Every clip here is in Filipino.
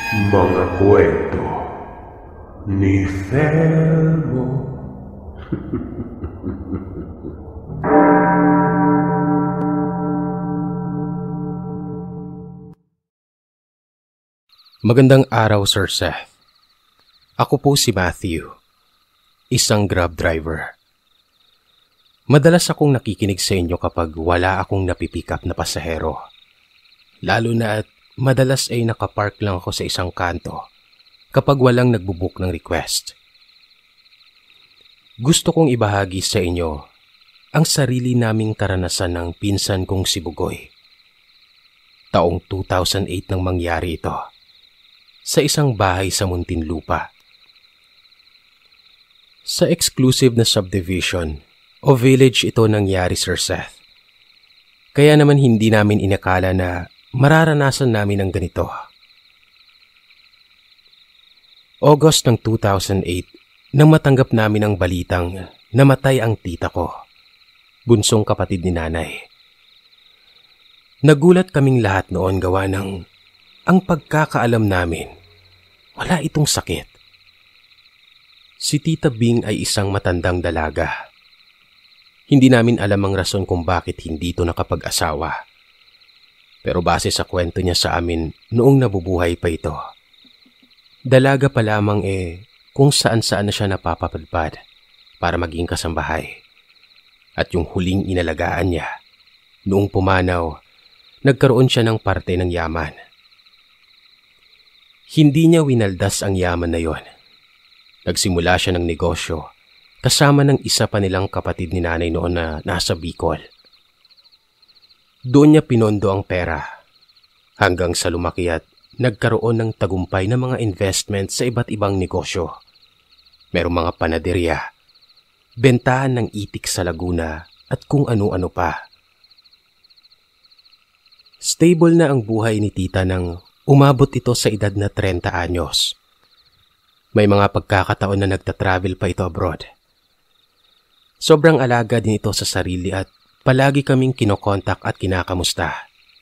Mga kwento ni Fermo. Magandang araw, Sir Seth. Ako po si Matthew, isang Grab driver. Madalas akong nakikinig sa inyo kapag wala akong napipick up na pasahero. Lalo na at madalas ay nakapark lang ako sa isang kanto kapag walang nagbubook ng request. Gusto kong ibahagi sa inyo ang sarili naming karanasan ng pinsan kong si Bugoy. Taong 2008 nang mangyari ito sa isang bahay sa Muntinlupa. Sa exclusive na subdivision o village ito nangyari, Sir Seth. Kaya naman hindi namin inakala na mararanasan namin ang ganito. August ng 2008 nang matanggap namin ang balitang namatay ang tita ko, bunsong kapatid ni nanay. Nagulat kaming lahat noon gawa ng ang pagkakaalam namin, wala itong sakit. Si Tita Bing ay isang matandang dalaga. Hindi namin alam ang rason kung bakit hindi ito nakapag-asawa. Pero base sa kwento niya sa amin noong nabubuhay pa ito, dalaga pa lamang kung saan-saan na siya napapapadpad para maging kasambahay. At yung huling inalagaan niya, noong pumanaw, nagkaroon siya ng parte ng yaman. Hindi niya winaldas ang yaman na yon. Nagsimula siya ng negosyo kasama ng isa pa nilang kapatid ni nanay noon na nasa Bicol. Doon niya pinondo ang pera hanggang sa lumaki at nagkaroon ng tagumpay na mga investment sa iba't ibang negosyo. Merong mga panaderya, bentahan ng itik sa Laguna at kung ano-ano pa. Stable na ang buhay ni tita nang umabot ito sa edad na 30 anyos. May mga pagkakataon na nagtatravel pa ito abroad. Sobrang alaga din ito sa sarili at palagi kaming kinokontak at kinakamusta.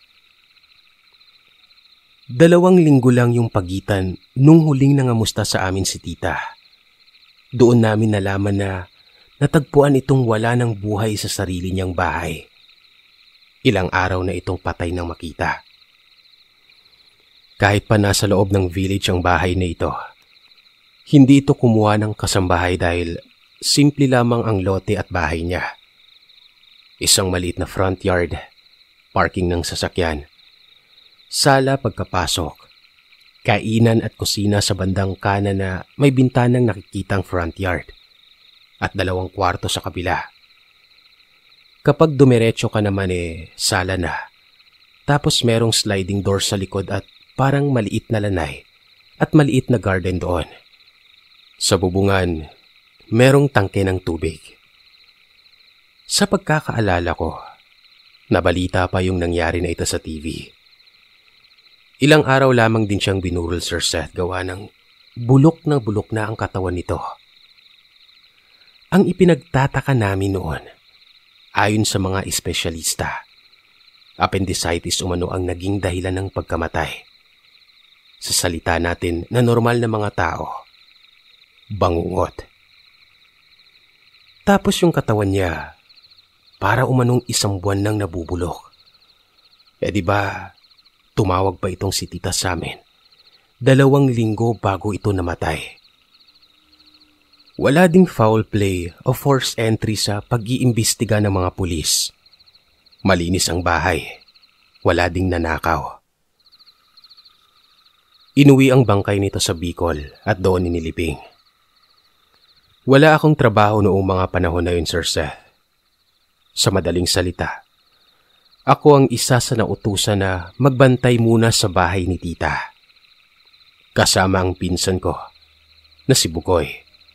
2 linggo lang yung pagitan nung huling nangamusta sa amin si tita. Doon namin nalaman na natagpuan itong wala ng buhay sa sarili niyang bahay. Ilang araw na itong patay nang makita. Kahit pa nasa loob ng village ang bahay na ito, hindi ito kumuha ng kasambahay dahil simple lamang ang lote at bahay niya. Isang maliit na front yard, parking ng sasakyan, sala pagkapasok, kainan at kusina sa bandang kanan na may bintanang nakikitang front yard, at 2 kwarto sa kabila. Kapag dumiretso ka naman sala na, tapos merong sliding door sa likod at parang maliit na lanay at maliit na garden doon. Sa bubungan, merong tangke ng tubig. Sa pagkakaalala ko, nabalita pa yung nangyari na ito sa TV. Ilang araw lamang din siyang binurol, Sir Seth, gawa ng bulok na ang katawan nito. Ang ipinagtataka namin noon, ayon sa mga espesyalista, appendicitis umano ang naging dahilan ng pagkamatay. Sa salita natin na normal na mga tao, bangungot. Tapos yung katawan niya, para umanong 1 buwan nang nabubulok. Diba, tumawag pa itong si tita sa amin. 2 linggo bago ito namatay. Wala ding foul play o forced entry sa pag-iimbestiga ng mga pulis. Malinis ang bahay. Wala ding nanakaw. Inuwi ang bangkay nito sa Bicol at doon inilibing. Wala akong trabaho noong mga panahon na yun, Sir Seth. Sa madaling salita, ako ang isa sa nautusan na magbantay muna sa bahay ni tita. Kasama ang pinsan ko na si Bugoy.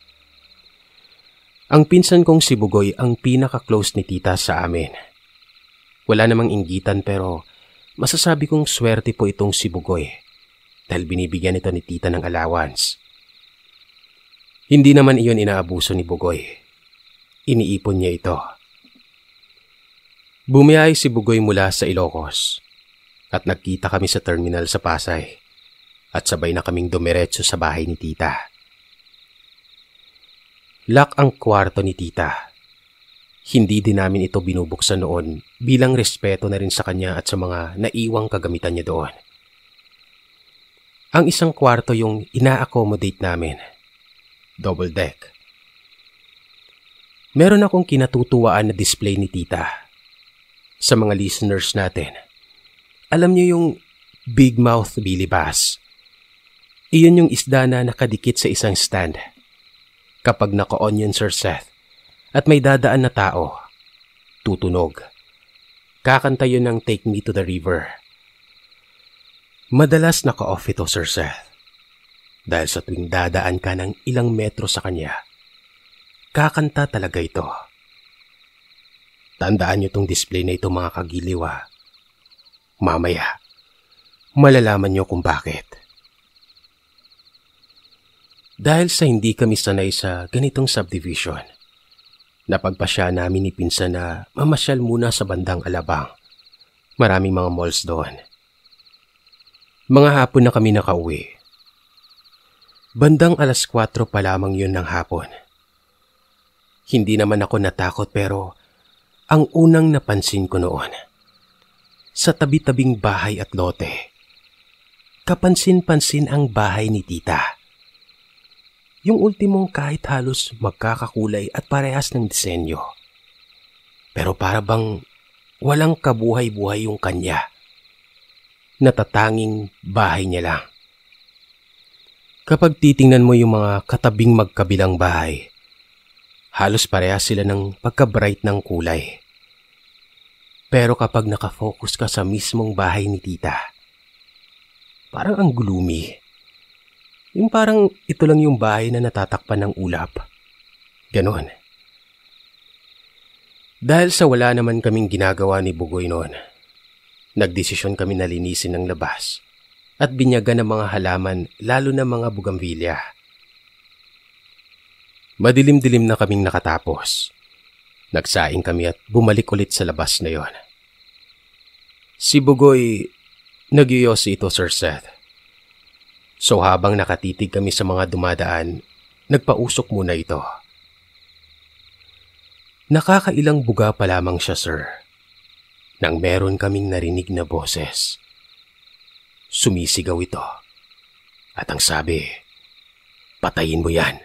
Ang pinsan kong si Bugoy ang pinaka-close ni tita sa amin. Wala namang inggitan pero masasabi kong swerte po itong si Bugoy dahil binibigyan ito ni tita ng allowance. Hindi naman iyon inaabuso ni Bugoy. Iniipon niya ito. Bumiyahe si Bugoy mula sa Ilocos at nagkita kami sa terminal sa Pasay. at sabay na kaming dumiretso sa bahay ni tita. Lock ang kwarto ni tita. Hindi din namin ito binubuksan noon bilang respeto na rin sa kanya at sa mga naiwang kagamitan niya doon. Ang isang kwarto yung ina-accommodate namin. Double deck. Meron akong kinatutuwaan na display ni tita. Sa mga listeners natin, alam niyo yung big mouth Billy bass. Iyon yung isda na nakadikit sa isang stand. Kapag naka-on yun, Sir Seth, at may dadaan na tao, tutunog. Kakanta yun ng Take Me to the River. Madalas naka-off ito, Sir Seth. Dahil sa tuwing dadaan ka ng ilang metro sa kanya, kakanta talaga ito. Tandaan niyo tong display na ito, mga kagiliw. Mamaya, malalaman niyo kung bakit. Dahil sa hindi kami sanay sa ganitong subdivision, napagpasya namin ni pinsan na mamasyal muna sa bandang Alabang. Maraming mga malls doon. Mga hapon na kami nakauwi. Bandang 4:00 pa lamang yun ng hapon. Hindi naman ako natakot pero ang unang napansin ko noon, sa tabi-tabing bahay at lote, kapansin-pansin ang bahay ni tita. Yung ultimong kahit halos magkakakulay at parehas ng disenyo. Pero para bang walang kabuhay-buhay yung kanya. Natatanging bahay niya lang. Kapag titingnan mo yung mga katabing magkabilang bahay, halos parehas sila ng pagka-bright ng kulay. Pero kapag nakafocus ka sa mismong bahay ni tita, parang ang gloomy. Yung parang ito lang yung bahay na natatakpan ng ulap. Ganon. Dahil sa wala naman kaming ginagawa ni Bugoy noon, nagdesisyon kami na linisin ang labas at binyagan ng mga halaman, lalo na mga bugambilya. Madilim-dilim na kaming nakatapos. Nagsaing kami at bumalik ulit sa labas na yon. Si Bugoy, nagyoyosi ito, Sir Seth. So habang nakatitig kami sa mga dumadaan, nagpausok muna ito. Nakakailang buga pa lamang siya, sir, nang meron kaming narinig na boses. Sumisigaw ito. At ang sabi, patayin mo yan.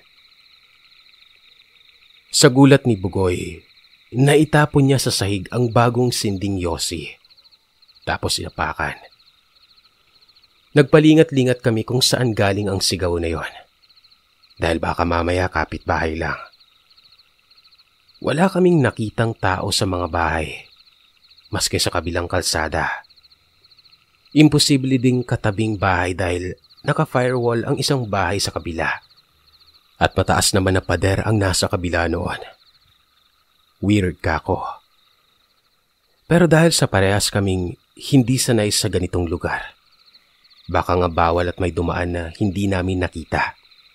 Sa gulat ni Bugoy, naitapon niya sa sahig ang bagong sinding yosi. Tapos inapakan. Nagpalingat-lingat kami kung saan galing ang sigaw na yon. Dahil baka mamaya kapitbahay lang. Wala kaming nakitang tao sa mga bahay, maski sa kabilang kalsada. Imposible ding katabing bahay dahil naka-firewall ang isang bahay sa kabila. At mataas naman na pader ang nasa kabila noon. Weird ka ko. Pero dahil sa parehas kaming hindi sanay sa ganitong lugar, baka nga bawal at may dumaan na hindi namin nakita.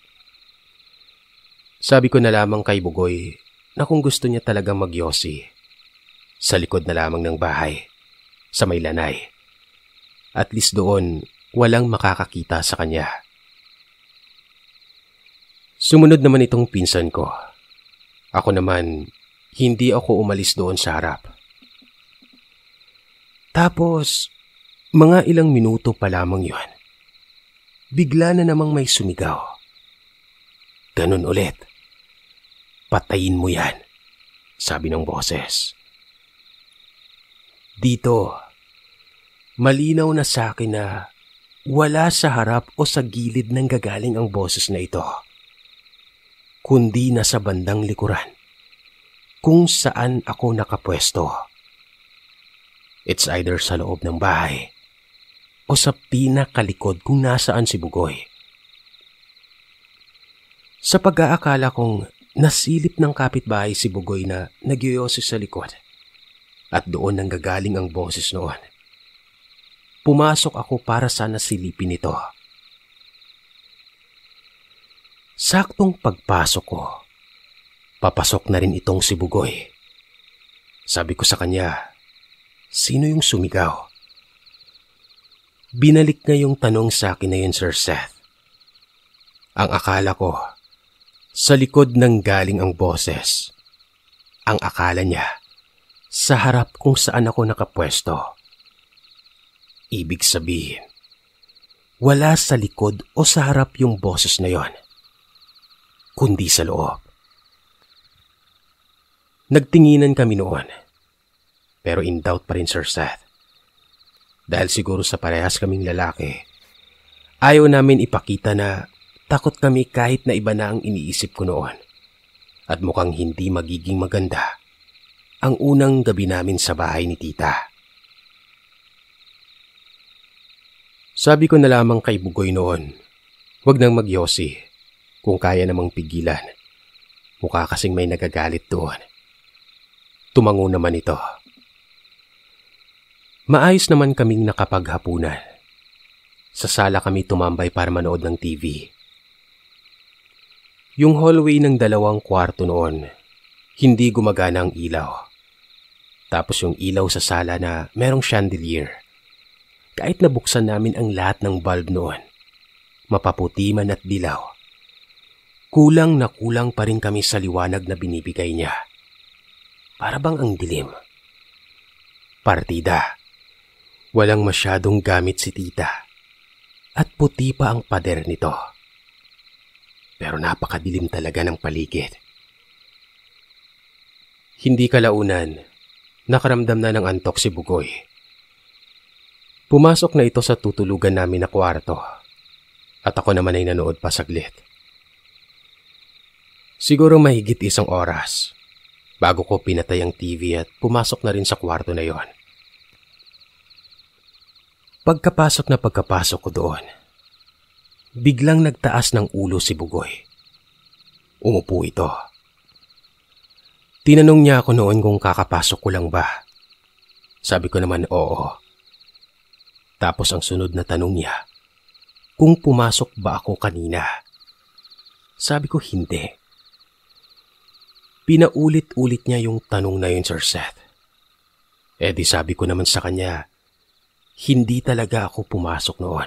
Sabi ko na lamang kay Bugoy na kung gusto niya talagang magyosi, sa likod na lamang ng bahay, sa may lanay. At least doon, walang makakakita sa kanya. Sumunod naman itong pinsan ko. Ako naman, hindi ako umalis doon sa harap. Tapos, mga ilang minuto pa lamang yon, bigla na namang may sumigaw. Ganun ulit. Patayin mo yan, sabi ng boses. Dito, malinaw na sa akin na wala sa harap o sa gilid ng gagaling ang boses na ito, kundi na sa bandang likuran, kung saan ako nakapwesto. It's either sa loob ng bahay o sa pinakalikod kung nasaan si Bugoy. Sa pag-aakala kong nasilip ng kapitbahay si Bugoy na nagyoyosi sa likod at doon nanggagaling ang boses noon, pumasok ako para sana silipin ito. Saktong pagpasok ko, papasok na rin itong si Bugoy. Sabi ko sa kanya, sino yung sumigaw? Binalik niya yung tanong sa akin na yun, Sir Seth. Ang akala ko, sa likod ng galing ang boses. Ang akala niya, sa harap kung saan ako nakapwesto. Ibig sabihin, wala sa likod o sa harap yung boses na yon, kundi sa loob. Nagtinginan kami noon, pero in doubt pa rin, Sir Seth. Dahil siguro sa parehas kaming lalaki, ayaw namin ipakita na takot kami kahit na iba na ang iniisip ko noon. At mukhang hindi magiging maganda ang unang gabi namin sa bahay ni Tita. Sabi ko na lamang kay Bugoy noon, wag nang magyosi kung kaya namang pigilan. Mukha kasing may nagagalit doon. Tumango naman ito. Maayos naman kaming nakapaghapunan. Sa sala kami tumambay para manood ng TV. Yung hallway ng 2 kwarto noon, hindi gumagana ang ilaw. Tapos yung ilaw sa sala na merong chandelier. Kahit nabuksan namin ang lahat ng bulb noon, mapaputi man at dilaw, kulang na kulang pa rin kami sa liwanag na binibigay niya. Para bang ang dilim. Partida. Walang masyadong gamit si Tita. At puti pa ang pader nito. Pero napakadilim talaga ng paligid. Hindi kalaunan, nakaramdam na ng antok si Bugoy. Pumasok na ito sa tutulugan namin na kwarto. At ako naman ay nanood pa saglit. Siguro mahigit 1 oras bago ko pinatay ang TV at pumasok na rin sa kwarto na yon. Pagkapasok ko doon, biglang nagtaas ng ulo si Bugoy. Umupo ito. Tinanong niya ako noon kung kakapasok ko lang ba. Sabi ko naman oo. Tapos ang sunod na tanong niya, kung pumasok ba ako kanina. Sabi ko hindi. Pinaulit-ulit niya yung tanong na yun, Sir Seth. Di sabi ko naman sa kanya, hindi talaga ako pumasok noon.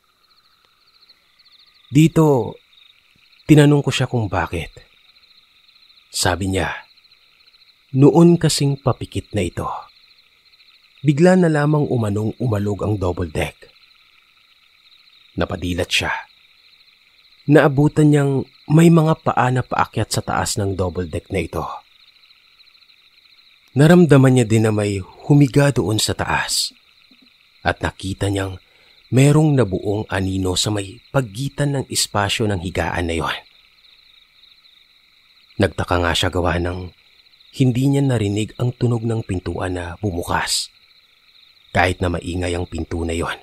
Dito, tinanong ko siya kung bakit. Sabi niya, noon kasing papikit na ito, bigla na lamang umalog ang double deck. Napadilat siya. Naabutan niyang may mga paa na paakyat sa taas ng double deck na ito. Naramdaman niya din na may humiga doon sa taas. At nakita niyang merong nabuong anino sa may pagitan ng espasyo ng higaan na yon. Nagtaka nga siya gawa ng hindi niya narinig ang tunog ng pintuan na bumukas, kahit na maingay ang pinto na yon.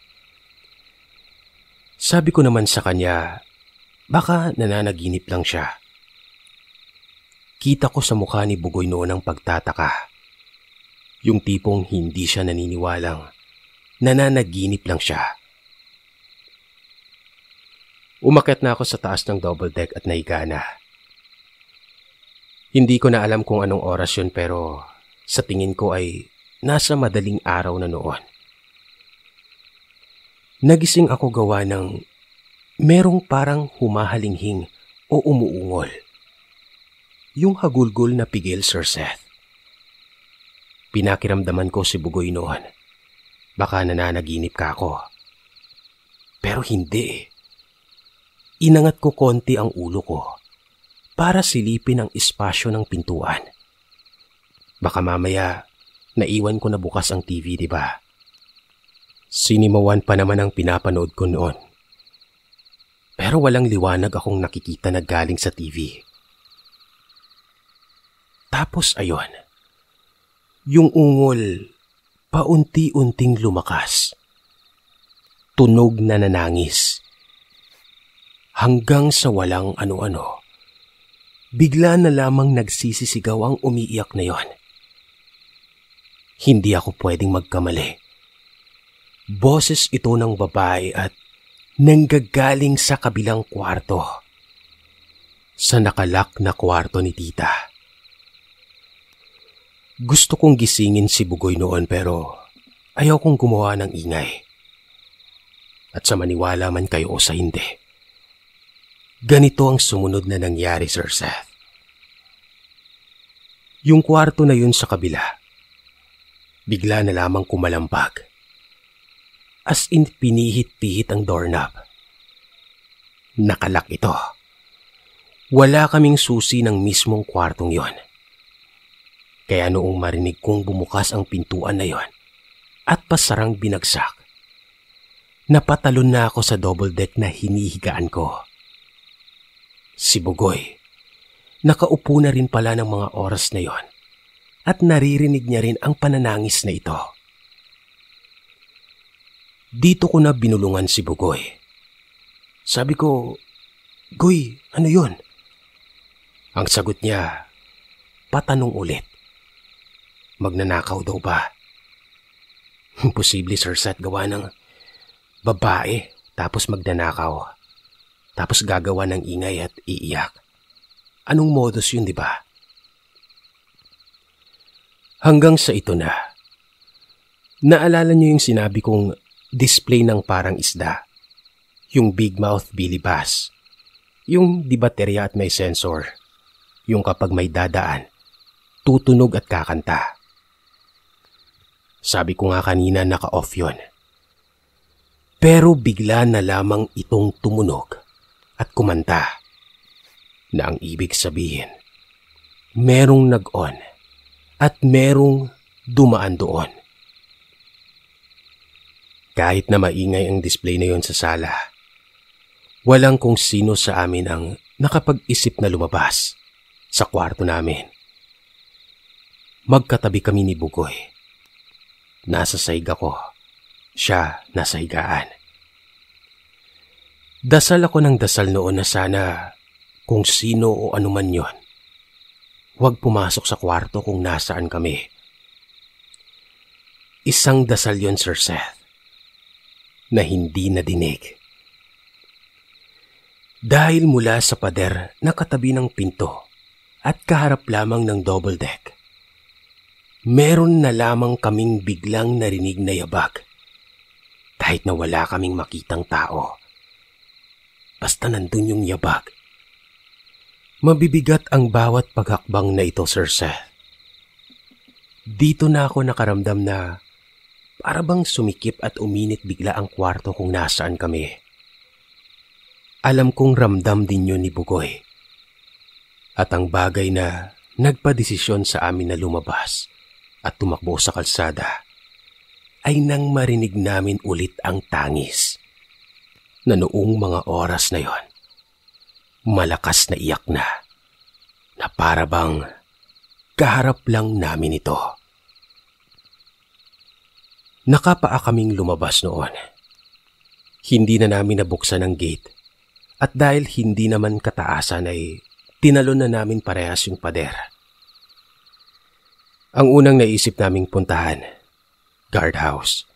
Sabi ko naman sa kanya, baka nananaginip lang siya. Kita ko sa mukha ni Bugoy noon ang pagtataka. Yung tipong hindi siya naniniwalang nananaginip lang siya. Umakyat na ako sa taas ng double deck at nahiga na. Hindi ko na alam kung anong oras yun pero sa tingin ko ay nasa madaling araw na noon. Nagising ako gawa ng merong parang humahalinghing o umuungol. Yung hagulgol na pigil, Sir Seth. Pinakiramdaman ko si Bugoy noon. Baka nananaginip ka ako. Pero hindi. Inangat ko konti ang ulo ko para silipin ang espasyo ng pintuan. Baka mamaya naiwan ko na bukas ang TV, di ba? Sinimawan pa naman ang pinapanood ko noon. Pero walang liwanag akong nakikita na galing sa TV. Tapos ayon, yung ungol paunti-unting lumakas. Tunog na nanangis. Hanggang sa walang ano-ano, bigla na lamang nagsisisigaw ang umiiyak na yon. Hindi ako pwedeng magkamali. Boses ito ng babae at nanggagaling sa kabilang kwarto. Sa nakalak na kwarto ni Tita. Gusto kong gisingin si Bugoy noon pero ayaw kong gumawa ng ingay. At sa maniwala man kayo o sa hindi, ganito ang sumunod na nangyari, Sir Seth. Yung kwarto na yun sa kabila, bigla na lamang kumalampag. As in pinihit-pihit ang doorknob. Nakalak ito. Wala kaming susi ng mismong kwartong yon. Kaya noong marinig kong bumukas ang pintuan na yon at pasarang binagsak, napatalon na ako sa double deck na hinihigaan ko. Si Bugoy, nakaupo na rin pala ng mga oras na yon at naririnig niya rin ang pananangis na ito. Dito ko na binulungan si Bugoy. Sabi ko, "Goy, ano yon?" Ang sagot niya, patanong ulit. Magnanakaw daw ba? Imposible, Sir Seth, gawa ng babae tapos magnanakaw. Tapos gagawa ng ingay at iiyak. Anong modus yun, di ba? Hanggang sa ito na. Naalala niyo yung sinabi kong display ng parang isda. Yung big mouth Billy Bass. Yung di baterya at may sensor. Yung kapag may dadaan, tutunog at kakanta. Sabi ko nga kanina naka-off yun. Pero bigla na lamang itong tumunog at kumanta. Na ang ibig sabihin, merong nag-on at merong dumaan doon. Kahit na maingay ang display na yon sa sala, walang kung sino sa amin ang nakapag-isip na lumabas sa kwarto namin. Magkatabi kami ni Bugoy. Nasa sahig ako, siya nasa higaan. Dasal ako ng dasal noon na sana kung sino o anuman yon, huwag pumasok sa kwarto kung nasaan kami. Isang dasal yon, Sir Seth, na hindi nadinig. Dahil mula sa pader na katabi ng pinto at kaharap lamang ng double deck, meron na lamang kaming biglang narinig na yabag. Kahit na wala kaming makitang tao. Basta nandun yung yabag. Mabibigat ang bawat paghakbang na ito, Sir Seth. Dito na ako nakaramdam na para bang sumikip at uminit bigla ang kwarto kung nasaan kami. Alam kong ramdam din yun ni Bugoy. At ang bagay na nagpadesisyon sa amin na lumabas at tumakbo sa kalsada ay nang marinig namin ulit ang tangis na noong mga oras na yon, malakas na iyak na para bang kaharap lang namin ito. Nakapaa kaming lumabas noon. Hindi na namin nabuksan ang gate at dahil hindi naman kataasan ay tinalon na namin parehas yung pader. Ang unang naisip naming puntahan, guardhouse.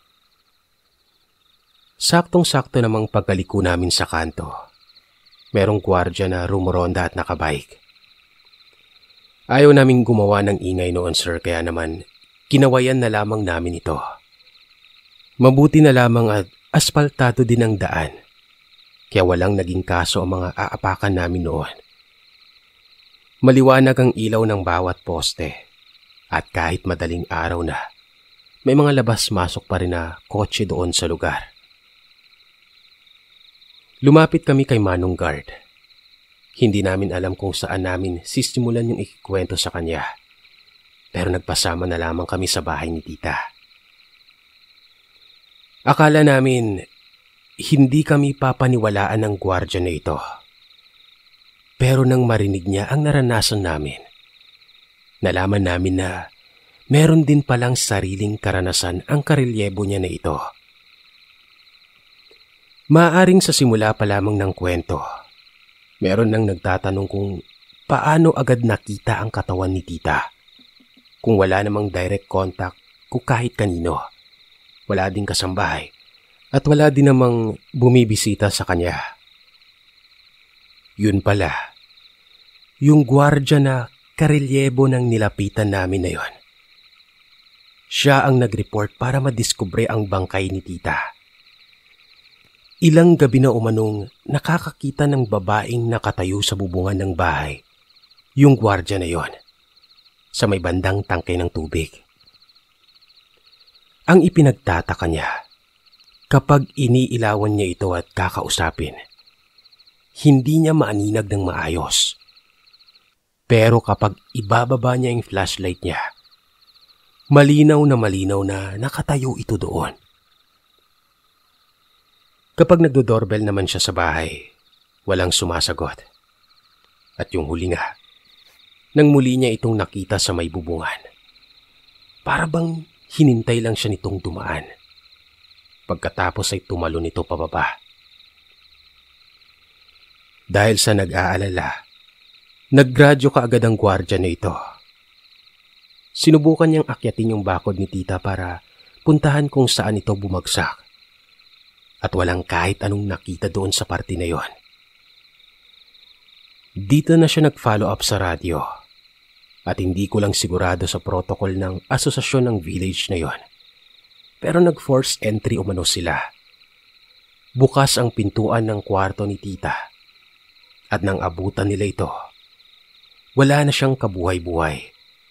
Saktong-sakto namang pagkaliko namin sa kanto. Merong gwardya na rumoronda at nakabike. Ayaw naming gumawa ng ingay noon, sir, kaya naman kinawayan na lamang namin ito. Mabuti na lamang at aspaltado din ang daan, kaya walang naging kaso ang mga aapakan namin noon. Maliwanag ang ilaw ng bawat poste at kahit madaling araw na, may mga labas-masok pa rin na kotse doon sa lugar. Lumapit kami kay Manong Guard. Hindi namin alam kung saan namin sisimulan yung ikikwento sa kanya. Pero nagpasama na lamang kami sa bahay ni Tita. Akala namin hindi kami papaniwalaan ng gwardya na ito. Pero nang marinig niya ang naranasan namin, nalaman namin na meron din palang sariling karanasan ang karelyebo niya na ito. Maaaring sa simula pa lamang ng kwento, meron nang nagtatanong kung paano agad nakita ang katawan ni Tita. Kung wala namang direct contact kung kahit kanino, wala ding kasambahay at wala din namang bumibisita sa kanya. Yun pala, yung gwardya na karelyebo ng nilapitan namin na yon. Siya ang nag-report para madiskubre ang bangkay ni Tita. Ilang gabi na umanong nakakakita ng babaeng nakatayo sa bubungan ng bahay, yung gwardya na yon, sa may bandang tangke ng tubig. Ang ipinagtataka niya, kapag iniilawan niya ito at kakausapin, hindi niya maaninag ng maayos. Pero kapag ibababa niya yung flashlight niya, malinaw na nakatayo ito doon. Kapag nagdo-doorbell naman siya sa bahay, walang sumasagot. At yung huli nga, nang muli niya itong nakita sa may bubungan, para bang hinintay lang siya nitong dumaan. Pagkatapos ay tumalon ito pababa. Dahil sa nag-aalala, nagradyo kaagad ang gwardya na ito. Sinubukan niyang akyatin yung bakod ni tita para puntahan kung saan ito bumagsak. At walang kahit anong nakita doon sa parte na yon. Dito na siya nag-follow up sa radyo. At hindi ko lang sigurado sa protocol ng asosasyon ng village na yon. Pero nag-force entry umano sila. Bukas ang pintuan ng kwarto ni tita. At nang abutan nila ito, wala na siyang kabuhay-buhay.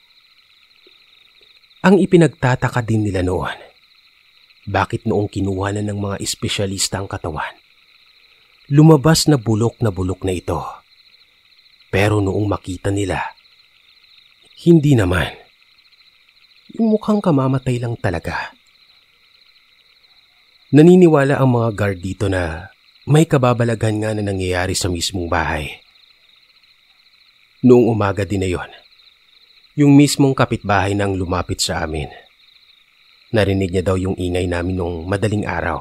Ang ipinagtataka din nila noon, bakit noong kinuha na ng mga espesyalista ang katawan, lumabas na bulok na ito. Pero noong makita nila, hindi naman. Yung mukhang kamamatay lang talaga. Naniniwala ang mga guard dito na may kababalagan nga na nangyayari sa mismong bahay. Noong umaga din na yon, yung mismong kapitbahay nang lumapit sa amin. Narinig niya daw yung ingay namin nung madaling araw.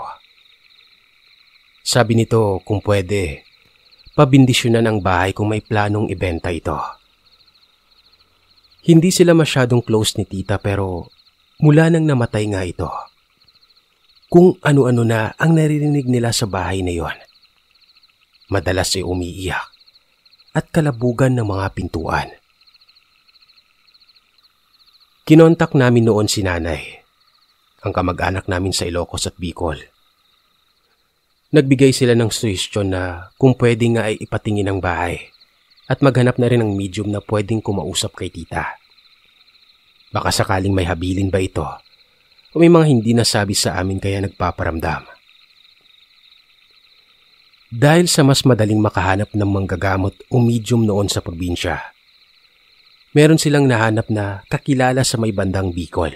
Sabi nito kung pwede, pabindisyonan ang bahay kung may planong ibenta ito. Hindi sila masyadong close ni tita pero mula nang namatay nga ito, kung ano-ano na ang naririnig nila sa bahay na yon. Madalas ay umiiyak at kalabugan ng mga pintuan. Kinontak namin noon si nanay, ang kamag-anak namin sa Ilocos at Bicol. Nagbigay sila ng suhestyon na kung pwede nga ay ipatingin ang bahay at maghanap na rin ng medium na pwedeng kumausap kay tita. Baka sakaling may habilin ba ito o may mga hindi nasabi sa amin kaya nagpaparamdam. Dahil sa mas madaling makahanap ng manggagamot o medium noon sa probinsya, meron silang nahanap na kakilala sa may bandang Bicol.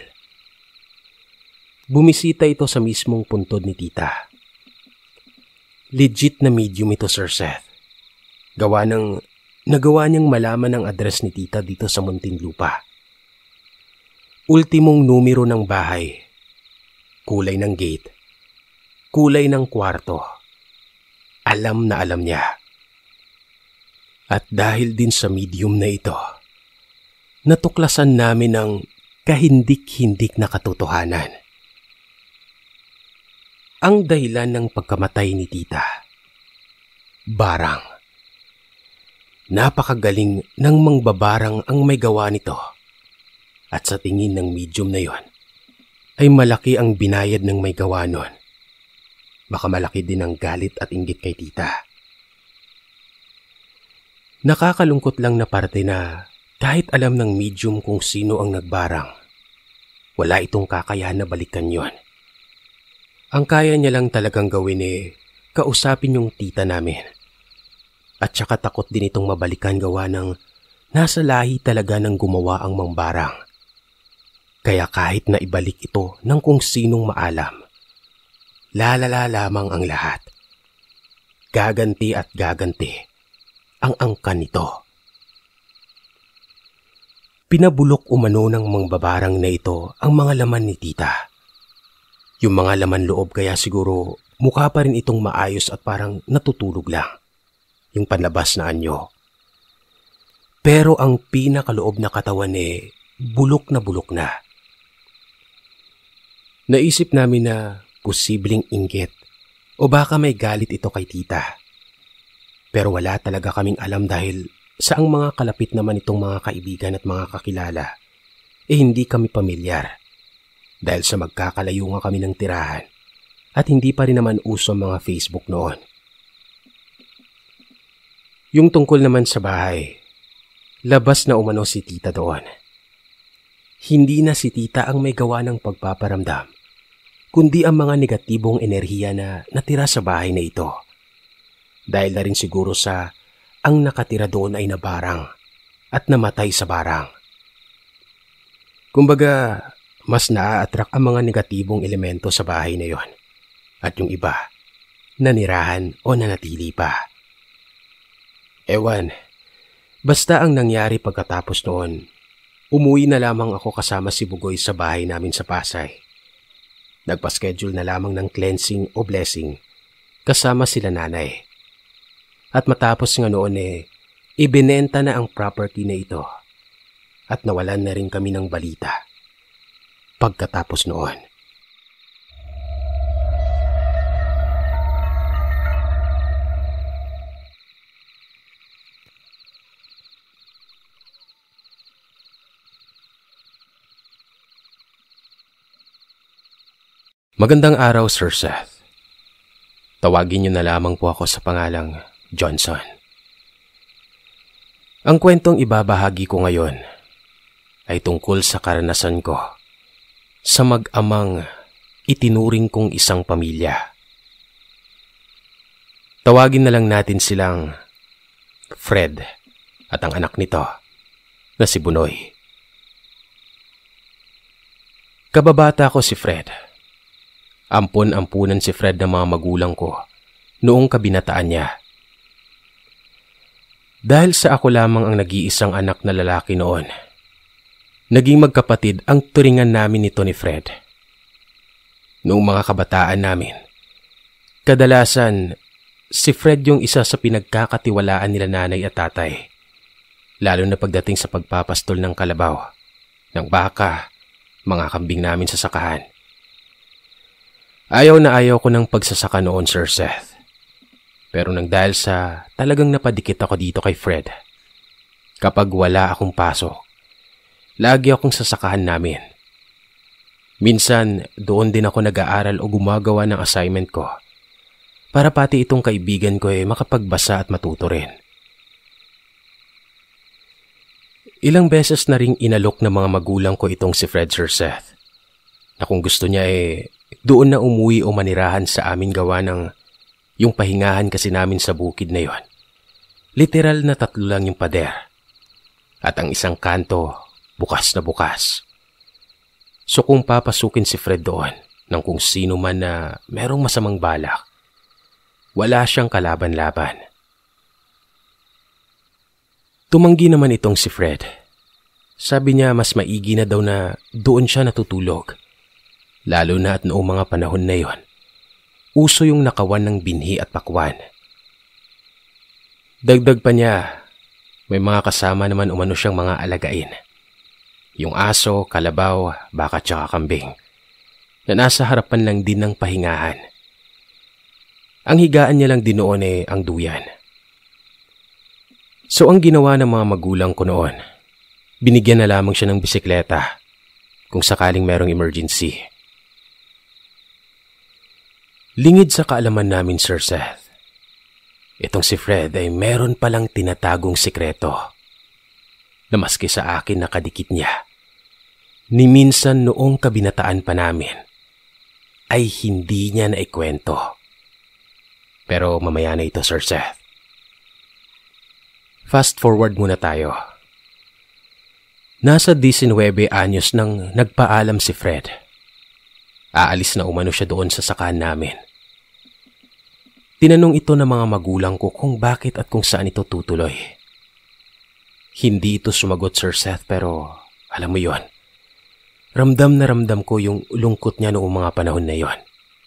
Bumisita ito sa mismong puntod ni tita. Legit na medium ito, Sir Seth. Nagawa niyang malaman ang address ni tita dito sa Muntinlupa. Ultimong numero ng bahay, kulay ng gate, kulay ng kwarto. Alam na alam niya. At dahil din sa medium na ito, natuklasan namin ang kahindik-hindik na katotohanan. Ang dahilan ng pagkamatay ni tita, barang. Napakagaling ng mangbabarang ang may gawa nito. At sa tingin ng medium na yon, ay malaki ang binayad ng may gawa nun. Baka malaki din ang galit at inggit kay tita. Nakakalungkot lang na parte na kahit alam ng medium kung sino ang nagbarang, wala itong kakayahan na balikan yon. Ang kaya niya lang talagang gawin kausapin yung tita namin. At saka takot din itong mabalikan gawa ng nasa lahi talaga ng gumawa ang mangbarang. Kaya kahit na ibalik ito ng kung sinong maalam, lalala lamang ang lahat. Gaganti at gaganti ang angkan nito. Pinabulok umano ng mangbabarang na ito ang mga laman ni tita. Yung mga laman loob kaya siguro mukha pa rin itong maayos at parang natutulog lang. Yung panlabas na anyo. Pero ang pinakaloob na katawan bulok na. Naisip namin na posibleng inggit o baka may galit ito kay tita. Pero wala talaga kaming alam dahil saang mga kalapit naman itong mga kaibigan at mga kakilala hindi kami pamilyar. Dahil sa magkakalayo nga kami ng tirahan at hindi pa rin naman uso ang mga Facebook noon. Yung tungkol naman sa bahay, labas na umano si tita doon. Hindi na si tita ang may gawa ng pagpaparamdam, kundi ang mga negatibong enerhiya na natira sa bahay na ito. Dahil na rin siguro sa ang nakatira doon ay nabarang at namatay sa barang. Kumbaga, mas naa-attract ang mga negatibong elemento sa bahay na yon. At yung iba, nanirahan o nanatili pa. Ewan, basta ang nangyari pagkatapos noon, umuwi na lamang ako kasama si Bugoy sa bahay namin sa Pasay. Nagpa-schedule na lamang ng cleansing o blessing kasama sila nanay. At matapos nga noon ibinenta na ang property na ito at nawalan na rin kami ng balita pagkatapos noon. Magandang araw, Sir Seth. Tawagin niyo na lamang po ako sa pangalang Johnson. Ang kwentong ibabahagi ko ngayon ay tungkol sa karanasan ko sa mag-amang itinuring kong isang pamilya. Tawagin na lang natin silang Fred at ang anak nito na si Bunoy. Kababata ko si Fred. Ampon-ampunan si Fred ng mga magulang ko noong kabinataan niya. Dahil sa ako lamang ang nag-iisang anak na lalaki noon, naging magkapatid ang turingan namin nito ni Fred. Noong mga kabataan namin, kadalasan si Fred yung isa sa pinagkakatiwalaan nila nanay at tatay, lalo na pagdating sa pagpapastol ng kalabaw, ng baka, mga kambing namin sa sakahan. Ayaw na ayaw ko ng pagsasaka noon, Sir Seth. Pero nang dahil sa talagang napadikit ako dito kay Fred, kapag wala akong pasok, lagi akong sasakahan namin. Minsan, doon din ako nag-aaral o gumagawa ng assignment ko para pati itong kaibigan ko makapagbasa at matuto rin. Ilang beses na ring inalok ng mga magulang ko itong si Fred, Sir Seth, na kung gusto niya doon na umuwi o manirahan sa amin gawa ng yung pahingahan kasi namin sa bukid na yon. Literal na 3 lang yung pader. At ang isang kanto, bukas na bukas. So kung papasukin si Fred doon ng kung sino man na merong masamang balak, wala siyang kalaban-laban. Tumanggi naman itong si Fred. Sabi niya mas maigi na daw na doon siya natutulog. Lalo na at noong mga panahon na yon, uso yung nakawan ng binhi at pakwan. Dagdag pa niya, may mga kasama naman umano siyang mga alagain. Yung aso, kalabaw, baka tsaka kambing, na nasa harapan lang din ng pahingahan. Ang higaan niya lang din noon ang duyan. So ang ginawa ng mga magulang ko noon, binigyan na lamang siya ng bisikleta kung sakaling merong emergency. Lingid sa kaalaman namin, Sir Seth, itong si Fred ay meron palang tinatagong sikreto na maski sa akin nakadikit niya, ni minsan noong kabinataan pa namin, ay hindi niya naikwento. Pero mamaya na ito, Sir Seth. Fast forward muna tayo. Nasa 19 anyos nang nagpaalam si Fred. Aalis na umano siya doon sa sakahan namin. Tinanong ito ng mga magulang ko kung bakit at kung saan ito tutuloy. Hindi ito sumagot, Sir Seth, pero alam mo yon, ramdam na ramdam ko yung lungkot niya noong mga panahon na yon.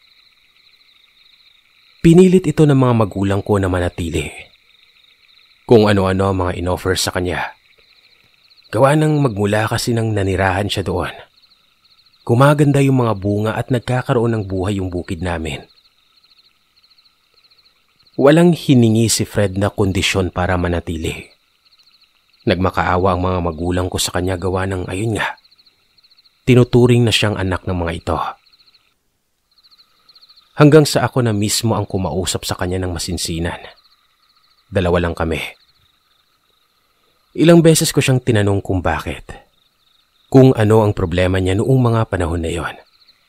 Pinilit ito ng mga magulang ko na manatili. Kung ano-ano ang mga inoffer sa kanya. Gawa ng magmula kasi nang nanirahan siya doon. Gumaganda yung mga bunga at nagkakaroon ng buhay yung bukid namin. Walang hiningi si Fred na kondisyon para manatili. Nagmakaawa ang mga magulang ko sa kanya gawa ng ayun nga. Tinuturing na siyang anak ng mga ito. Hanggang sa ako na mismo ang kumausap sa kanya ng masinsinan. Dalawa lang kami. Ilang beses ko siyang tinanong kung bakit. Kung ano ang problema niya noong mga panahon na yon.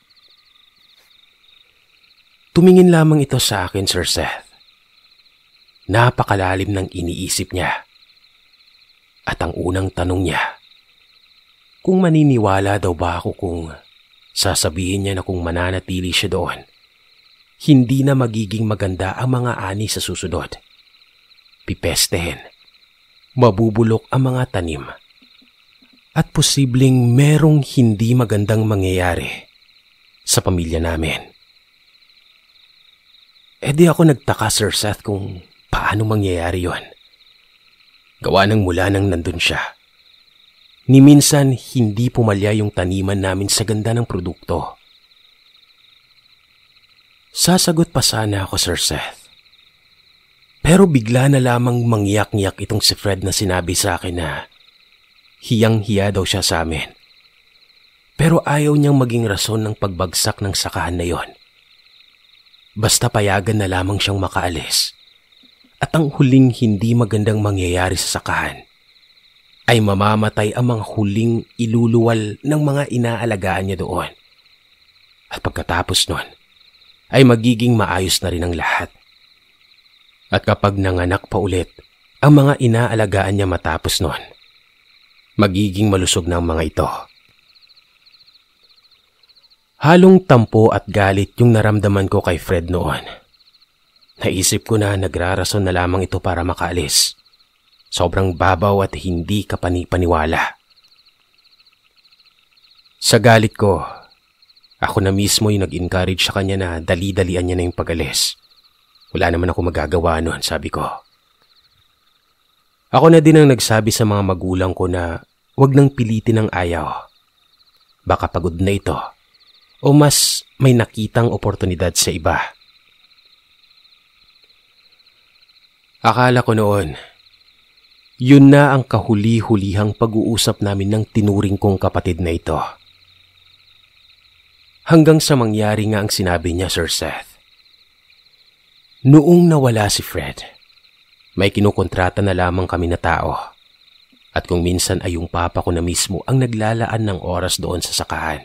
Tumingin lamang ito sa akin, Sir Seth. Napakalalim ng iniisip niya. At ang unang tanong niya, kung maniniwala daw ba ako kung sasabihin niya na kung mananatili siya doon, hindi na magiging maganda ang mga ani sa susunod. Pipestehin, mabubulok ang mga tanim, at posibleng merong hindi magandang mangyayari sa pamilya namin. E di ako nagtaka, Sir Seth, kung paano mangyayari yon. Gawa ng mula nang nandun siya. Ni minsan hindi pumalya yung taniman namin sa ganda ng produkto. Sasagot pa sana ako, Sir Seth. Pero bigla na lamang mangyak-ngyak itong si Fred na sinabi sa akin na hiyang-hiya daw siya sa amin. Pero ayaw niyang maging rason ng pagbagsak ng sakahan na yon. Basta payagan na lamang siyang makaalis. At ang huling hindi magandang mangyayari sa sakahan ay mamamatay ang mga huling iluluwal ng mga inaalagaan niya doon. At pagkatapos nun, ay magiging maayos na rin ang lahat. At kapag nanganak pa ulit ang mga inaalagaan niya matapos nun, magiging malusog na ang mga ito. Halong tampo at galit yung naramdaman ko kay Fred noon. Naisip ko na nagrarason na lamang ito para makaalis. Sobrang babaw at hindi kapani-paniwala. Sa galit ko, ako na mismo yung nag-encourage sa kanya na dali-dalian niya na yung pag-alis. Wala naman ako magagawa noon, sabi ko. Ako na din ang nagsabi sa mga magulang ko na huwag nang pilitin ang ayaw. Baka pagod na ito o mas may nakitang oportunidad sa iba. Akala ko noon, yun na ang kahuli-hulihang pag-uusap namin ng tinuring kong kapatid na ito. Hanggang sa mangyari nga ang sinabi niya, Sir Seth. Noong nawala si Fred, may kinukontrata na lamang kami na tao. At kung minsan ay yung papa ko na mismo ang naglalaan ng oras doon sa sakahan.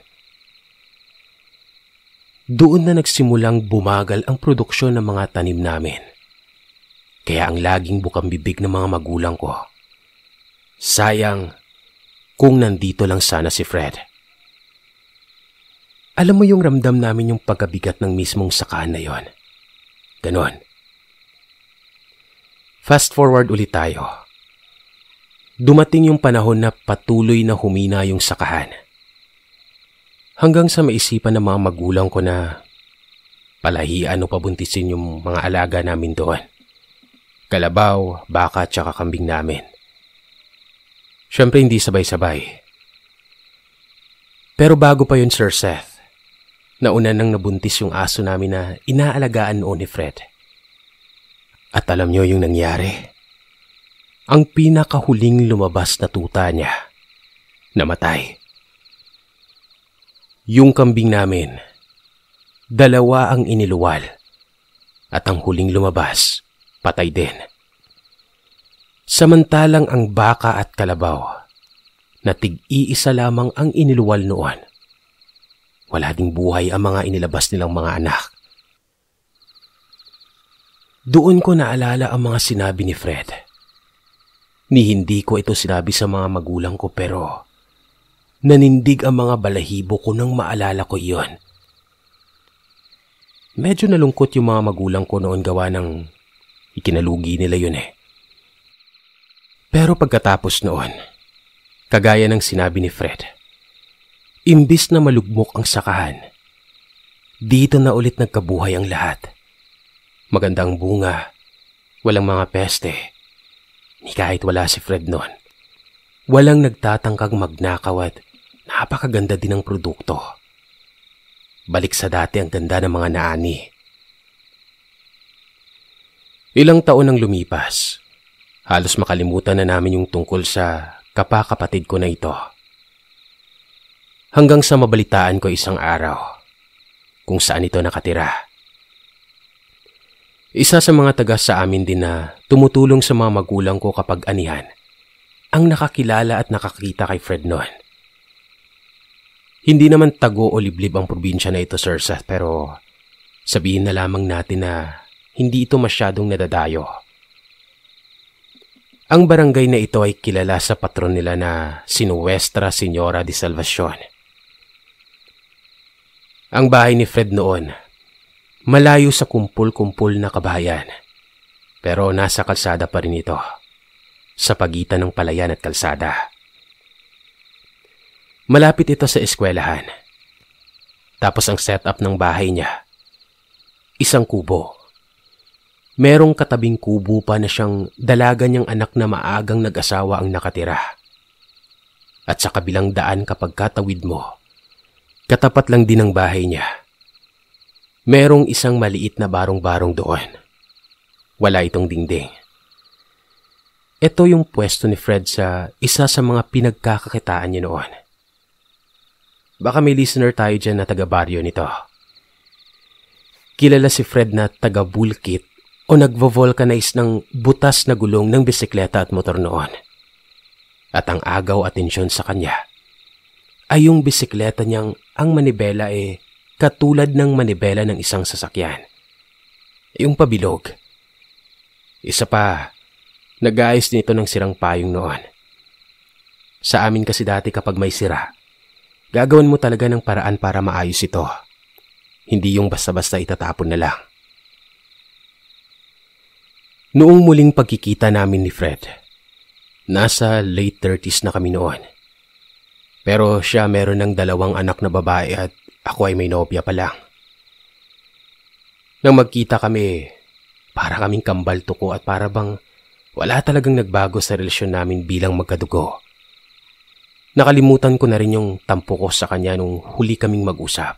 Doon na nagsimulang bumagal ang produksyon ng mga tanim namin. Kaya ang laging bukang bibig ng mga magulang ko, sayang kung nandito lang sana si Fred. Alam mo yung ramdam namin yung pagkabigat ng mismong sakahan na yon. Ganon. Fast forward ulit tayo. Dumating yung panahon na patuloy na humina yung sakahan. Hanggang sa maisipan ng mga magulang ko na palahian o pabuntisin yung mga alaga namin doon. Kalabaw, baka at saka kambing namin. Siyempre hindi sabay-sabay. Pero bago pa yun, Sir Seth, nauna nang nabuntis yung aso namin na inaalagaan noon ni Fred. At alam niyo yung nangyari? Ang pinakahuling lumabas na tuta niya, namatay. Yung kambing namin, 2 ang iniluwal. At ang huling lumabas, patay din. Samantalang ang baka at kalabaw, na tig-iisa lamang ang iniluwal noon. Wala ding buhay ang mga inilabas nilang mga anak. Doon ko naalala ang mga sinabi ni Fred. Ni hindi ko ito sinabi sa mga magulang ko pero nanindig ang mga balahibo ko nang maalala ko iyon. Medyo nalungkot yung mga magulang ko noon gawa ng ikinalugi nila yun eh. Pero pagkatapos noon, kagaya ng sinabi ni Fred, imbis na malugmok ang sakahan, dito na ulit nagkabuhay ang lahat. Magandang bunga, walang mga peste, ni kahit wala si Fred noon. Walang nagtatangkang magnakaw at napakaganda din ng produkto. Balik sa dati ang ganda ng mga naani. Ilang taon ang lumipas. Halos makalimutan na namin yung tungkol sa kapakapatid ko na ito. Hanggang sa mabalitaan ko isang araw kung saan ito nakatira Isa sa mga taga sa amin din na tumutulong sa mga magulang ko kapag anihan ang nakakilala at nakakita kay Fred noon. Hindi naman tago o liblib ang probinsya na ito, Sir Seth, pero sabihin na lamang natin na hindi ito masyadong nadadayo. Ang barangay na ito ay kilala sa patron nila na si Nuestra Señora de Salvacion. Ang bahay ni Fred noon, malayo sa kumpul-kumpul na kabahayan, pero nasa kalsada pa rin ito, sa pagitan ng palayan at kalsada. Malapit ito sa eskwelahan. Tapos ang setup ng bahay niya, isang kubo. Merong katabing kubo pa na siyang dalaga niyang anak na maagang nag-asawa ang nakatira. At sa kabilang daan kapag katawid mo, katapat lang din ang bahay niya. Merong isang maliit na barong-barong doon. Wala itong dingding. Ito yung pwesto ni Fred sa isa sa mga pinagkakakitaan niya noon. Baka may listener tayo dyan na taga-baryo nito. Kilala si Fred na taga-bulkit o nagvo-vulcanize ng butas na gulong ng bisikleta at motor noon. At ang agaw atensyon sa kanya ay yung bisikleta niyang ang manibela katulad ng manibela ng isang sasakyan. Yung pabilog. Isa pa, nag-aayos din ito ng sirang payong noon. Sa amin kasi dati kapag may sira, gagawin mo talaga ng paraan para maayos ito. Hindi yung basta-basta itatapon na lang. Noong muling pagkikita namin ni Fred, nasa late 30s na kami noon. Pero siya meron ng 2 anak na babae at ako ay may nobya pa lang. Nang magkita kami, para kaming kambal tuko at para bang wala talagang nagbago sa relasyon namin bilang magkadugo. Nakalimutan ko na rin yung tampo ko sa kanya nung huli kaming mag-usap.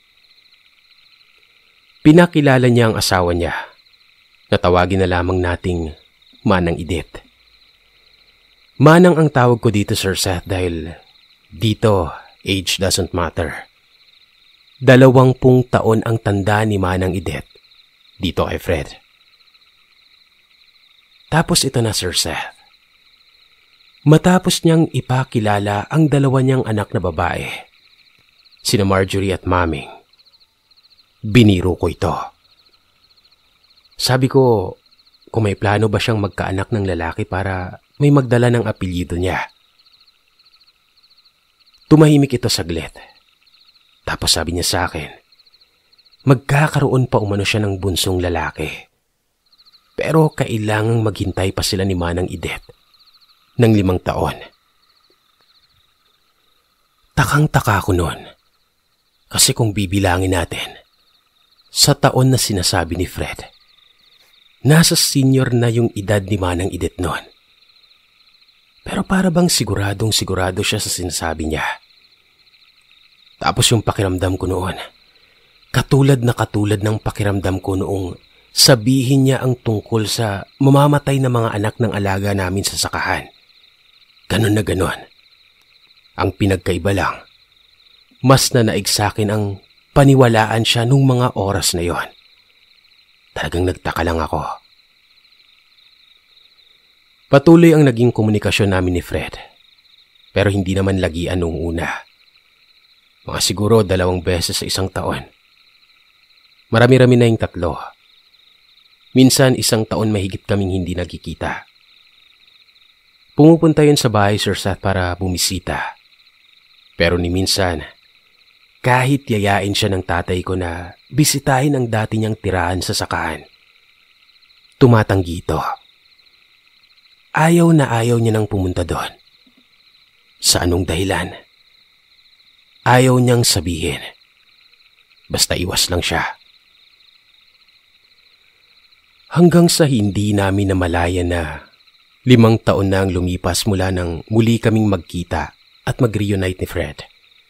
Pinakilala niya ang asawa niya. Natawagin na lamang nating Manang Edith. Manang ang tawag ko dito, Sir Seth, dahil dito, age doesn't matter. 20 taon ang tanda ni Manang Edith dito kay Fred. Tapos ito na, Sir Seth. Matapos niyang ipakilala ang 2 niyang anak na babae, sina Marjorie at Maming, biniro ko ito. Sabi ko, kung may plano ba siyang magkaanak ng lalaki para may magdala ng apelyido niya. Tumahimik ito saglit. Tapos sabi niya sa akin, magkakaroon pa umano siya ng bunsong lalaki. Pero kailangang maghintay pa sila ni Manang Edith ng 5 taon. Takang-taka ko noon. Kasi kung bibilangin natin, sa taon na sinasabi ni Fred, nasa senior na yung edad ni Manang Edith noon. Pero para bang siguradong sigurado siya sa sinasabi niya. Tapos yung pakiramdam ko noon, katulad ng pakiramdam ko noong sabihin niya ang tungkol sa mamamatay na mga anak ng alaga namin sa sakahan. Ganon na ganon. Ang pinagkaiba lang, mas nanaig sa akin ang paniwalaan siya nung mga oras na yon. Talagang nagtaka lang ako. Patuloy ang naging komunikasyon namin ni Fred. Pero hindi naman lagian noong una. Mga siguro 2 beses sa isang taon. Marami-rami na yung 3. Minsan 1 taon mahigit kaming hindi nagkikita. Pumupunta yun sa bahay, Sir Seth, para bumisita. Pero ni minsan, kahit yayain siya ng tatay ko na bisitahin ang dati niyang tirahan sa sakahan, tumatanggi ito. Ayaw na ayaw niya nang pumunta doon. Sa anong dahilan? Ayaw niyang sabihin. Basta iwas lang siya. Hanggang sa hindi namin namalayan na 5 taon na ang lumipas mula nang muli kaming magkita at mag-reunite ni Fred.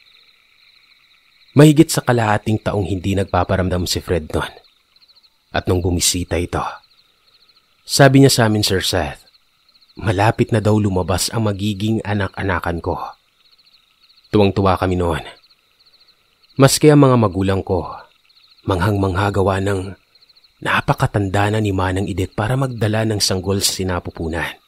Mahigit sa kalahating taong hindi nagpaparamdam si Fred noon. At nung bumisita ito, sabi niya sa amin, Sir Seth, malapit na daw lumabas ang magiging anak-anakan ko. Tuwang-tuwa kami noon. Maski ang mga magulang ko, manghang-mangha gawa ng Napakatanda na ni Manang Edith para magdala ng sanggol sa sinapupunan.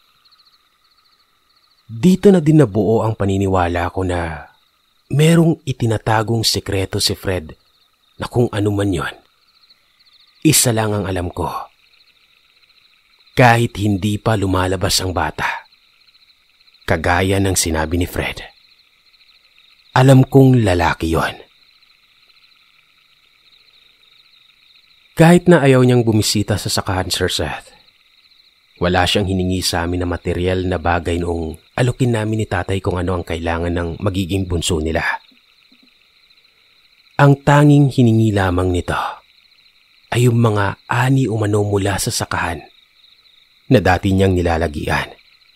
Dito na din nabuo ang paniniwala ko na merong itinatagong sekreto si Fred na kung ano man yon. Isa lang ang alam ko. Kahit hindi pa lumalabas ang bata, kagaya ng sinabi ni Fred, alam kong lalaki yon. Kahit na ayaw niyang bumisita sa sakahan, Sir Seth, wala siyang hiningi sa amin na material na bagay noong alukin namin ni tatay kung ano ang kailangan ng magiging bunso nila. Ang tanging hiningi lamang nito ay yung mga ani umano mula sa sakahan na dati niyang nilalagian.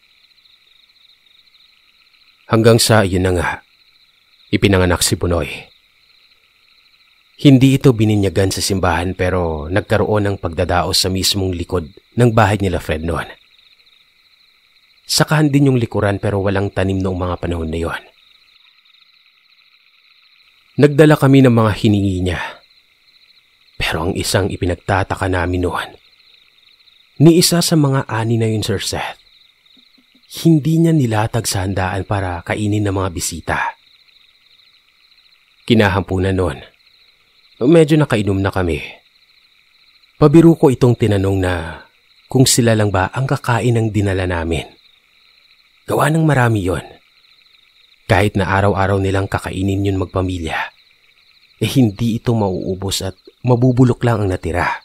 Hanggang sa iyon na nga, ipinanganak si Bunoy. Hindi ito bininyagan sa simbahan pero nagkaroon ng pagdadaos sa mismong likod ng bahay nila Fred noon. Sakahan din yung likuran pero walang tanim noong mga panahon na yon. Nagdala kami ng mga hiningi niya. Pero ang isang ipinagtataka namin noon, ni isa sa mga ani na yun, Sir Seth, hindi niya nilatag sa handaan para kainin ng mga bisita. Kinahampunan noon, medyo nakainom na kami. Pabiro ko itong tinanong na kung sila lang ba ang kakain ng dinala namin. Gawa ng marami yon. Kahit na araw-araw nilang kakainin yun magpamilya, hindi ito mauubos at mabubulok lang ang natira.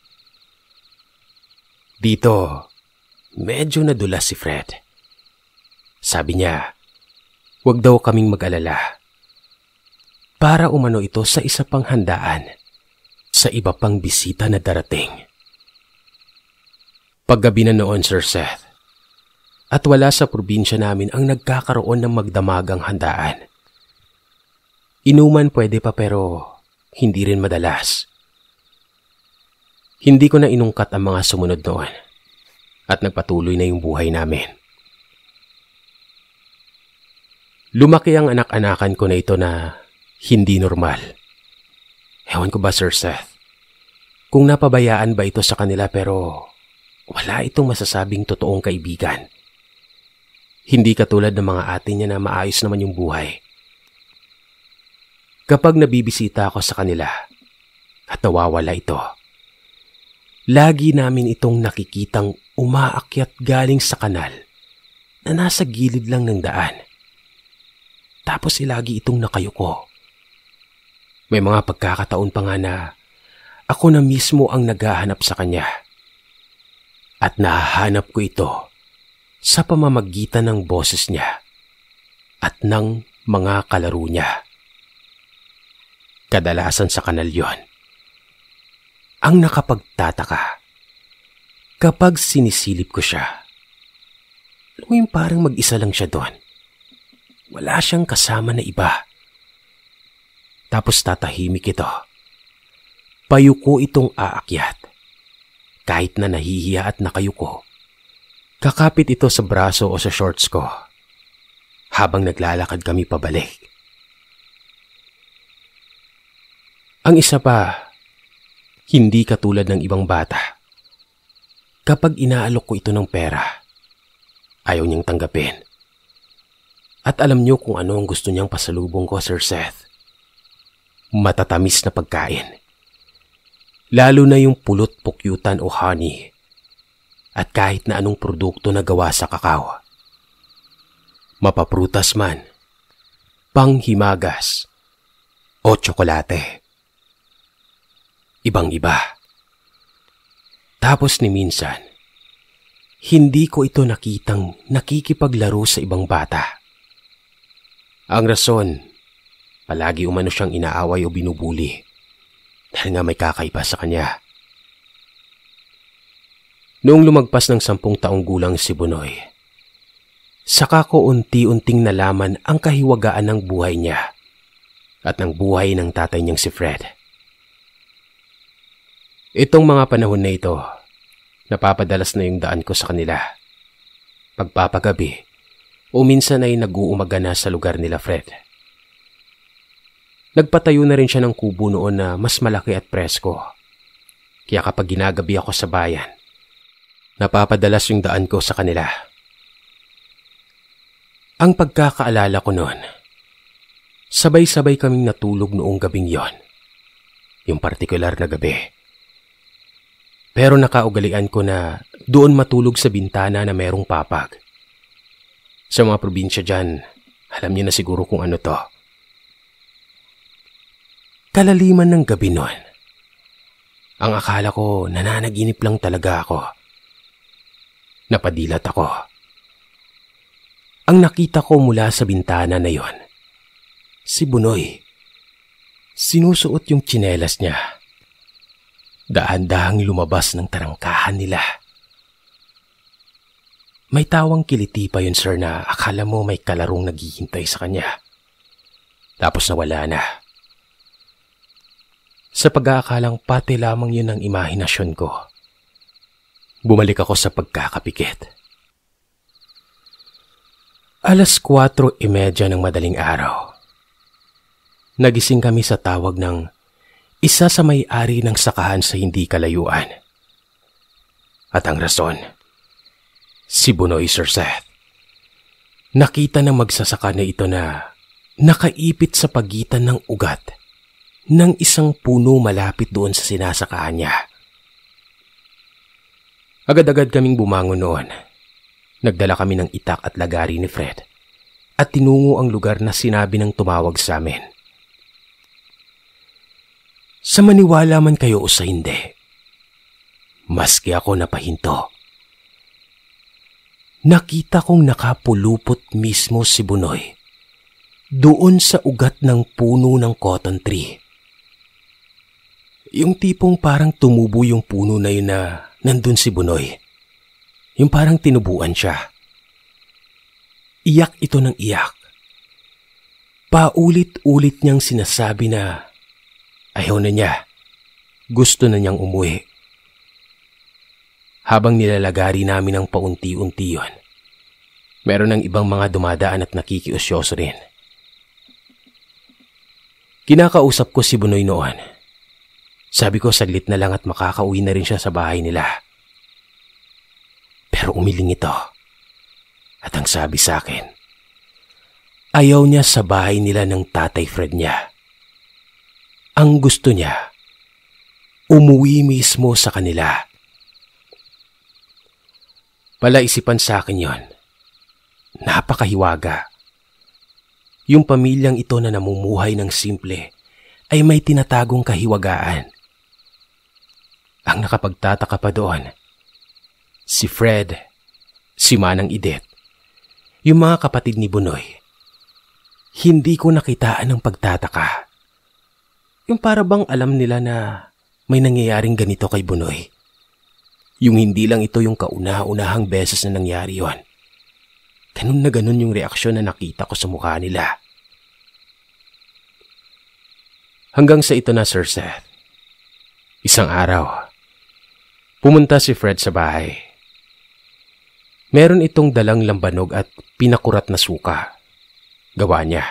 Dito, medyo nadulas si Fred. Sabi niya, wag daw kaming mag-alala. Para umano ito sa isa pang handaan, sa iba pang bisita na darating. Paggabi na noon, Sir Seth, at wala sa probinsya namin ang nagkakaroon ng magdamagang handaan. Inuman pwede pa pero hindi rin madalas. Hindi ko na inungkat ang mga sumunod noon at nagpatuloy na yung buhay namin. Lumaki ang anak-anakan ko na ito na hindi normal. Ewan ko ba, Sir Seth, kung napabayaan ba ito sa kanila pero wala itong masasabing totoong kaibigan. Hindi katulad ng mga ate niya na maayos naman yung buhay. Kapag nabibisita ako sa kanila at nawawala ito, lagi namin itong nakikitang umaakyat galing sa kanal na nasa gilid lang ng daan. Tapos lagi itong nakayuko. May mga pagkakataon pa nga na ako na mismo ang naghahanap sa kanya. At nahahanap ko ito sa pamamagitan ng boses niya at ng mga kalaro niya. Kadalasan sa kanal yon. Ang nakapagtataka, kapag sinisilip ko siya, alam mo yung parang mag-isa lang siya doon. Wala siyang kasama na iba. Tapos tatahimik ito. Payuko itong aakyat. Kahit na nahihiya at nakayuko, kakapit ito sa braso o sa shorts ko habang naglalakad kami pabalik. Ang isa pa, hindi katulad ng ibang bata. Kapag inaalok ko ito ng pera, ayaw niyang tanggapin. At alam niyo kung ano ang gusto niyang pasalubong ko, Sir Seth. Matatamis na pagkain. Lalo na yung pulot pukyutan o honey. At kahit na anong produkto na gawa sa kakao. Mapaprutas man, panghimagas, o tsokolate. Ibang-iba. Tapos ni minsan, hindi ko ito nakitang nakikipaglaro sa ibang bata. Ang rason, palagi umano siyang inaaway o binubuli dahil nga may kakaiba sa kanya. Noong lumagpas ng 10 taong gulang si Bunoy, saka ko unti-unting nalaman ang kahiwagaan ng buhay niya at ng buhay ng tatay niyang si Fred. Itong mga panahon na ito, napapadalas na yung daan ko sa kanila. Pagpapagabi, o minsan ay nag-uumaga na sa lugar nila Fred. Nagpatayo na rin siya ng kubo noon na mas malaki at presko. Kaya kapag ginagabi ako sa bayan, napapadalas yung daan ko sa kanila. Ang pagkakaalala ko noon, sabay-sabay kaming natulog noong gabing yon. Yung partikular na gabi. Pero nakaugalian ko na doon matulog sa bintana na merong papag. Sa mga probinsya dyan, alam niyo na siguro kung ano to. Kalaliman ng gabi noon. Ang akala ko nananaginip lang talaga ako. Napadilat ako. Ang nakita ko mula sa bintana na yon, si Bunoy. Sinusuot yung tsinelas niya. Dahan-dahang lumabas ng tarangkahan nila. May tawang kiliti pa yun, sir, na akala mo may kalarong naghihintay sa kanya. Tapos nawala na. Sa pag-aakalang pati lamang yun ang imahinasyon ko, bumalik ako sa pagkakapikit. 4:30 ng madaling araw. Nagising kami sa tawag ng isa sa may-ari ng sakahan sa hindi kalayuan. At ang rason, si Bunoy, Sir Seth. Nakita ng magsasaka na ito na nakaipit sa pagitan ng ugat ng isang puno malapit doon sa sinasakahan niya. Agad-agad kaming bumangon noon. Nagdala kami ng itak at lagari ni Fred at tinungo ang lugar na sinabi ng tumawag sa amin. Sa maniwala man kayo o sa hindi, maski ako napahinto. Nakita kong nakapulupot mismo si Bunoy doon sa ugat ng puno ng cotton tree. Yung tipong parang tumubo yung puno na yun na nandun si Bunoy. Yung parang tinubuan siya. Iyak ito ng iyak. Paulit-ulit niyang sinasabi na ayaw na niya. Gusto na niyang umuwi. Habang nilalagari namin ang paunti-unti yun, meron ng ibang mga dumadaan at nakikiusyoso rin. Kinakausap ko si Bunoy noon. Sabi ko saglit na lang at makakauwi na rin siya sa bahay nila. Pero umiling ito. At ang sabi sa akin, ayaw niya sa bahay nila ng Tatay Fred niya. Ang gusto niya, umuwi mismo sa kanila. Palaisipan sa akin yon. Napakahiwaga. Yung pamilyang ito na namumuhay ng simple ay may tinatagong kahiwagaan. Ang nakapagtataka pa doon, si Fred, si Manang Idet, yung mga kapatid ni Bunoy, hindi ko nakitaan ng pagtataka. Yung para bang alam nila na may nangyayaring ganito kay Bunoy. Yung hindi lang ito yung kauna-unahang beses na nangyari yon. Ganun na ganun yung reaksyon na nakita ko sa mukha nila. Hanggang sa ito na, Sir Seth. Isang araw, pumunta si Fred sa bahay. Meron itong dalang lambanog at pinakurat na suka. Gawa niya.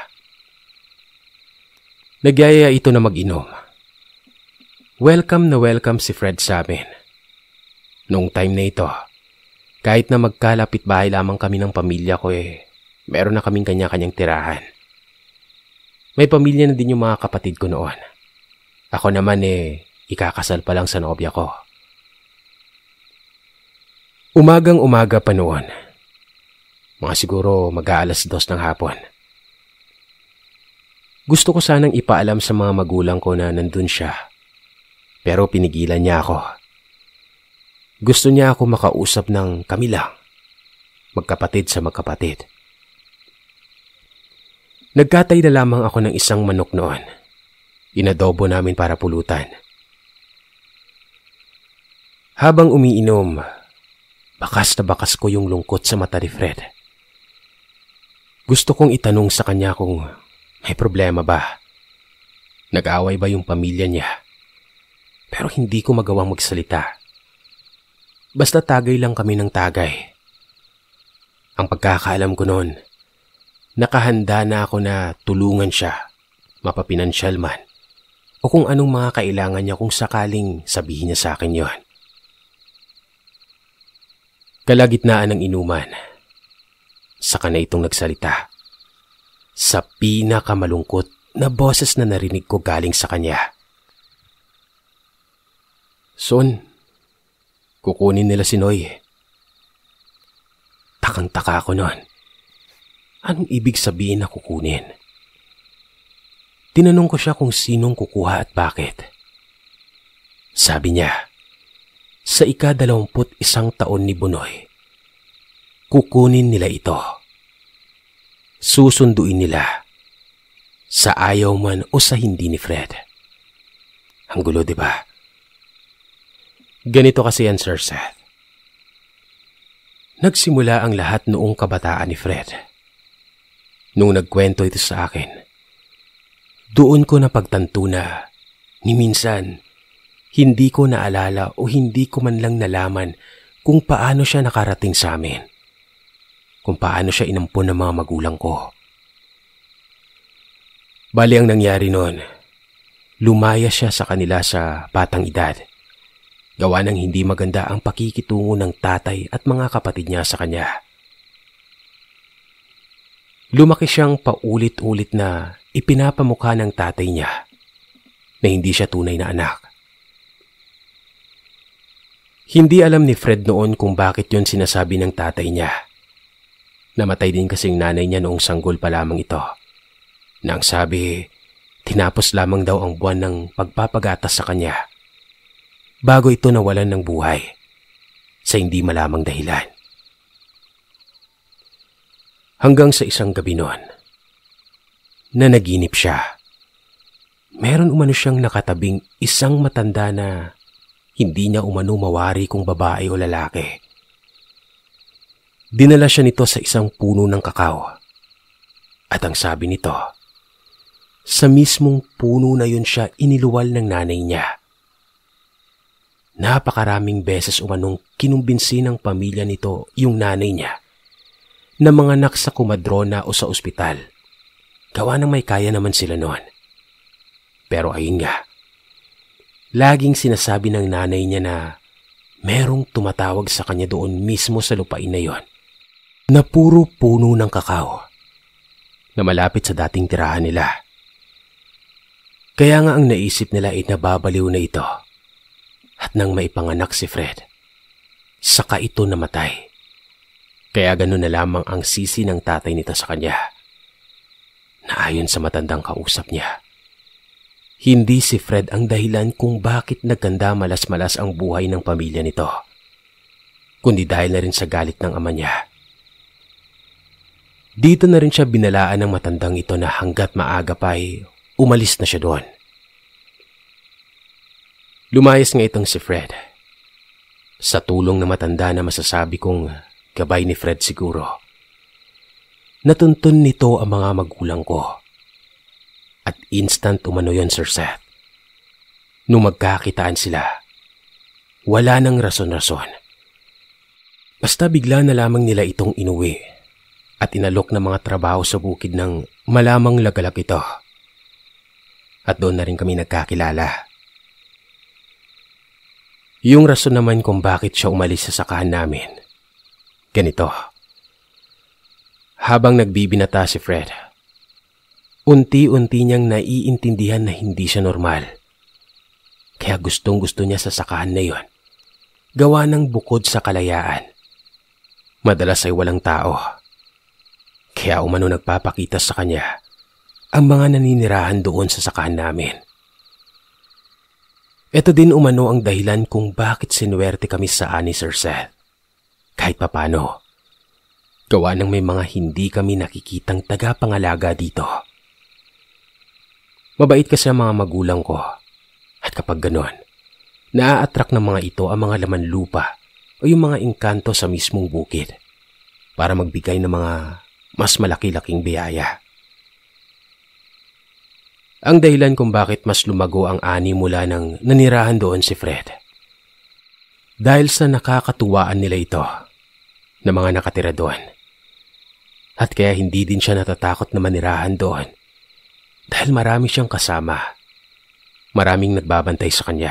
Nagyaya ito na mag-inom. Welcome na welcome si Fred sa amin. Noong time na ito, kahit na magkalapit bahay lamang kami ng pamilya ko meron na kaming kanya-kanyang tirahan. May pamilya na din yung mga kapatid ko noon. Ako naman ikakasal pa lang sa nobya ko. Umagang-umaga pa noon. Mga siguro mag-aalas 2 ng hapon. Gusto ko sanang ipaalam sa mga magulang ko na nandun siya. Pero pinigilan niya ako. Gusto niya ako makausap ng kami lang. Magkapatid sa magkapatid. Nagkatay na lamang ako ng isang manok noon. Inadobo namin para pulutan. Habang umiinom, bakas na bakas ko yung lungkot sa mata ni Fred. Gusto kong itanong sa kanya kung may problema ba. Nag-away ba yung pamilya niya? Pero hindi ko magawang magsalita. Basta tagay lang kami ng tagay. Ang pagkakaalam ko noon, nakahanda na ako na tulungan siya, mapapinansyal man, o kung anong mga kailangan niya kung sakaling sabihin niya sa akin yon. Kalagitnaan ng inuman, saka na itong nagsalita. Sa pinakamalungkot na boses na narinig ko galing sa kanya. Son, kukunin nila si Noy. Takang-taka ako nun. Anong ibig sabihin na kukunin? Tinanong ko siya kung sinong kukuha at bakit. Sabi niya, sa ika-21 taon ni Bunoy, kukunin nila ito. Susunduin nila, sa ayaw man o sa hindi ni Fred. Ang gulo, diba? Ganito kasi yan, Sir Seth. Nagsimula ang lahat noong kabataan ni Fred. Nung nagkwento ito sa akin, doon ko napagtanto na ni minsan hindi ko naalala o hindi ko man lang nalaman kung paano siya nakarating sa amin. Kung paano siya inampon ng mga magulang ko. Bali ang nangyari noon, lumaya siya sa kanila sa batang edad. Gawa ng hindi maganda ang pakikitungo ng tatay at mga kapatid niya sa kanya. Lumaki siyang paulit-ulit na ipinapamukha ng tatay niya na hindi siya tunay na anak. Hindi alam ni Fred noon kung bakit yon sinasabi ng tatay niya. Namatay din kasing nanay niya noong sanggol pa lamang ito. Nang sabi, tinapos lamang daw ang buwan ng pagpapagatas sa kanya. Bago ito nawalan ng buhay sa hindi malamang dahilan. Hanggang sa isang gabi noon, na naginip siya. Meron umano siyang nakatabing isang matanda na hindi niya umano mawari kung babae o lalaki. Dinala siya nito sa isang puno ng kakao. At ang sabi nito, sa mismong puno na yun siya iniluwal ng nanay niya. Napakaraming beses umanong kinumbinsi ng pamilya nito yung nanay niya na manganak sa kumadrona o sa ospital. Gawa ng may kaya naman sila noon. Pero ayun nga, laging sinasabi ng nanay niya na merong tumatawag sa kanya doon mismo sa lupain na yon, na puro puno ng kakao na malapit sa dating tirahan nila. Kaya nga ang naisip nila ay nababaliw na ito. At nang maipanganak si Fred, saka ito namatay. Kaya ganun na lamang ang sisi ng tatay nito sa kanya. Na ayon sa matandang kausap niya, hindi si Fred ang dahilan kung bakit nagkanda malas-malas ang buhay ng pamilya nito, kundi dahil na rin sa galit ng ama niya. Dito na rin siya binalaan ng matandang ito na hanggat maaga pa ay umalis na siya doon. Lumayas nga itong si Fred. Sa tulong na matanda na masasabi kong gabay ni Fred siguro. Natuntun nito ang mga magulang ko. At instant umano yun, Sir Seth. Nung magkakitaan sila, wala nang rason-rason. Basta bigla na lamang nila itong inuwi at inalok ng mga trabaho sa bukid ng malamang lagalak ito. At doon na rin kami nagkakilala. Yung rason naman kung bakit siya umalis sa sakahan namin, ganito. Habang nagbibinata si Fred, unti-unti niyang naiintindihan na hindi siya normal. Kaya gustong-gusto niya sa sakahan na yon, gawa ng bukod sa kalayaan. Madalas ay walang tao. Kaya umano nagpapakita sa kanya ang mga naninirahan doon sa sakahan namin. Ito din umano ang dahilan kung bakit sinuwerte kami sa ani, Sir Seth. Kahit papano, gawa ng may mga hindi kami nakikitang tagapangalaga dito. Mabait kasi ang mga magulang ko. At kapag ganon, naa-attract ng mga ito ang mga laman lupa o yung mga engkanto sa mismong bukid para magbigay ng mga mas malaki-laking biyaya. Ang dahilan kung bakit mas lumago ang ani mula nang nanirahan doon si Fred. Dahil sa nakakatuwaan nila ito na mga nakatira doon. At kaya hindi din siya natatakot na manirahan doon dahil marami siyang kasama. Maraming nagbabantay sa kanya.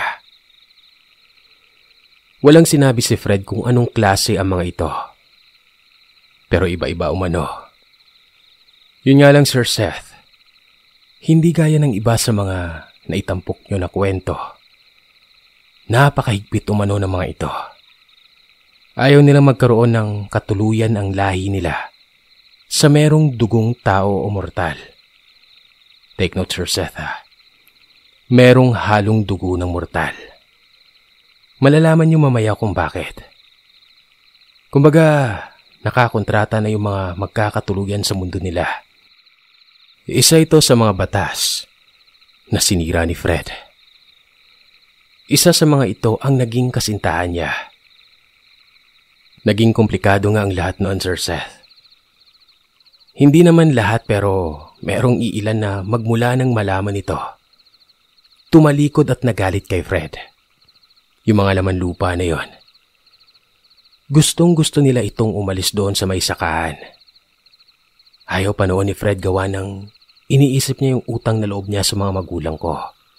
Walang sinabi si Fred kung anong klase ang mga ito. Pero iba-iba umano. Yun nga lang, Sir Seth. Hindi gaya ng iba sa mga naitampok nyo na kwento. Napakahigpit umano ng mga ito. Ayaw nilang magkaroon ng katuluyan ang lahi nila sa merong dugong tao o mortal. Take note, Sir Seth, ha? Merong halong dugo ng mortal. Malalaman niyo mamaya kung bakit. Kumbaga, nakakontrata na yung mga magkakatuluyan sa mundo nila. Isa ito sa mga batas na sinira ni Fred. Isa sa mga ito ang naging kasintahan niya. Naging komplikado nga ang lahat noon, Sir Seth. Hindi naman lahat pero merong iilan na magmula nang malaman ito. Tumalikod at nagalit kay Fred. Yung mga laman lupa na yon. Gustong-gusto nila itong umalis doon sa may sakahan. Ayaw pa noon ni Fred gawa ng iniisip niya yung utang na loob niya sa mga magulang ko.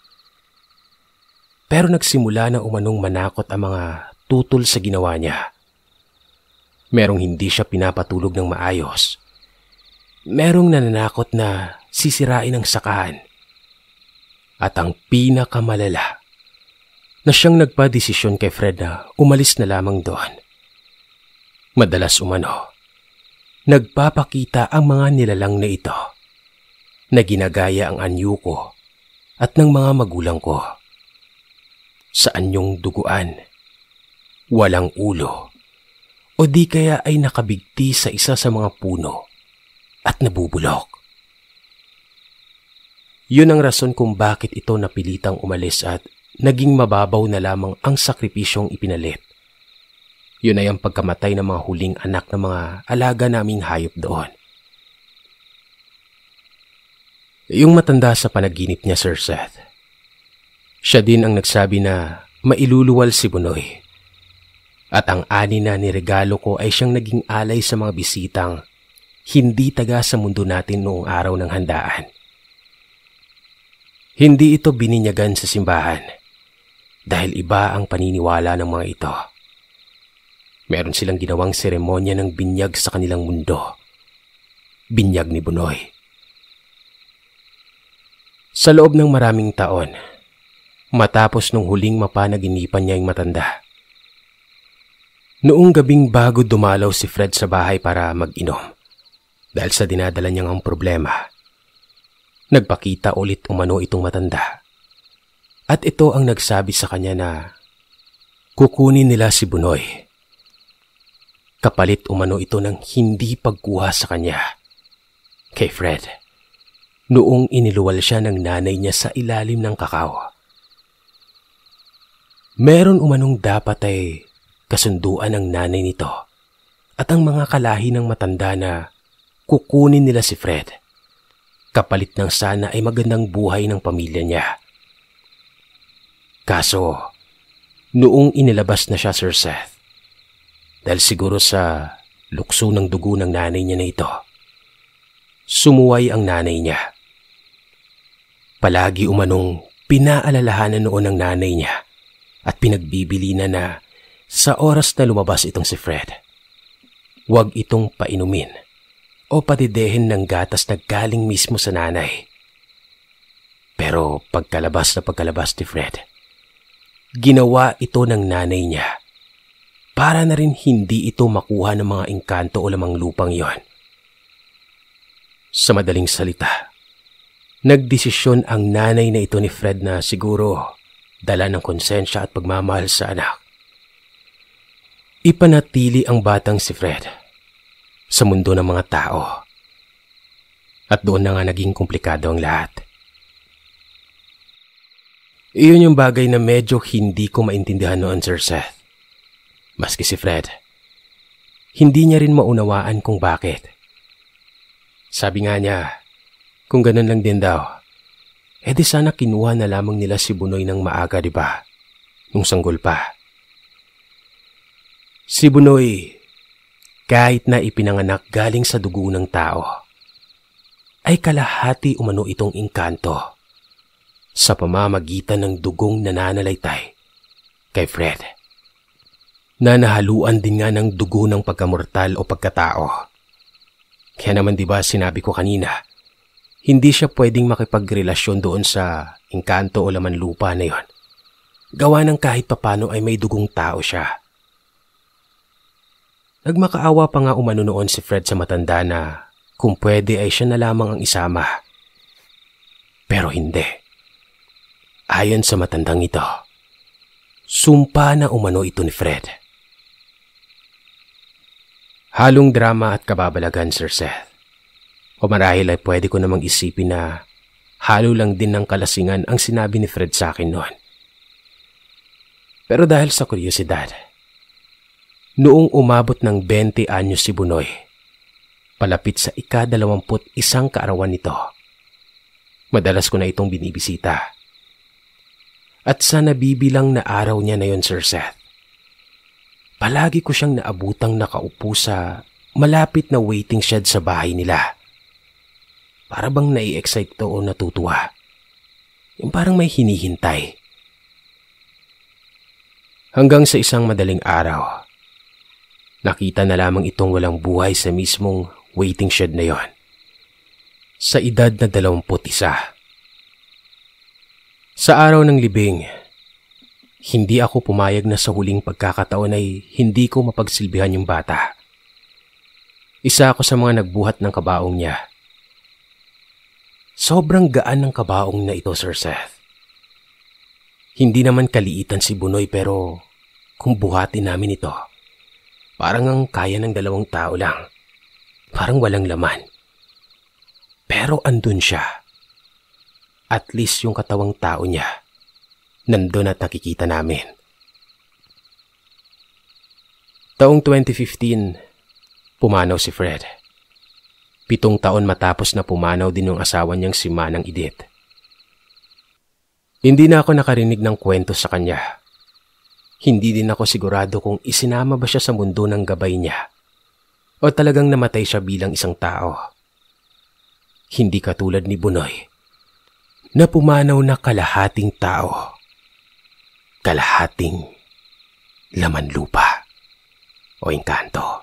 Pero nagsimula na umanong manakot ang mga tutol sa ginawa niya. Merong hindi siya pinapatulog ng maayos. Merong nananakot na sisirain ang sakahan. At ang pinakamalala, na siyang nagpadesisyon kay Fred na umalis na lamang doon. Madalas umano, nagpapakita ang mga nilalang na ito na ginagaya ang anyo ko at ng mga magulang ko. Sa anyong duguan, walang ulo, o di kaya ay nakabigti sa isa sa mga puno at nabubulok. Yun ang rason kung bakit ito napilitang umalis at naging mababaw na lamang ang sakripisyong ipinalit. Yun ay ang pagkamatay ng mga huling anak ng mga alaga naming hayop doon. Yung matanda sa panaginip niya, Sir Seth. Siya din ang nagsabi na mailuluwal si Bunoy. At ang ani na niregalo ko ay siyang naging alay sa mga bisitang hindi taga sa mundo natin noong araw ng handaan. Hindi ito bininyagan sa simbahan dahil iba ang paniniwala ng mga ito. Meron silang ginawang seremonya ng binyag sa kanilang mundo. Binyag ni Bunoy. Sa loob ng maraming taon, matapos nung huling mapanaginipan niya yung matanda. Noong gabing bago dumalaw si Fred sa bahay para mag-inom dahil sa dinadala niyang ang problema, nagpakita ulit umano itong matanda. At ito ang nagsabi sa kanya na kukunin nila si Bunoy. Kapalit umano ito ng hindi pagkuha sa kanya kay Fred noong iniluwal siya ng nanay niya sa ilalim ng kakao. Meron umanong dapat ay kasunduan ng nanay nito at ang mga kalahi ng matanda na kukunin nila si Fred. Kapalit ng sana ay magandang buhay ng pamilya niya. Kaso, noong inilabas na siya, Sir Seth, dahil siguro sa lukso ng dugo ng nanay niya na ito, sumuway ang nanay niya. Palagi umanong pinaalalahanan noon ng nanay niya at pinagbibili na sa oras na lumabas itong si Fred, huwag itong painumin o patidehin ng gatas na galing mismo sa nanay. Pero pagkalabas ni Fred, ginawa ito ng nanay niya para na rin hindi ito makuha ng mga engkanto o lamang lupang yon. Sa madaling salita, nagdesisyon ang nanay na ito ni Fred na siguro dala ng konsensya at pagmamahal sa anak. Ipanatili ang batang si Fred sa mundo ng mga tao. At doon na nga naging komplikado ang lahat. Iyon yung bagay na medyo hindi ko maintindihan noon, Sir Seth. Maski si Fred, hindi niya rin maunawaan kung bakit. Sabi nga niya, kung ganun lang din daw, di sana kinuha na lamang nila si Bunoy ng maaga, di ba? Nung sanggol pa. Si Bunoy, kahit na ipinanganak galing sa dugo ng tao, ay kalahati umano itong engkanto. sa pamamagitan ng dugong nananalaytay kay Fred. Nanahaluan din nga ng dugo ng pagkamortal o pagkatao. Kaya naman 'di ba sinabi ko kanina, hindi siya pwedeng makipagrelasyon doon sa engkanto o laman lupa na yon. Gawa ng kahit papano ay may dugong tao siya. Nagmakaawa pa nga umano noon si Fred sa matanda na kung pwede ay siya na lamang ang isama. Pero hindi. Ayon sa matandang ito, sumpa na umano ito ni Fred. Halong drama at kababalagan, Sir Seth. O marahil ay pwede ko namang isipin na halo lang din ng kalasingan ang sinabi ni Fred sa akin noon. Pero dahil sa kuryosidad, noong umabot ng 20 anyos si Bunoy, palapit sa ika-21 kaarawan nito, madalas ko na itong binibisita. At sa nabibilang na araw niya na yon, Sir Seth, palagi ko siyang naabutang nakaupo sa malapit na waiting shed sa bahay nila. Para bang nai-excite to o natutuwa. Yung parang may hinihintay. Hanggang sa isang madaling araw, nakita na lamang itong walang buhay sa mismong waiting shed na yon. Sa edad na 21. Sa araw ng libing, hindi ako pumayag na sa huling pagkakataon ay hindi ko mapagsilbihan yung bata. Isa ako sa mga nagbuhat ng kabaong niya. Sobrang gaan ng kabaong na ito, Sir Seth. Hindi naman kaliitan si Bunoy pero kung buhatin namin ito, parang ang kaya ng 2 tao lang. Parang walang laman. Pero andun siya. At least yung katawang tao niya, nandun at nakikita namin. Taong 2015, pumanaw si Fred. 7 taon matapos na pumanaw din yung asawa niyang si Manang Edith. Hindi na ako nakarinig ng kwento sa kanya. Hindi din ako sigurado kung isinama ba siya sa mundo ng gabay niya o talagang namatay siya bilang isang tao. Hindi katulad ni Bunoy na pumanaw na kalahating tao, kalahating laman lupa o engkanto.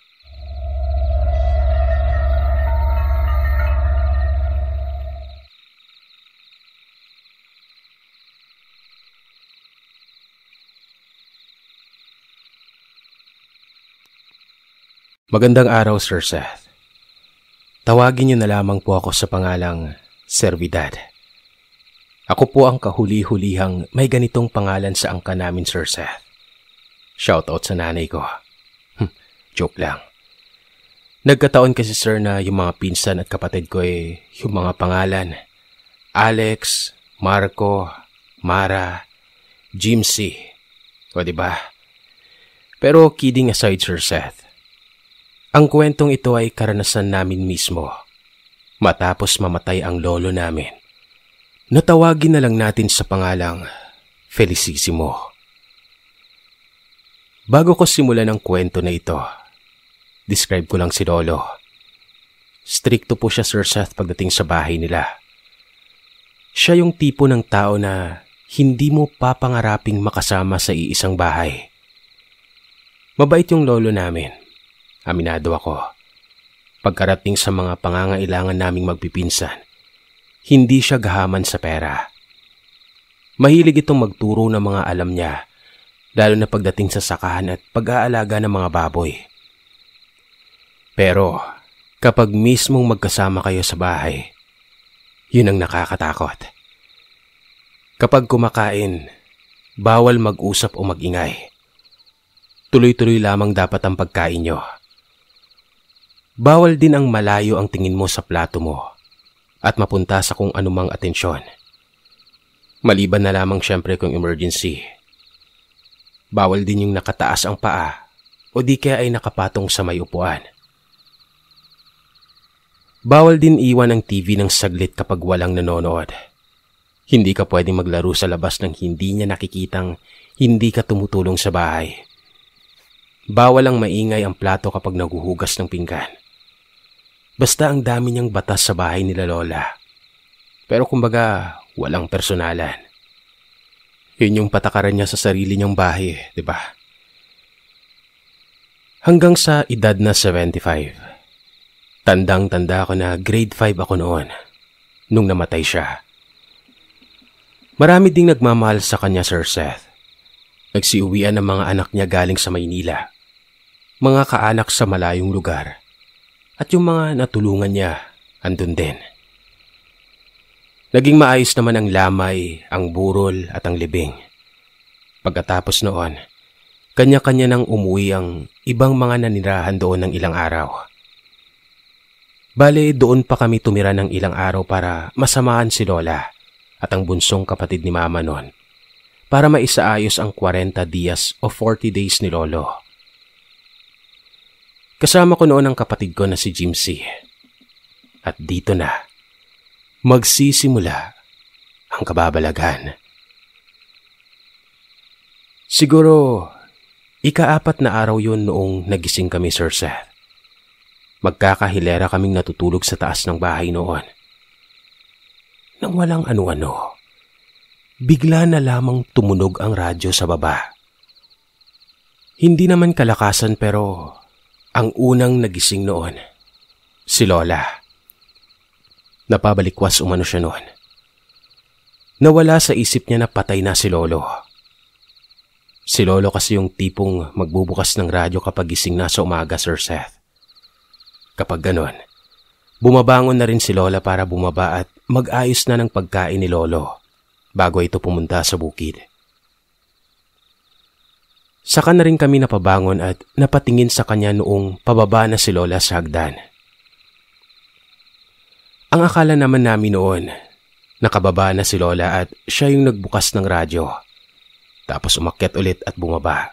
Magandang araw, Sir Seth. Tawagin niyo na lamang po ako sa pangalang Servidad. Ako po ang kahuli-hulihang may ganitong pangalan sa angka namin, Sir Seth. Shoutout sa nanay ko. Joke lang. Nagkataon kasi, sir, na yung mga pinsan at kapatid ko yung mga pangalan Alex, Marco, Mara, Jimsy. O diba? Pero kidding aside, Sir Seth, ang kwentong ito ay karanasan namin mismo. Matapos mamatay ang lolo namin, natawagin na lang natin sa pangalang Felicissimo. Bago ko simulan ang kwento na ito, describe ko lang si Lolo. Strikto po siya, Sir Seth, pagdating sa bahay nila. Siya yung tipo ng tao na hindi mo papangaraping makasama sa iisang bahay. Mabait yung lolo namin. Aminado ako. Pagkarating sa mga pangangailangan naming magpipinsan, hindi siya gahaman sa pera. Mahilig itong magturo ng mga alam niya, lalo na pagdating sa sakahan at pag-aalaga ng mga baboy. Pero kapag mismong magkasama kayo sa bahay, yun ang nakakatakot. Kapag kumakain, bawal mag-usap o mag-ingay. Tuloy-tuloy lamang dapat ang pagkain nyo. Bawal din ang malayo ang tingin mo sa plato mo at mapunta sa kung anumang atensyon. Maliban na lamang syempre kung emergency. Bawal din yung nakataas ang paa o di kaya ay nakapatong sa may upuan. Bawal din iwan ang TV ng saglit kapag walang nanonood. Hindi ka pwedeng maglaro sa labas nang hindi niya nakikitang hindi ka tumutulong sa bahay. Bawal ang maingay ang plato kapag naguhugas ng pinggan. Basta ang dami niyang batas sa bahay nila Lola. Pero kumbaga, walang personalan. Yun yung patakaran niya sa sarili niyang bahay, di ba? Hanggang sa edad na 75. Tandang-tanda ko na grade 5 ako noon, nung namatay siya. Marami ding nagmamahal sa kanya, Sir Seth. Nagsiuwian ng mga anak niya galing sa Maynila, mga kaanak sa malayong lugar, at yung mga natulungan niya, andun din. Naging maayos naman ang lamay, ang burol at ang libing. Pagkatapos noon, kanya-kanya nang umuwi ang ibang mga nanirahan doon ng ilang araw. Bale, doon pa kami tumira ng ilang araw para masamahan si Lola at ang bunsong kapatid ni Mama noon para maisaayos ang 40 dias o 40 days ni Lolo. Kasama ko noon ang kapatid ko na si Jimsy. At dito na magsisimula ang kababalaghan. Siguro, ika-4 na araw yun noong nagising kami, Sir Seth. Magkakahilera kaming natutulog sa taas ng bahay noon. Nang walang ano-ano, bigla na lamang tumunog ang radyo sa baba. Hindi naman kalakasan pero ang unang nagising noon, si Lola. Napabalikwas umano siya noon. Nawala sa isip niya na patay na si Lolo. Si Lolo kasi yung tipong magbubukas ng radyo kapag gising na sa umaga, Sir Seth. Kapag ganon, bumabangon na rin si Lola para bumaba at mag-ayos na ng pagkain ni Lolo bago ito pumunta sa bukid. Saka na rin kami napabangon at napatingin sa kanya noong pababa na si Lola sa hagdan. Ang akala naman namin noon, nakababa na si Lola at siya yung nagbukas ng radyo. Tapos umakyat ulit at bumaba.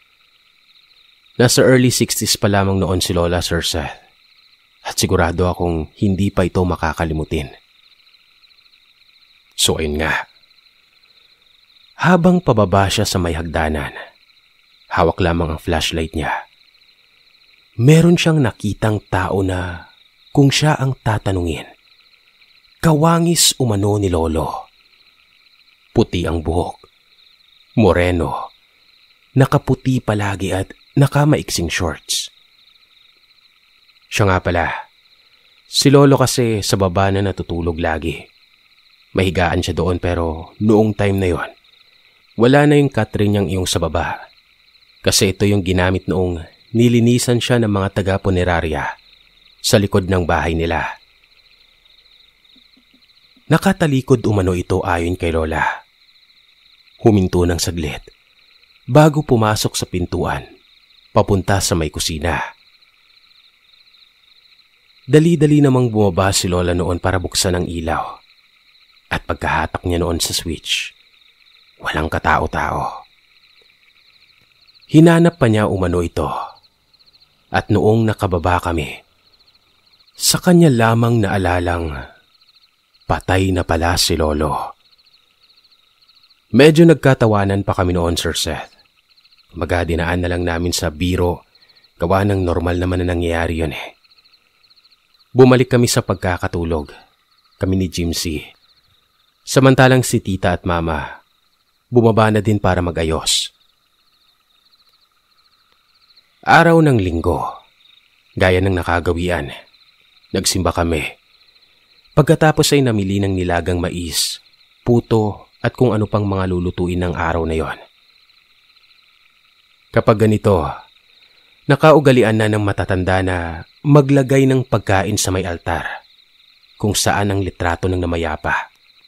Nasa early 60s pa lamang noon si Lola, Sir Seth. At sigurado akong hindi pa ito makakalimutin. So ayun nga. Habang pababa siya sa may hagdanan, hawak lamang ang flashlight niya. Meron siyang nakitang tao na kung siya ang tatanungin, kawangis umano ni Lolo. Puti ang buhok, moreno, nakaputi palagi at nakamaiksing shorts. Siya nga pala, si Lolo kasi sa baba na natutulog lagi. Mahigaan siya doon pero noong time na yon, wala na yung katrin niyang iyong sa baba. Kasi ito yung ginamit noong nilinisan siya ng mga taga-punerarya sa likod ng bahay nila. Nakatalikod umano ito ayon kay Lola. Huminto ng saglit bago pumasok sa pintuan, papunta sa may kusina. Dali-dali namang bumaba si Lola noon para buksan ang ilaw. At pagkahatak niya noon sa switch, walang katao-tao. Hinanap pa niya umano ito. At noong nakababa kami, sa kanya lamang naalalang patay na pala si Lolo. Medyo nagkatawanan pa kami noon, Sir Seth. Magadinaan na lang namin sa biro, gawa ng normal naman na nangyayari yun eh. Bumalik kami sa pagkakatulog, kami ni Jimsy. Samantalang si Tita at Mama, bumaba na din para magayos. Araw ng linggo, gaya ng nakagawian, nagsimba kami. Pagkatapos ay namili ng nilagang mais, puto at kung ano pang mga lulutuin ng araw na yon. Kapag ganito, nakaugalian na ng matatanda na maglagay ng pagkain sa may altar, kung saan ang litrato ng namayapa.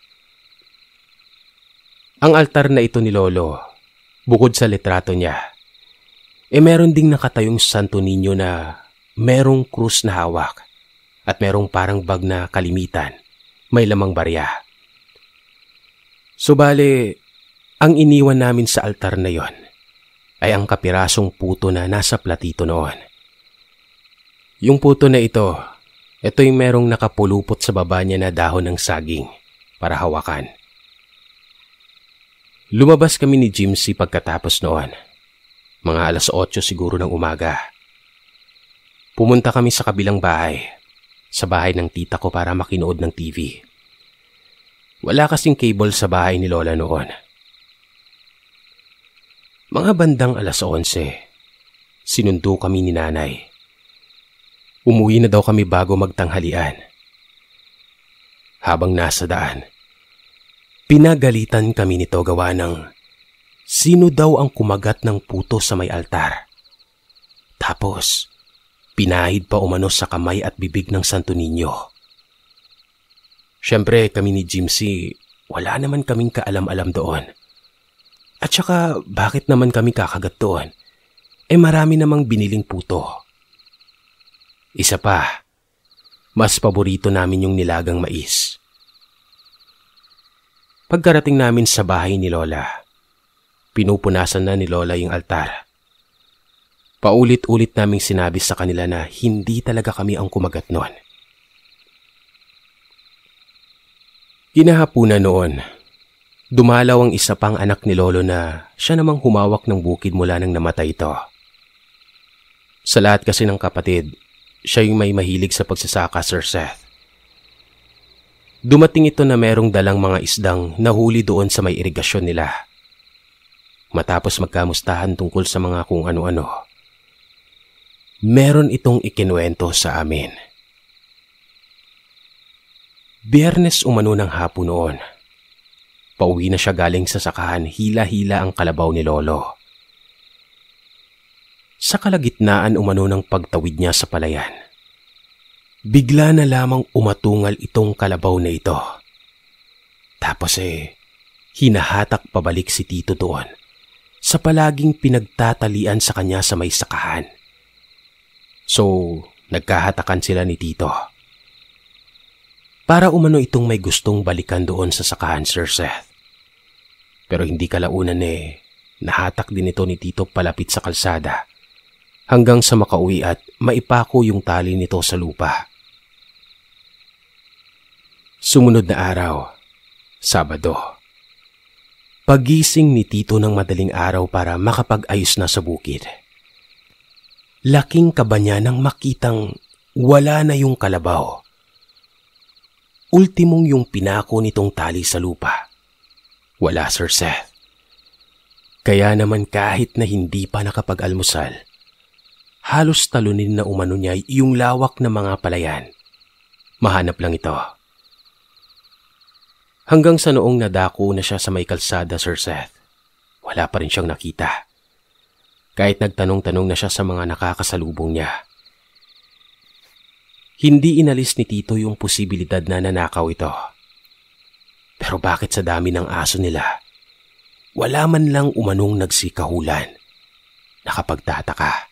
Ang altar na ito ni Lolo, bukod sa litrato niya, meron ding nakatayong Santo Niño na merong krus na hawak at merong parang bag na kalimitan, may lamang barya. Subali, ang iniwan namin sa altar na yon ay ang kapirasong puto na nasa platito noon. Yung puto na ito yung merong nakapulupot sa baba niya na dahon ng saging para hawakan. Lumabas kami ni Jimsy pagkatapos noon. Mga 8:00 siguro ng umaga. Pumunta kami sa kabilang bahay, sa bahay ng tita ko para makinood ng TV. Wala kasing cable sa bahay ni Lola noon. Mga bandang 11:00, sinundo kami ni Nanay. Umuwi na daw kami bago magtanghalian. Habang nasa daan, pinagalitan kami nito gawa ng sino daw ang kumagat ng puto sa may altar. Tapos, pinahid pa umano sa kamay at bibig ng Santo Niño. Siyempre kami ni Jimsy, wala naman kaming kaalam-alam doon. At saka bakit naman kami kakagat doon? Marami namang biniling puto. Isa pa, mas paborito namin yung nilagang mais. Pagkarating namin sa bahay ni Lola, pinupunasan na ni Lola yung altar. Paulit-ulit naming sinabi sa kanila na hindi talaga kami ang kumagat noon. Kinahapunan noon, dumalaw ang isa pang anak ni Lolo na siya namang humawak ng bukid mula nang namatay ito. Sa lahat kasi ng kapatid, siya yung may mahilig sa pagsasaka, Sir Seth. Dumating ito na merong dalang mga isdang nahuli doon sa may irigasyon nila. Matapos magkamustahan tungkol sa mga kung ano-ano, meron itong ikinuwento sa amin. Biyernes umano ng hapon noon. Pauwi na siya galing sa sakahan, hila-hila ang kalabaw ni Lolo. Sa kalagitnaan umano ng pagtawid niya sa palayan, bigla na lamang umatungal itong kalabaw na ito. Tapos hinahatak pabalik si Tito doon sa palaging pinagtatalian sa kanya sa may sakahan. So, nagkahatakan sila ni Tito. Para umano itong may gustong balikan doon sa sakahan, Sir Seth. Pero hindi kalaunan nahatak din ito ni Tito palapit sa kalsada hanggang sa makauwi at maipako yung tali nito sa lupa. Sumunod na araw, Sabado. Pagising ni Tito ng madaling araw para makapag-ayos na sa bukid. Laking kaba niya nang makitang wala na yung kalabaw. Ultimong yung pinako nitong tali sa lupa. Wala, Sir Seth. Kaya naman kahit na hindi pa nakapag-almusal, halos talunin na umano niya yung lawak na mga palayan. Mahanap lang ito. Hanggang sa noong nadako na siya sa may kalsada, Sir Seth, wala pa rin siyang nakita. Kahit nagtanong-tanong na siya sa mga nakakasalubong niya. Hindi inalis ni Tito yung posibilidad na nanakaw ito. Pero bakit sa dami ng aso nila, wala man lang umanong nagsikahulan? Nakapagtataka.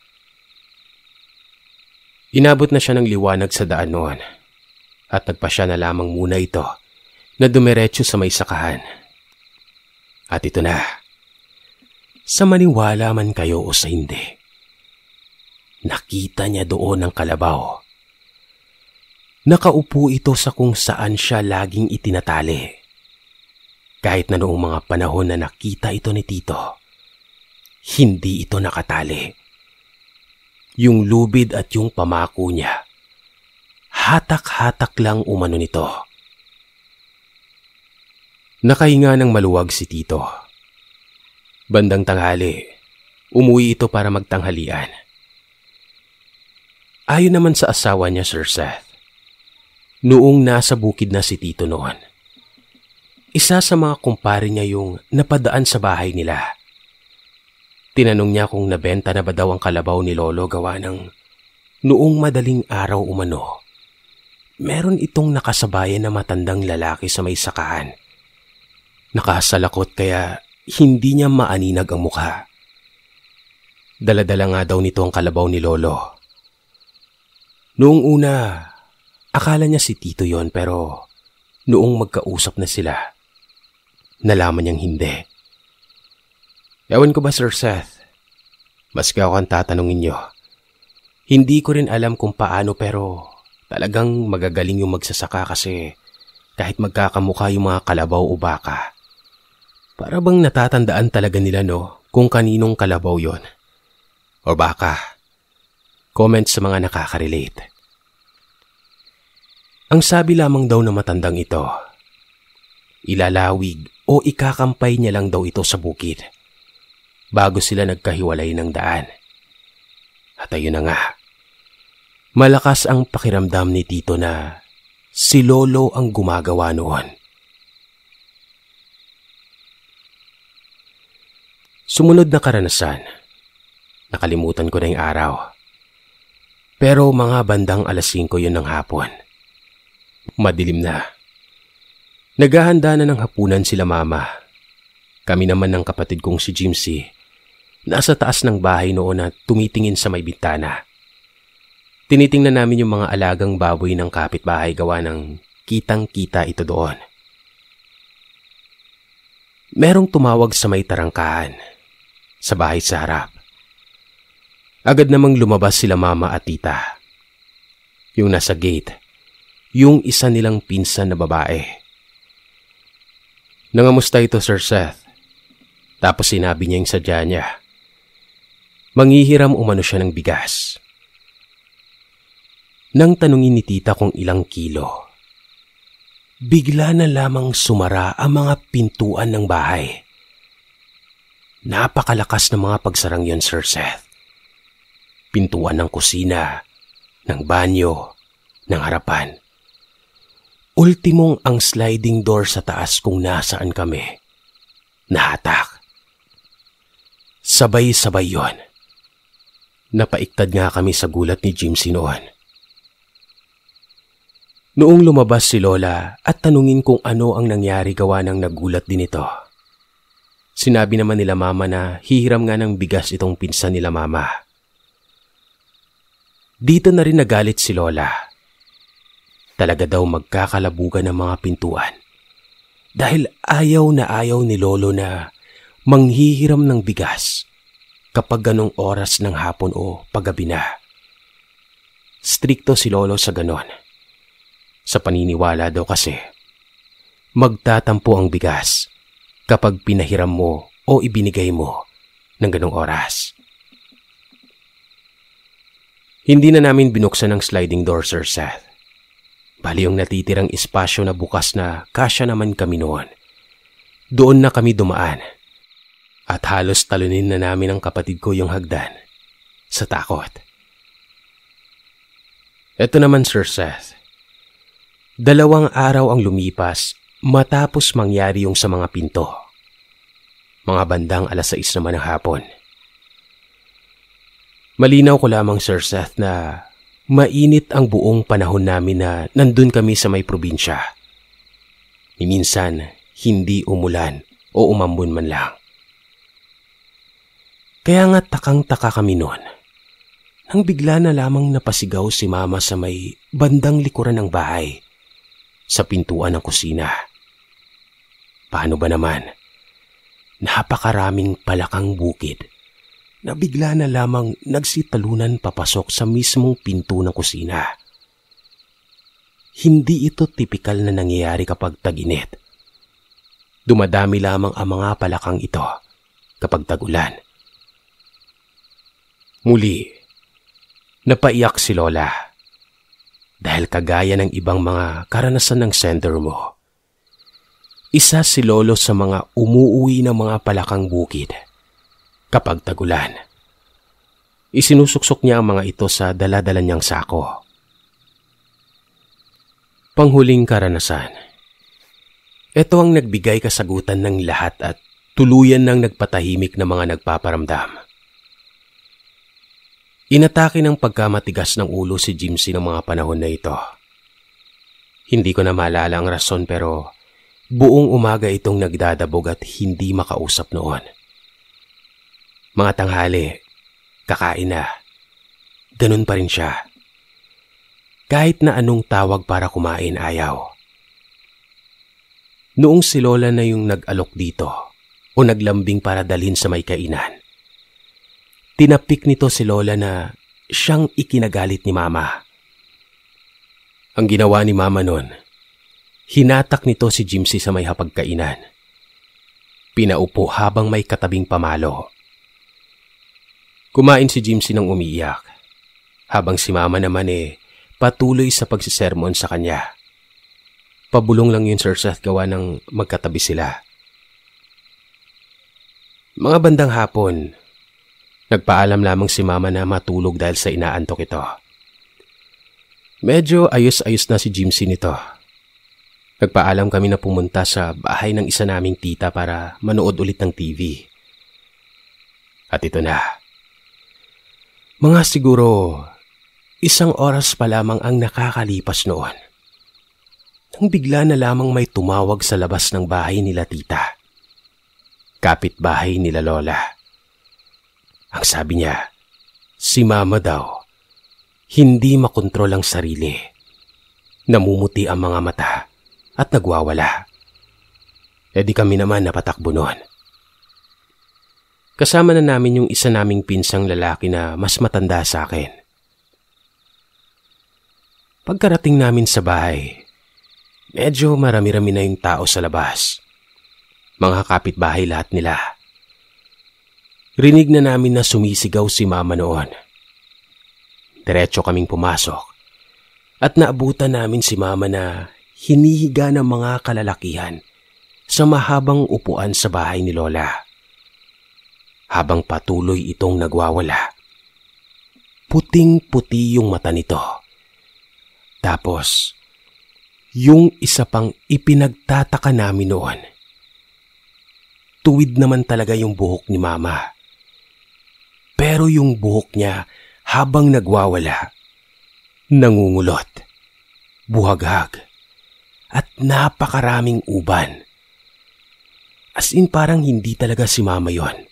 Inabot na siya ng liwanag sa daan noon at nagpasya na lamang muna ito na dumiretso sa may sakahan. At ito na, sa maniwala man kayo o sa hindi, nakita niya doon ang kalabaw. Nakaupo ito sa kung saan siya laging itinatali. Kahit na noong mga panahon na nakita ito ni Tito, hindi ito nakatali. Yung lubid at yung pamako niya, hatak-hatak lang umano nito. Nakahinga ng maluwag si Tito. Bandang tanghali, umuwi ito para magtanghalian. Ayon naman sa asawa niya, Sir Seth, noong nasa bukid na si Tito noon, isa sa mga kumpare niya yung napadaan sa bahay nila. Tinanong niya kung nabenta na ba daw ang kalabaw ni Lolo gawa ng noong madaling araw umano. Meron itong nakasabayan na matandang lalaki sa may sakahan. Nakasalakot kaya hindi niya maaninag ang mukha. Dala-dala nga daw nito ang kalabaw ni Lolo. Noong una, akala niya si Tito yon pero noong magkausap na sila, nalaman niyang hindi. Ewan ko ba, Sir Seth? Maski ako ang tatanungin niyo. Hindi ko rin alam kung paano pero talagang magagaling yung magsasaka kasi kahit magkakamukha yung mga kalabaw o baka. Para bang natatandaan talaga nila kung kaninong kalabaw yon o baka. Comment sa mga nakaka-relate. Ang sabi lamang daw na matandang ito, ilalawig o ikakampay niya lang daw ito sa bukid bago sila nagkahiwalay ng daan. At ayun na nga, malakas ang pakiramdam ni Tito na si Lolo ang gumagawa noon. Sumunod na karanasan, nakalimutan ko na yung araw. Pero mga bandang 5:00 yun ng hapon. Madilim na. Naghahanda na ng hapunan sila mama. Kami naman ng kapatid kong si Jimsy, nasa taas ng bahay noon at tumitingin sa may bintana. Tinitingnan namin yung mga alagang baboy ng kapitbahay gawa ng kitang-kita ito doon. Merong tumawag sa may tarangkahan, sa bahay sa harap. Agad namang lumabas sila mama at tita. Yung nasa gate, yung isa nilang pinsan na babae. Nangamusta ito, Sir Seth. Tapos sinabi niya yung sadya niya. Manghihiram umano siya ng bigas. Nang tanungin ni tita kung ilang kilo, bigla na lamang sumara ang mga pintuan ng bahay. Napakalakas ng mga pagsarang yon, Sir Seth. Pintuan ng kusina, ng banyo, ng harapan. Ultimong ang sliding door sa taas kung nasaan kami. Nahatak. Sabay-sabay yon. Napaiktad nga kami sa gulat ni Jimsy noon. Noong lumabas si Lola at tanungin kung ano ang nangyari gawa ng nagulat din ito. Sinabi naman nila mama na hihiram nga ng bigas itong pinsan nila mama. Dito na rin nagalit si Lola. Talaga daw magkakalabugan ng mga pintuan dahil ayaw na ayaw ni Lolo na manghihiram ng bigas kapag ganong oras ng hapon o paggabi na. Strikto si Lolo sa ganon. Sa paniniwala daw kasi, magtatampo ang bigas kapag pinahiram mo o ibinigay mo ng ganong oras. Hindi na namin binuksan ang sliding door, Sir Seth. Bali yung natitirang espasyo na bukas na kasya naman kami noon. Doon na kami dumaan. At halos talunin na namin ang kapatid ko yung hagdan sa takot. Ito naman, Sir Seth. 2 araw ang lumipas matapos mangyari yung sa mga pinto. Mga bandang 6:00 naman ng hapon. Malinaw ko lamang, Sir Seth, na mainit ang buong panahon namin na nandun kami sa may probinsya. Minsan, hindi umulan o umambon man lang. Kaya nga takang-taka kami noon. Nang bigla na lamang napasigaw si Mama sa may bandang likuran ng bahay, sa pintuan ng kusina. Paano ba naman? Napakaraming palakang bukid na bigla na lamang nagsitalunan papasok sa mismong pinto ng kusina. Hindi ito tipikal na nangyayari kapag tag-init. Dumadami lamang ang mga palakang ito kapag tag-ulan. Muli, napaiyak si Lola dahil kagaya ng ibang mga karanasan ng sender mo. Isa si Lolo sa mga umuuwi ng mga palakang bukid kapag tag-ulan. Isinusuksok niya ang mga ito sa dala-dala niyang sako. Panghuling karanasan. Ito ang nagbigay kasagutan ng lahat at tuluyan ng nagpatahimik na mga nagpaparamdam. Inatake ng pagkamatigas ng ulo si Jimsy ng mga panahon na ito. Hindi ko na maalala ang rason pero buong umaga itong nagdadabog at hindi makausap noon. Mga tanghali, kakain na. Ganun pa rin siya. Kahit na anong tawag para kumain, ayaw. Noong si Lola na yung nag-alok dito o naglambing para dalhin sa may kainan, tinapik nito si Lola na siyang ikinagalit ni Mama. Ang ginawa ni Mama nun, hinatak nito si Jimsy sa may hapagkainan. Pinaupo habang may katabing pamalo. Kumain si Jimsy nang umiiyak, habang si Mama naman patuloy sa pagsisermon sa kanya. Pabulong lang yun, Sir Seth, gawa ng magkatabi sila. Mga bandang hapon, nagpaalam lamang si Mama na matulog dahil sa inaantok ito. Medyo ayos-ayos na si Jimsy nito. Nagpaalam kami na pumunta sa bahay ng isa naming tita para manood ulit ng TV. At ito na. Mga siguro 1 oras pa lamang ang nakakalipas noon. Nang bigla na lamang may tumawag sa labas ng bahay nila tita. Kapitbahay nila Lola. Ang sabi niya, si Mama daw, hindi makontrol ang sarili. Namumuti ang mga mata at nagwawala. E di kami naman napatakbo noon. Kasama na namin yung isa naming pinsang lalaki na mas matanda sa akin. Pagkarating namin sa bahay, medyo marami-rami na yung tao sa labas. Mga kapitbahay lahat nila. Rinig na namin na sumisigaw si Mama noon. Diretso kaming pumasok at naabutan namin si Mama na hinihiga ng mga kalalakihan sa mahabang upuan sa bahay ni Lola. Habang patuloy itong nagwawala. Puting-puti yung mata nito. Tapos, yung isa pang ipinagtataka namin noon. Tuwid naman talaga yung buhok ni Mama. Pero yung buhok niya habang nagwawala, nangungulot, buhaghag, at napakaraming uban. As in parang hindi talaga si Mama yon.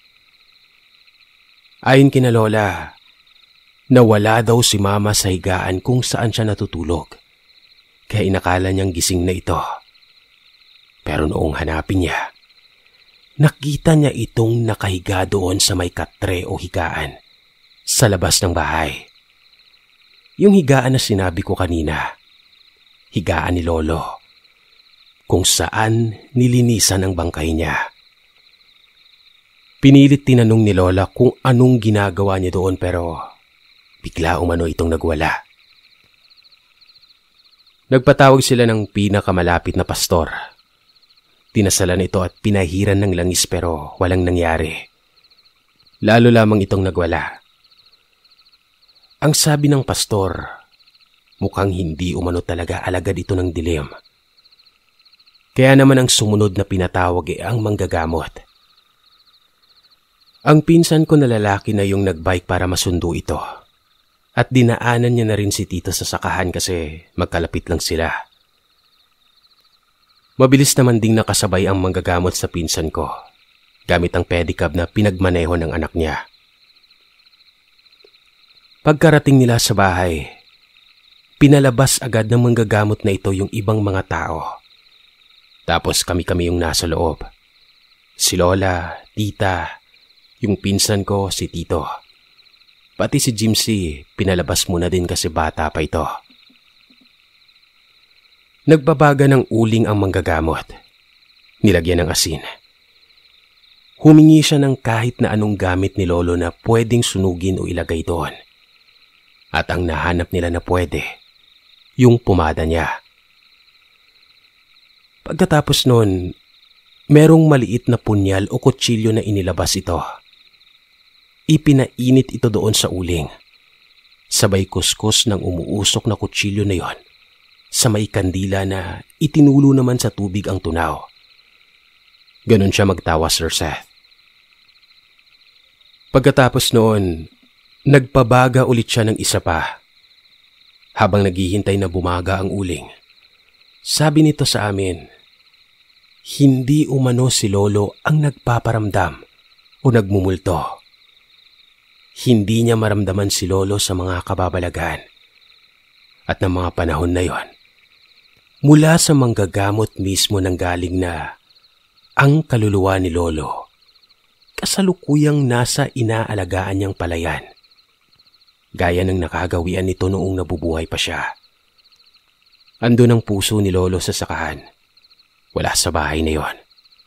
Ayon kina Lola, nawala daw si Mama sa higaan kung saan siya natutulog. Kaya inakala niyang gising na ito. Pero noong hanapin niya, nakita niya itong nakahiga doon sa may katre o higaan sa labas ng bahay. Yung higaan na sinabi ko kanina, higaan ni Lolo, kung saan nilinisan ang bangkay niya. Pinilit tinanong ni Lola kung anong ginagawa niya doon pero bigla umano itong nagwala. Nagpatawag sila ng pinakamalapit na pastor. Tinasalan ito at pinahiran ng langis pero walang nangyari. Lalo lamang itong nagwala. Ang sabi ng pastor, mukhang hindi umano talaga alagad ito ng dilim. Kaya naman ang sumunod na pinatawag ang manggagamot. Ang pinsan ko na lalaki na yung nagbike para masundo ito. At dinaanan niya na rin si tito sa sakahan kasi magkalapit lang sila. Mabilis naman ding nakasabay ang manggagamot sa pinsan ko, gamit ang pedicab na pinagmaneho ng anak niya. Pagkarating nila sa bahay, pinalabas agad ng manggagamot na ito yung ibang mga tao. Tapos kami-kami yung nasa loob. Si Lola, tita, yung pinsan ko, si tito. Pati si Jimsy, pinalabas muna din kasi bata pa ito. Nagbabaga ng uling ang manggagamot. Nilagyan ng asin. Humingi siya ng kahit na anong gamit ni Lolo na pwedeng sunugin o ilagay doon. At ang nahanap nila na pwede, yung pumada niya. Pagkatapos nun, merong maliit na punyal o kutsilyo na inilabas ito. Ipinainit ito doon sa uling. Sabay kuskus ng umuusok na kutsilyo na yon sa may kandila na itinulo naman sa tubig ang tunaw. Ganon siya magtawa, Sir Seth. Pagkatapos noon, nagpabaga ulit siya ng isa pa. Habang naghihintay na bumaga ang uling, sabi nito sa amin, hindi umano si Lolo ang nagpaparamdam o nagmumulto. Hindi niya maramdaman si Lolo sa mga kababalagan. At ng mga panahon na yon, mula sa manggagamot mismo nanggaling na ang kaluluwa ni Lolo, kasalukuyang nasa inaalagaan niyang palayan. Gaya ng nakagawian nito noong nabubuhay pa siya. Andun ang puso ni Lolo sa sakahan. Wala sa bahay na yon.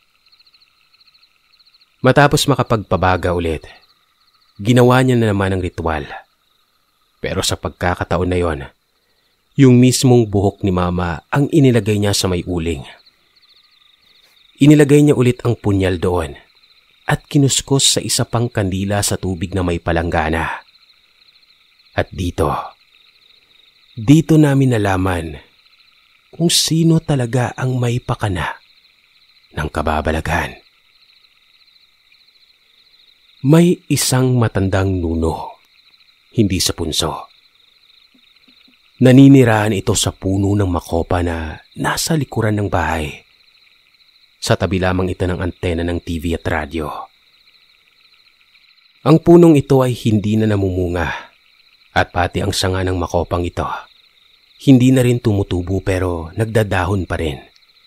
Matapos makapagpabaga ulit, ginawa niya na naman ang ritual. Pero sa pagkakataon na yon, Yung mismong buhok ni Mama ang inilagay niya sa may uling. Inilagay niya ulit ang punyal doon at kinuskos sa isa pang kandila sa tubig na may palanggana. At dito namin nalaman kung sino talaga ang may pakana ng kababalaghan. May isang matandang nuno, hindi sa punso. Naninirahan ito sa puno ng makopa na nasa likuran ng bahay. Sa tabi lamang ito ng antena ng TV at radyo. Ang punong ito ay hindi na namumunga at pati ang sanga ng makopang ito hindi na rin tumutubo pero nagdadahon pa rin.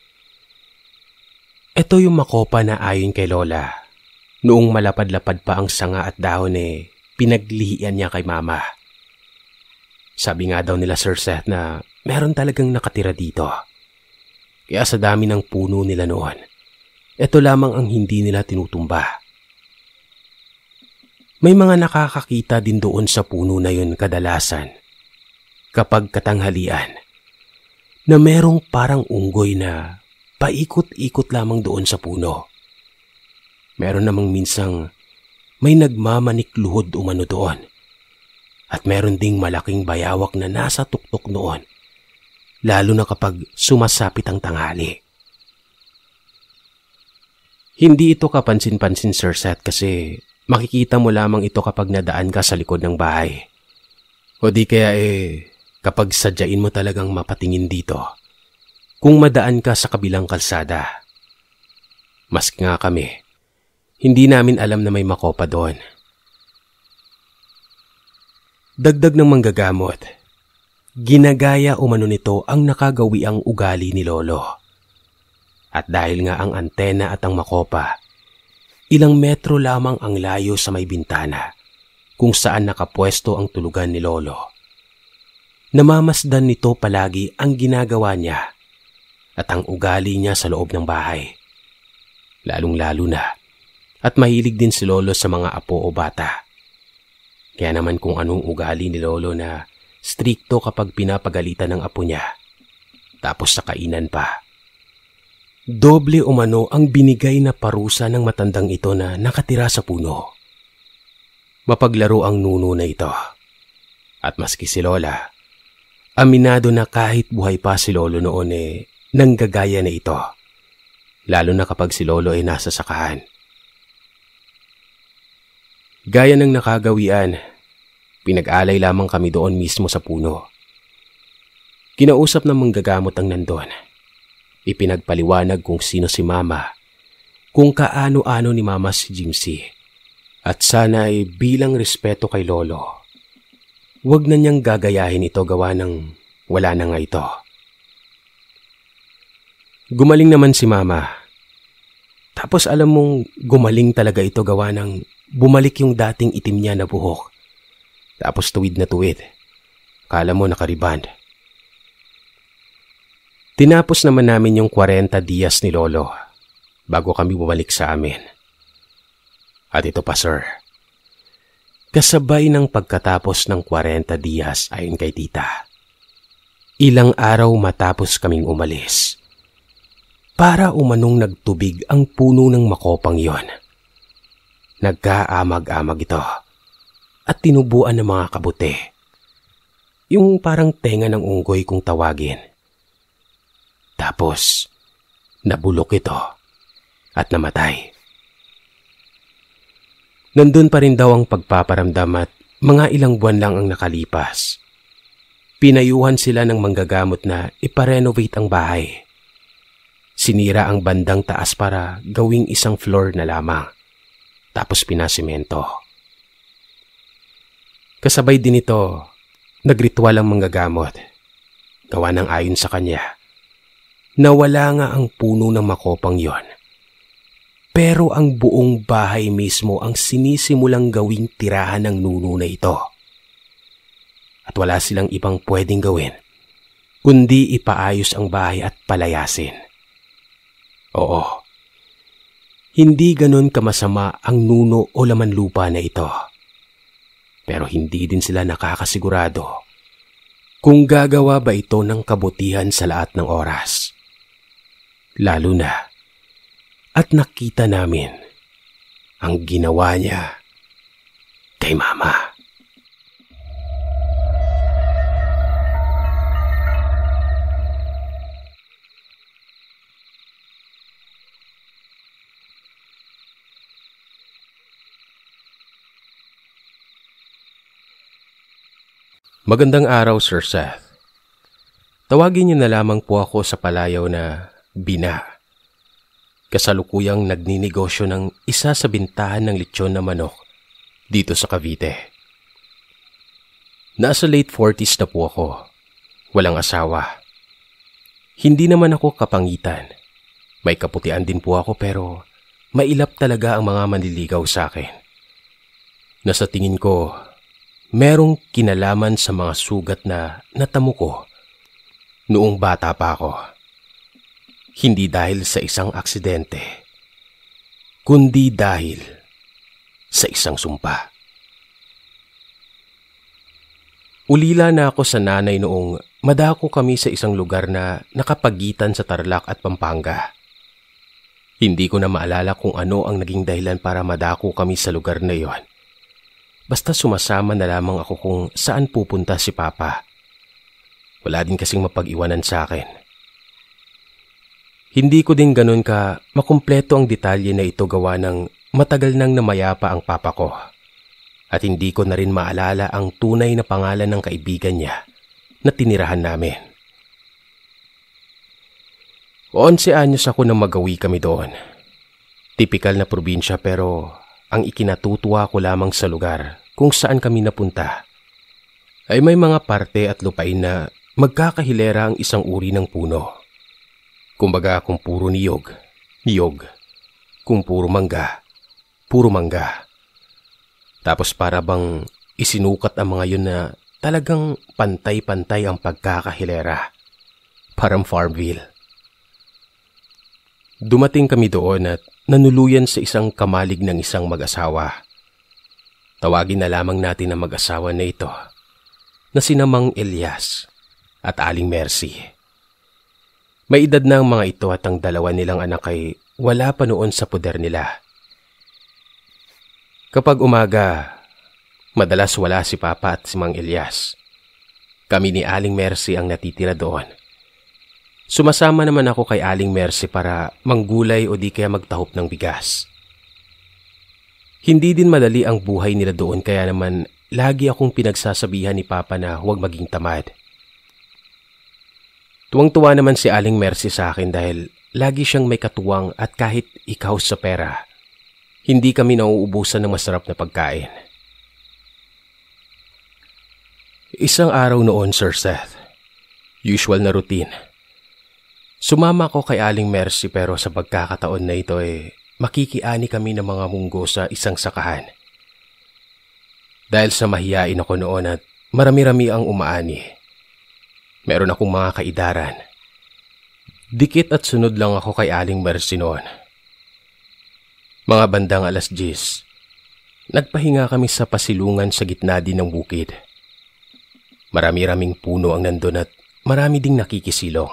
Ito yung makopa na ayon kay Lola. Noong malapad-lapad pa ang sanga at dahon pinaglihian niya kay Mama. Sabi nga daw nila Sir Seth na meron talagang nakatira dito. Kaya sa dami ng puno nila noon, ito lamang ang hindi nila tinutumba. May mga nakakakita din doon sa puno na yun kadalasan kapag katanghalian na merong parang unggoy na paikot-ikot lamang doon sa puno. Meron namang minsang may nagmamanikluhod umano doon. At meron ding malaking bayawak na nasa tuktok noon, lalo na kapag sumasapit ang tanghali. Hindi ito kapansin-pansin, Sir Seth, kasi makikita mo lamang ito kapag nadaan ka sa likod ng bahay. O di kaya kapag sadyain mo talagang mapatingin dito, kung madaan ka sa kabilang kalsada. Maski nga kami, hindi namin alam na may makopa doon. Dagdag ng manggagamot, ginagaya umano nito ang nakagawiang ugali ni Lolo. At dahil nga ang antena at ang makopa, ilang metro lamang ang layo sa may bintana kung saan nakapwesto ang tulugan ni Lolo. Namamasdan nito palagi ang ginagawa niya at ang ugali niya sa loob ng bahay. Lalong-lalo na at mahilig din si Lolo sa mga apo o bata. Kaya naman kung anong ugali ni Lolo na strikto kapag pinapagalitan ng apo niya. Tapos sa kainan pa. Doble umano ang binigay na parusa ng matandang ito na nakatira sa puno. Mapaglaro ang nuno na ito. At maski si Lola, aminado na kahit buhay pa si Lolo noon nanggagaya na ito. Lalo na kapag si Lolo nasa sakahan. Gaya ng nakagawian, pinag-alay lamang kami doon mismo sa puno. Kinausap ng manggagamot ang nandun. Ipinagpaliwanag kung sino si Mama, kung kaano-ano ni Mama si Jimsy, at sana bilang respeto kay Lolo, huwag na niyang gagayahin ito gawa ng wala na nga ito. Gumaling naman si Mama. Tapos alam mong gumaling talaga ito gawa ng bumalik yung dating itim niya na buhok. Tapos tuwid na tuwid. Kala mo nakariband. Tinapos naman namin yung 40 diyas ni Lolo bago kami bumalik sa amin. At ito pa, Sir. Kasabay ng pagkatapos ng 40 diyas ayon kay tita. Ilang araw matapos kaming umalis. Para umanong nagtubig ang puno ng makopang yon. Nagkaamag-amag ito at tinubuan ng mga kabuti. Yung parang tenga ng unggoy kung tawagin. Tapos, nabulok ito at namatay. Nandun pa rin daw ang pagpaparamdam at mga ilang buwan lang ang nakalipas. Pinayuhan sila ng manggagamot na iparenovate ang bahay. Sinira ang bandang taas para gawing isang floor na lamang. Tapos pinasimento. Kasabay din ito, nagritual ang manggagamot. Gawa ng ayon sa kanya. Nawala nga ang puno ng makopang yon. Pero ang buong bahay mismo ang sinisimulang gawing tirahan ng nuno na ito. At wala silang ibang pwedeng gawin, kundi ipaayos ang bahay at palayasin. Oo, hindi ganon kamasama ang nuno o laman lupa na ito. Pero hindi din sila nakakasigurado kung gagawa ba ito ng kabutihan sa lahat ng oras. Lalo na at nakita namin ang ginawa niya kay Mama. Magandang araw, Sir Seth. Tawagin niyo na lamang po ako sa palayaw na Bina. Kasalukuyang nagninegosyo ng isa sa bintahan ng lechon na manok dito sa Cavite. Nasa late 40s na po ako. Walang asawa. Hindi naman ako kapangitan. May kaputian din po ako pero mailap talaga ang mga manliligaw sa akin. Nasa tingin ko, merong kinalaman sa mga sugat na natamo ko noong bata pa ako. Hindi dahil sa isang aksidente, kundi dahil sa isang sumpa. Ulila na ako sa nanay noong madako kami sa isang lugar na nakapagitan sa Tarlac at Pampanga. Hindi ko na maalala kung ano ang naging dahilan para madako kami sa lugar na iyon. Basta sumasama na lamang ako kung saan pupunta si Papa. Wala din kasing mapag-iwanan sa akin. Hindi ko din ganun ka makumpleto ang detalye na ito gawa ng matagal nang namayapa ang papa ko. At hindi ko na rin maalala ang tunay na pangalan ng kaibigan niya na tinirahan namin. 11 anyos ako nang magawi kami doon. Tipikal na probinsya pero ang ikinatutuwa ko lamang sa lugar kung saan kami napunta ay may mga parte at lupain na magkakahilera ang isang uri ng puno. Kumbaga kung puro niyog, niyog. Kung puro mangga, puro mangga. Tapos para bang isinukat ang mga yun na talagang pantay-pantay ang pagkakahilera. Parang Farmville. Dumating kami doon at nanuluyan sa isang kamalig ng isang mag-asawa. Tawagin na lamang natin ang mag-asawa na ito na sina Mang Elias at Aling Mercy. May edad na ang mga ito at ang dalawa nilang anak ay wala pa noon sa poder nila. Kapag umaga, madalas wala si Papa at si Mang Elias. Kami ni Aling Mercy ang natitira doon. Sumasama naman ako kay Aling Mercy para manggulay o di kaya magtahop ng bigas. Hindi din madali ang buhay nila doon kaya naman lagi akong pinagsasabihan ni Papa na huwag maging tamad. Tuwang-tuwa naman si Aling Mercy sa akin dahil lagi siyang may katuwang at kahit ikaw sa pera, hindi kami nauubusan ng masarap na pagkain. Isang araw noon, Sir Seth. Usual na routine. Sumama ko kay Aling Mercy pero sa pagkakataon na ito makikiani kami ng mga munggo sa isang sakahan. Dahil sa mahiyain ako noon at marami-rami ang umaani. Meron akong mga kaidaran. Dikit at sunod lang ako kay Aling Mercy noon. Mga bandang 10:00, nagpahinga kami sa pasilungan sa gitna din ng bukid. Marami-raming puno ang nandun at marami ding nakikisilong.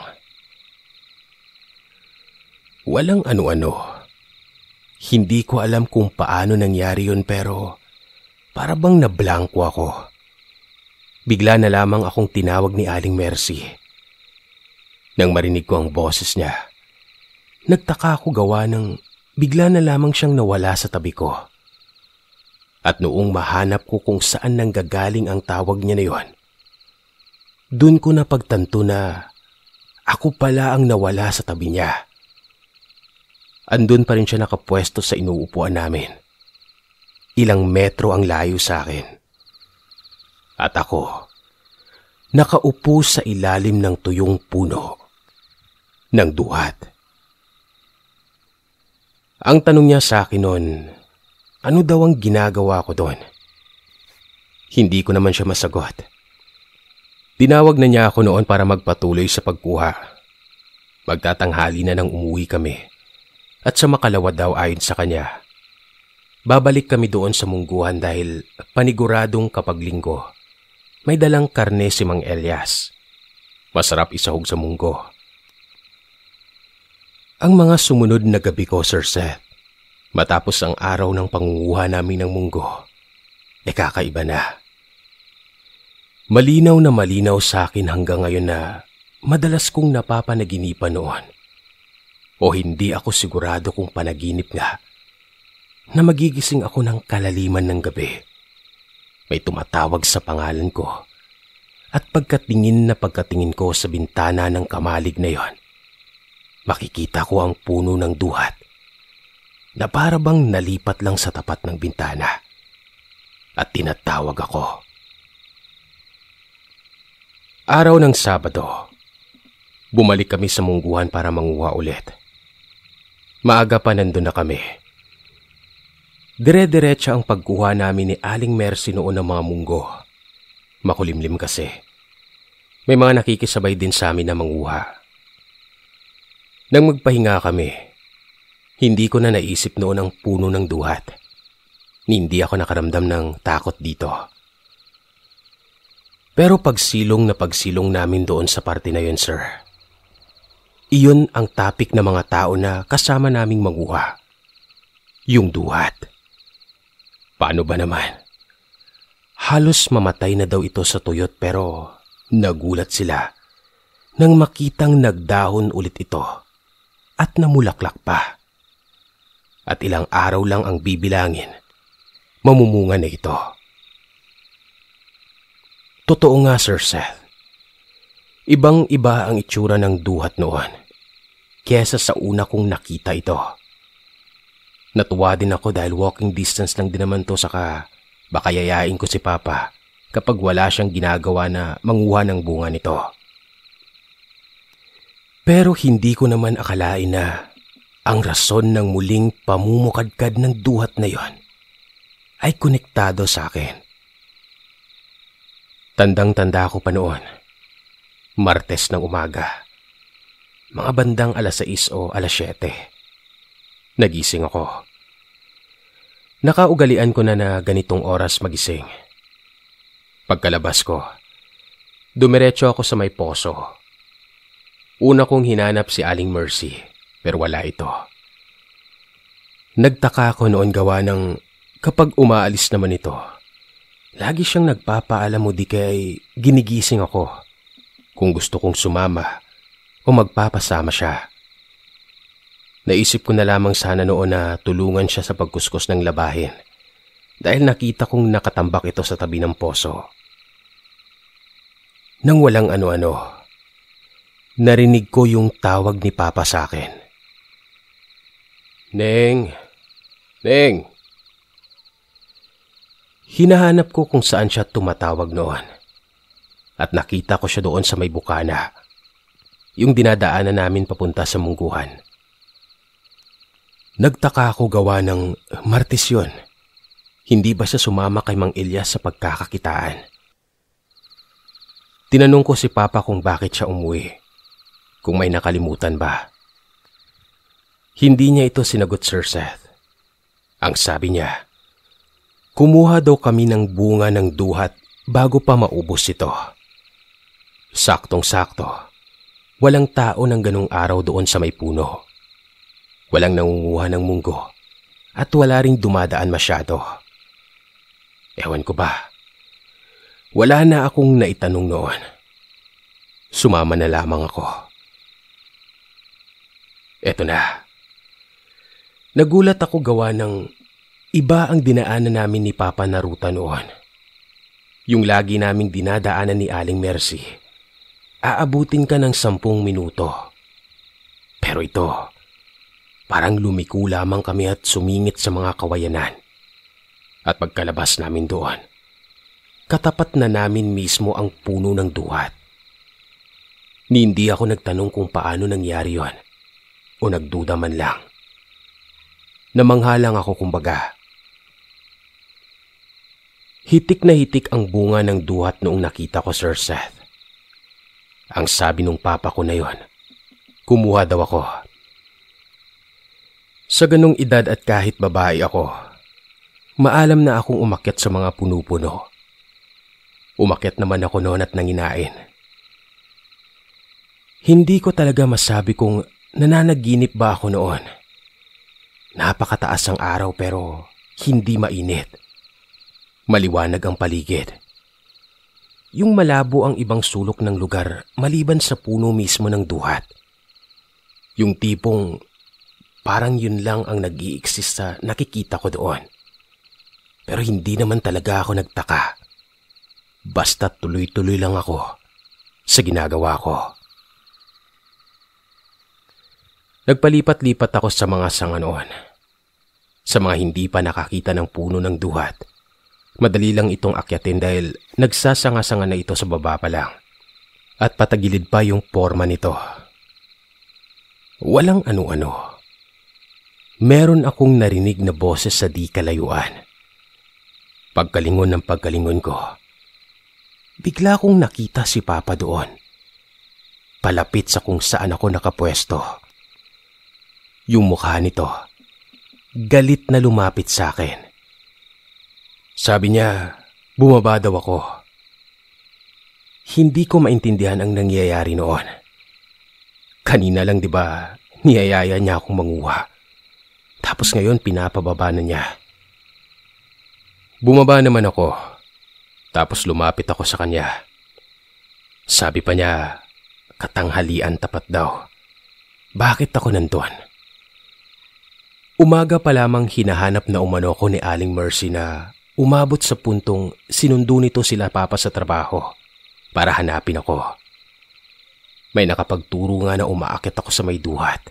Walang ano-ano. Hindi ko alam kung paano nangyari yun pero para bang nablangko ako. Bigla na lamang akong tinawag ni Aling Mercy. Nang marinig ko ang boses niya, nagtaka ako gawa ng bigla na lamang siyang nawala sa tabi ko. At noong mahanap ko kung saan nanggagaling ang tawag niya na yon, dun ko napagtanto na ako pala ang nawala sa tabi niya. Andun pa rin siya nakapwesto sa inuupuan namin. Ilang metro ang layo sa akin. At ako, nakaupo sa ilalim ng tuyong puno ng duhat. Ang tanong niya sa akin noon, ano daw ang ginagawa ko doon? Hindi ko naman siya masagot. Tinawag na niya ako noon para magpatuloy sa pagkuha. Magtatanghali na nang umuwi kami. At sa makalawa daw ayon sa kanya, babalik kami doon sa mungguhan dahil paniguradong kapag linggo, may dalang karne si Mang Elias. Masarap isahog sa munggo. Ang mga sumunod na gabi ko, Sir Seth, matapos ang araw ng pangunguha namin ng munggo, kakaiba na. Malinaw na malinaw sa akin hanggang ngayon na madalas kong napapanaginipan noon. O hindi ako sigurado kung panaginip nga, na magigising ako ng kalaliman ng gabi. May tumatawag sa pangalan ko at pagkatingin ko sa bintana ng kamalig na yon, makikita ko ang puno ng duhat na para bang nalipat lang sa tapat ng bintana at tinatawag ako. Araw ng Sabado, bumalik kami sa mungguhan para manguha ulit. Maaga pa nandun na kami. Dire-diretsa ang pagkuha namin ni Aling Mercy noon ng mga munggo. Makulimlim kasi. May mga nakikisabay din sa amin na manguha. Nang magpahinga kami, hindi ko na naisip noon ang puno ng duhat. Hindi ako nakaramdam ng takot dito. Pero pagsilong namin doon sa parte na yun, sir. Iyon ang topic ng mga tao na kasama naming manguha. Yung duhat. Paano ba naman? Halos mamatay na daw ito sa tuyot pero nagulat sila nang makitang nagdahon ulit ito at namulaklak pa. At ilang araw lang ang bibilangin, mamumunga na ito. Totoo nga, Sir Seth. Ibang-iba ang itsura ng duhat noon kesa sa una kong nakita ito. Natuwa din ako dahil walking distance lang din naman to, saka baka yayain ko si Papa kapag wala siyang ginagawa na manguha ng bunga nito. Pero hindi ko naman akalain na ang rason ng muling pamumukadkad ng duhat na yon ay konektado sa akin. Tandang-tanda ko pa noon, Martes ng umaga, mga bandang 6:00 o 7:00. Nagising ako. Nakaugalian ko na ganitong oras magising. Pagkalabas ko, dumiretso ako sa may poso. Una kong hinanap si Aling Mercy, pero wala ito. Nagtaka ako noon gawa ng kapag umaalis naman ito, lagi siyang nagpapaalam o di kay ginigising ako kung gusto kong sumama o magpapasama siya. Naisip ko na lamang sana noon na tulungan siya sa pagkuskus ng labahin dahil nakita kong nakatambak ito sa tabi ng poso. Nang walang ano-ano, narinig ko yung tawag ni Papa sa akin. Neng! Neng! Hinahanap ko kung saan siya tumatawag noon at nakita ko siya doon sa may bukana, yung dinadaanan namin papunta sa mungguhan. Nagtaka ako gawa ng Martes yun. Hindi ba siya sumama kay Mang Elias sa pagkakakitaan? Tinanong ko si Papa kung bakit siya umuwi, kung may nakalimutan ba. Hindi niya ito sinagot, Sir Seth. Ang sabi niya, kumuha daw kami ng bunga ng duhat bago pa maubos ito. Saktong-sakto, walang tao ng ganung araw doon sa may puno. Walang nangunguha ng munggo at wala ring dumadaan masyado. Ewan ko ba, wala na akong naitanong noon. Sumama na lamang ako. Eto na. Nagulat ako gawa ng iba ang dinaanan namin ni Papa na ruta noon. Yung lagi naming dinadaanan ni Aling Mercy, aabutin ka ng 10 minuto. Pero ito, parang lumiko lamang kami at sumingit sa mga kawayanan. At pagkalabas namin doon, katapat na namin mismo ang puno ng duhat. Hindi ako nagtanong kung paano nangyari yon o nagduda man lang. Namangha lang ako kumbaga. Hitik na hitik ang bunga ng duhat noong nakita ko, Sir Seth. Ang sabi nung Papa ko na yon, kumuha daw ako. Sa ganong edad at kahit babae ako, maalam na akong umakyat sa mga puno-puno. Umakyat naman ako noon at nanginain. Hindi ko talaga masabi kung nananaginip ba ako noon. Napakataas ang araw pero hindi mainit. Maliwanag ang paligid. Yung malabo ang ibang sulok ng lugar maliban sa puno mismo ng duhat. Yung tipong parang yun lang ang nag-i-exist sa nakikita ko doon. Pero hindi naman talaga ako nagtaka. Basta tuloy-tuloy lang ako sa ginagawa ko. Nagpalipat-lipat ako sa mga sanga noon. Sa mga hindi pa nakakita ng puno ng duhat, madali lang itong akyatin dahil nagsasanga-sanga na ito sa baba pa lang. At patagilid pa yung porma nito. Walang ano-ano. Meron akong narinig na boses sa di kalayuan. Pagkalingon ng pagkalingon ko, bigla kong nakita si Papa doon. Palapit sa kung saan ako nakapwesto. Yung mukha nito, galit na lumapit sa akin. Sabi niya, bumaba daw ako. Hindi ko maintindihan ang nangyayari noon. Kanina lang 'di ba, niyayaya niya akong manguha. Tapos ngayon pinapababa na niya. Bumaba naman ako. Tapos lumapit ako sa kanya. Sabi pa niya, katanghalian tapat daw. Bakit ako nandun? Umaga pa lamang hinahanap na umano ko ni Aling Mercy na umabot sa puntong sinundo nito sila Papa sa trabaho para hanapin ako. May nakapagturo nga na umaakit ako sa may duhat.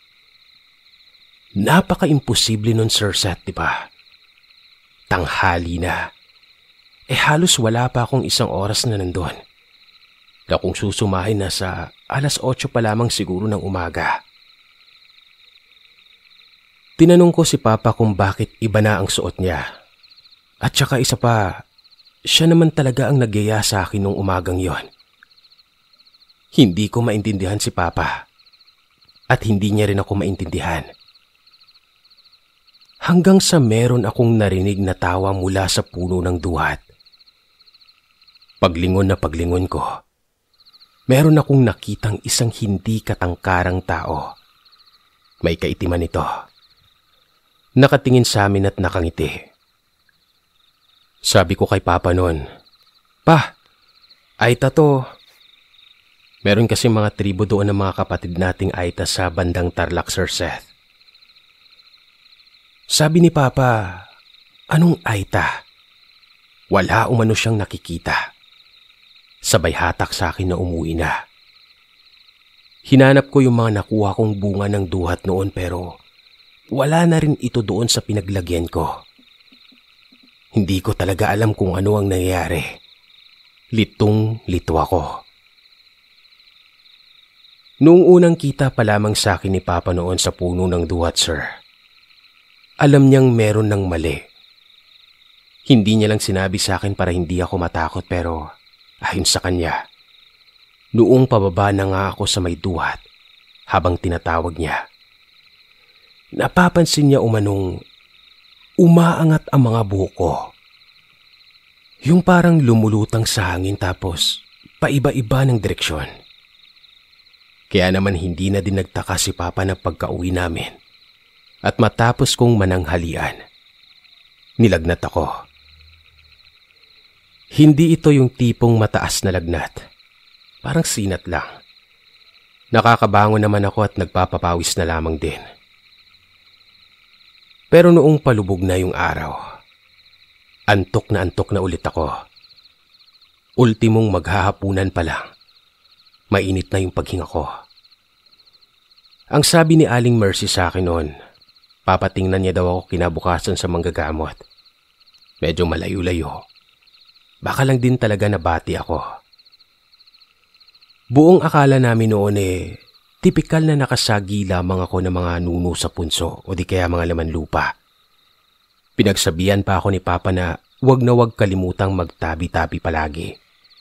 Napaka-imposible nun, Sir Seth, diba? Tanghali na. Halos wala pa akong isang oras na nandun. Na kung susumahin na sa 8:00 pa lamang siguro ng umaga. Tinanong ko si Papa kung bakit iba na ang suot niya. At saka isa pa, siya naman talaga ang nagyaya sa akin nung umagang yon. Hindi ko maintindihan si Papa. At hindi niya rin ako maintindihan. Hanggang sa meron akong narinig na tawa mula sa puno ng duhat. Paglingon na paglingon ko, meron akong nakitang isang hindi katangkarang tao. May kaitiman ito. Nakatingin sa amin at nakangiti. Sabi ko kay Papa noon, "Pa, Aita to." Meron kasi mga tribo doon ng mga kapatid nating Aita sa bandang Tarlac, Sir Seth. Sabi ni Papa, "Anong Aita?" Wala umano siyang nakikita. Sabay hatak sa akin na umuwi na. Hinanap ko yung mga nakuha kong bunga ng duhat noon pero wala na rin ito doon sa pinaglagyan ko. Hindi ko talaga alam kung ano ang nangyayari. Litong-lito ako. Noong unang kita pa lamang sa akin ni Papa noon sa puno ng duhat, sir, alam niyang meron ng mali. Hindi niya lang sinabi sa akin para hindi ako matakot pero ayon sa kanya, noong pababa na nga ako sa may duhat habang tinatawag niya, napapansin niya umanong umaangat ang mga buhok ko. Yung parang lumulutang sa hangin tapos paiba-iba ng direksyon. Kaya naman hindi na din nagtaka si Papa na pagka-uwi namin at matapos kong mananghalian, nilagnat ako. Hindi ito yung tipong mataas na lagnat. Parang sinat lang. Nakakabangon naman ako at nagpapapawis na lamang din. Pero noong palubog na yung araw, antok na ulit ako. Ultimong maghahapunan pa lang. Mainit na yung paghinga ko. Ang sabi ni Aling Mercy sa akin noon, papatingnan niya daw ako kinabukasan sa manggagamot. Medyo malayo-layo. Baka lang din talaga nabati ako. Buong akala namin noon tipikal na nakasagi lamang ako ng mga nuno sa punso o di kaya mga laman lupa. Pinagsabihan pa ako ni Papa na wag kalimutang magtabi-tabi palagi.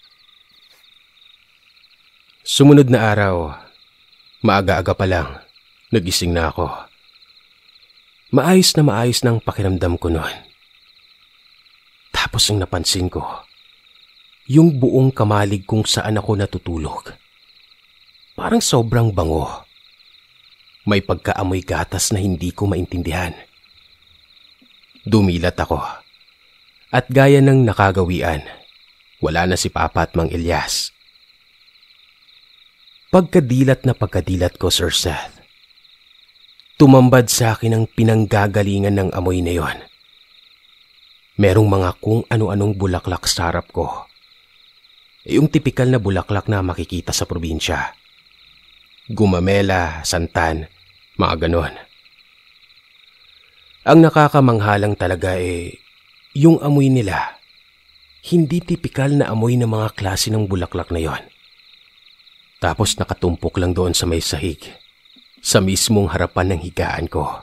Sumunod na araw, maaga-aga pa lang, nagising na ako. Maayos ng pakiramdam ko noon. Tapos ang napansin ko, yung buong kamalig kung saan ako natutulog. Parang sobrang bango. May pagkaamoy gatas na hindi ko maintindihan. Dumilat ako. At gaya ng nakagawian, wala na si Papa at Mang Elias. Pagkadilat ko, Sir Seth. Tumambad sa akin ang pinanggagalingan ng amoy na yon. Merong mga kung ano-anong bulaklak sa harap ko. Yung tipikal na bulaklak na makikita sa probinsya. Gumamela, santan, mga ganon. Ang nakakamanghalang talaga yung amoy nila. Hindi tipikal na amoy ng mga klase ng bulaklak na yon. Tapos nakatumpok lang doon sa may sahig, sa mismong harapan ng higaan ko.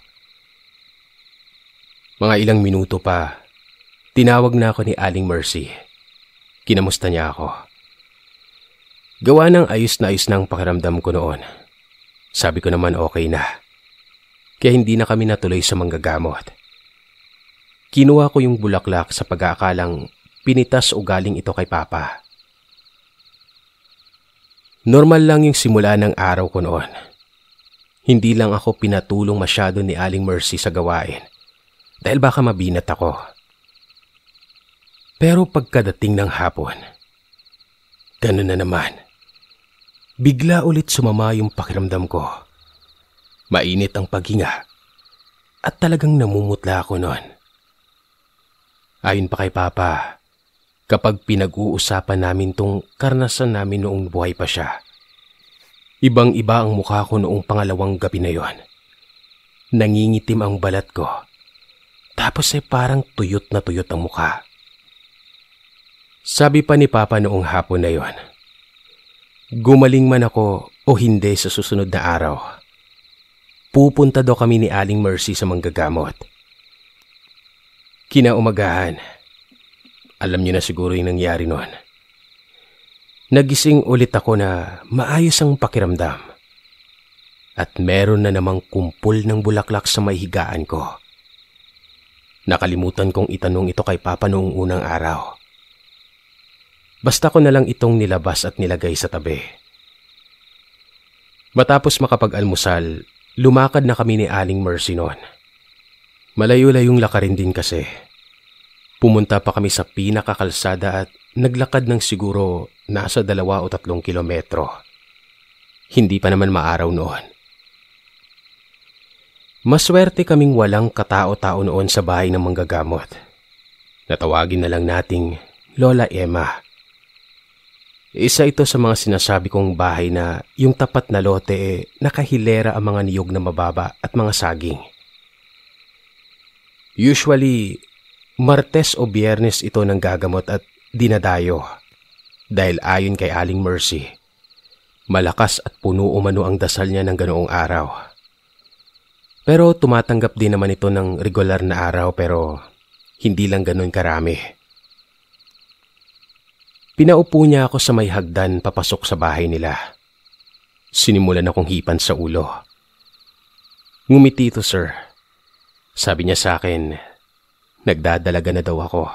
Mga ilang minuto pa, tinawag na ako ni Aling Mercy. Kinamusta niya ako. Gawa ng ayos na ayos ng pakiramdam ko noon. Sabi ko naman okay na. Kaya hindi na kami natuloy sa manggagamot. Kinuha ko yung bulaklak sa pag-aakalang pinitas o galing ito kay Papa. Normal lang yung simula ng araw ko noon. Hindi lang ako pinatulong masyado ni Aling Mercy sa gawain dahil baka mabinat ako. Pero pagkadating ng hapon, ganun na naman. Bigla ulit sumama yung pakiramdam ko. Mainit ang paghinga at talagang namumutla ako noon. Ayon pa kay Papa, kapag pinag-uusapan namin tong karanasan namin noong buhay pa siya, ibang-iba ang mukha ko noong pangalawang gabi na yon. Nangingitim ang balat ko, tapos parang tuyot na tuyot ang mukha. Sabi pa ni Papa noong hapon na yon, gumaling man ako o hindi sa susunod na araw, pupunta daw kami ni Aling Mercy sa manggagamot. Kinaumagahan, alam niyo na siguro yung nangyari noon. Nagising ulit ako na maayos ang pakiramdam. At meron na namang kumpul ng bulaklak sa may higaan ko. Nakalimutan kong itanong ito kay Papa noong unang araw. Basta ko na lang itong nilabas at nilagay sa tabi. Matapos makapag-almusal, lumakad na kami ni Aling Mercy noon. Malayo-layong lakarin din kasi. Pumunta pa kami sa pinakakalsada at naglakad ng siguro nasa 2 o 3 kilometro. Hindi pa naman maaraw noon. Maswerte kaming walang katao-tao noon sa bahay ng manggagamot. Natawagin na lang nating Lola Emma. Isa ito sa mga sinasabi kong bahay na yung tapat na lote nakahilera ang mga niyog na mababa at mga saging. Usually, Martes o Biyernes ito ng gagamot at dinadayo dahil ayon kay Aling Mercy, malakas at puno umano ang dasal niya ng ganoong araw. Pero tumatanggap din naman ito ng regular na araw pero hindi lang ganoon karami. Pinaupo niya ako sa may hagdan papasok sa bahay nila. Sinimulan akong hipan sa ulo. Ngumiti ito, sir. Sabi niya sa akin, nagdadalaga na daw ako.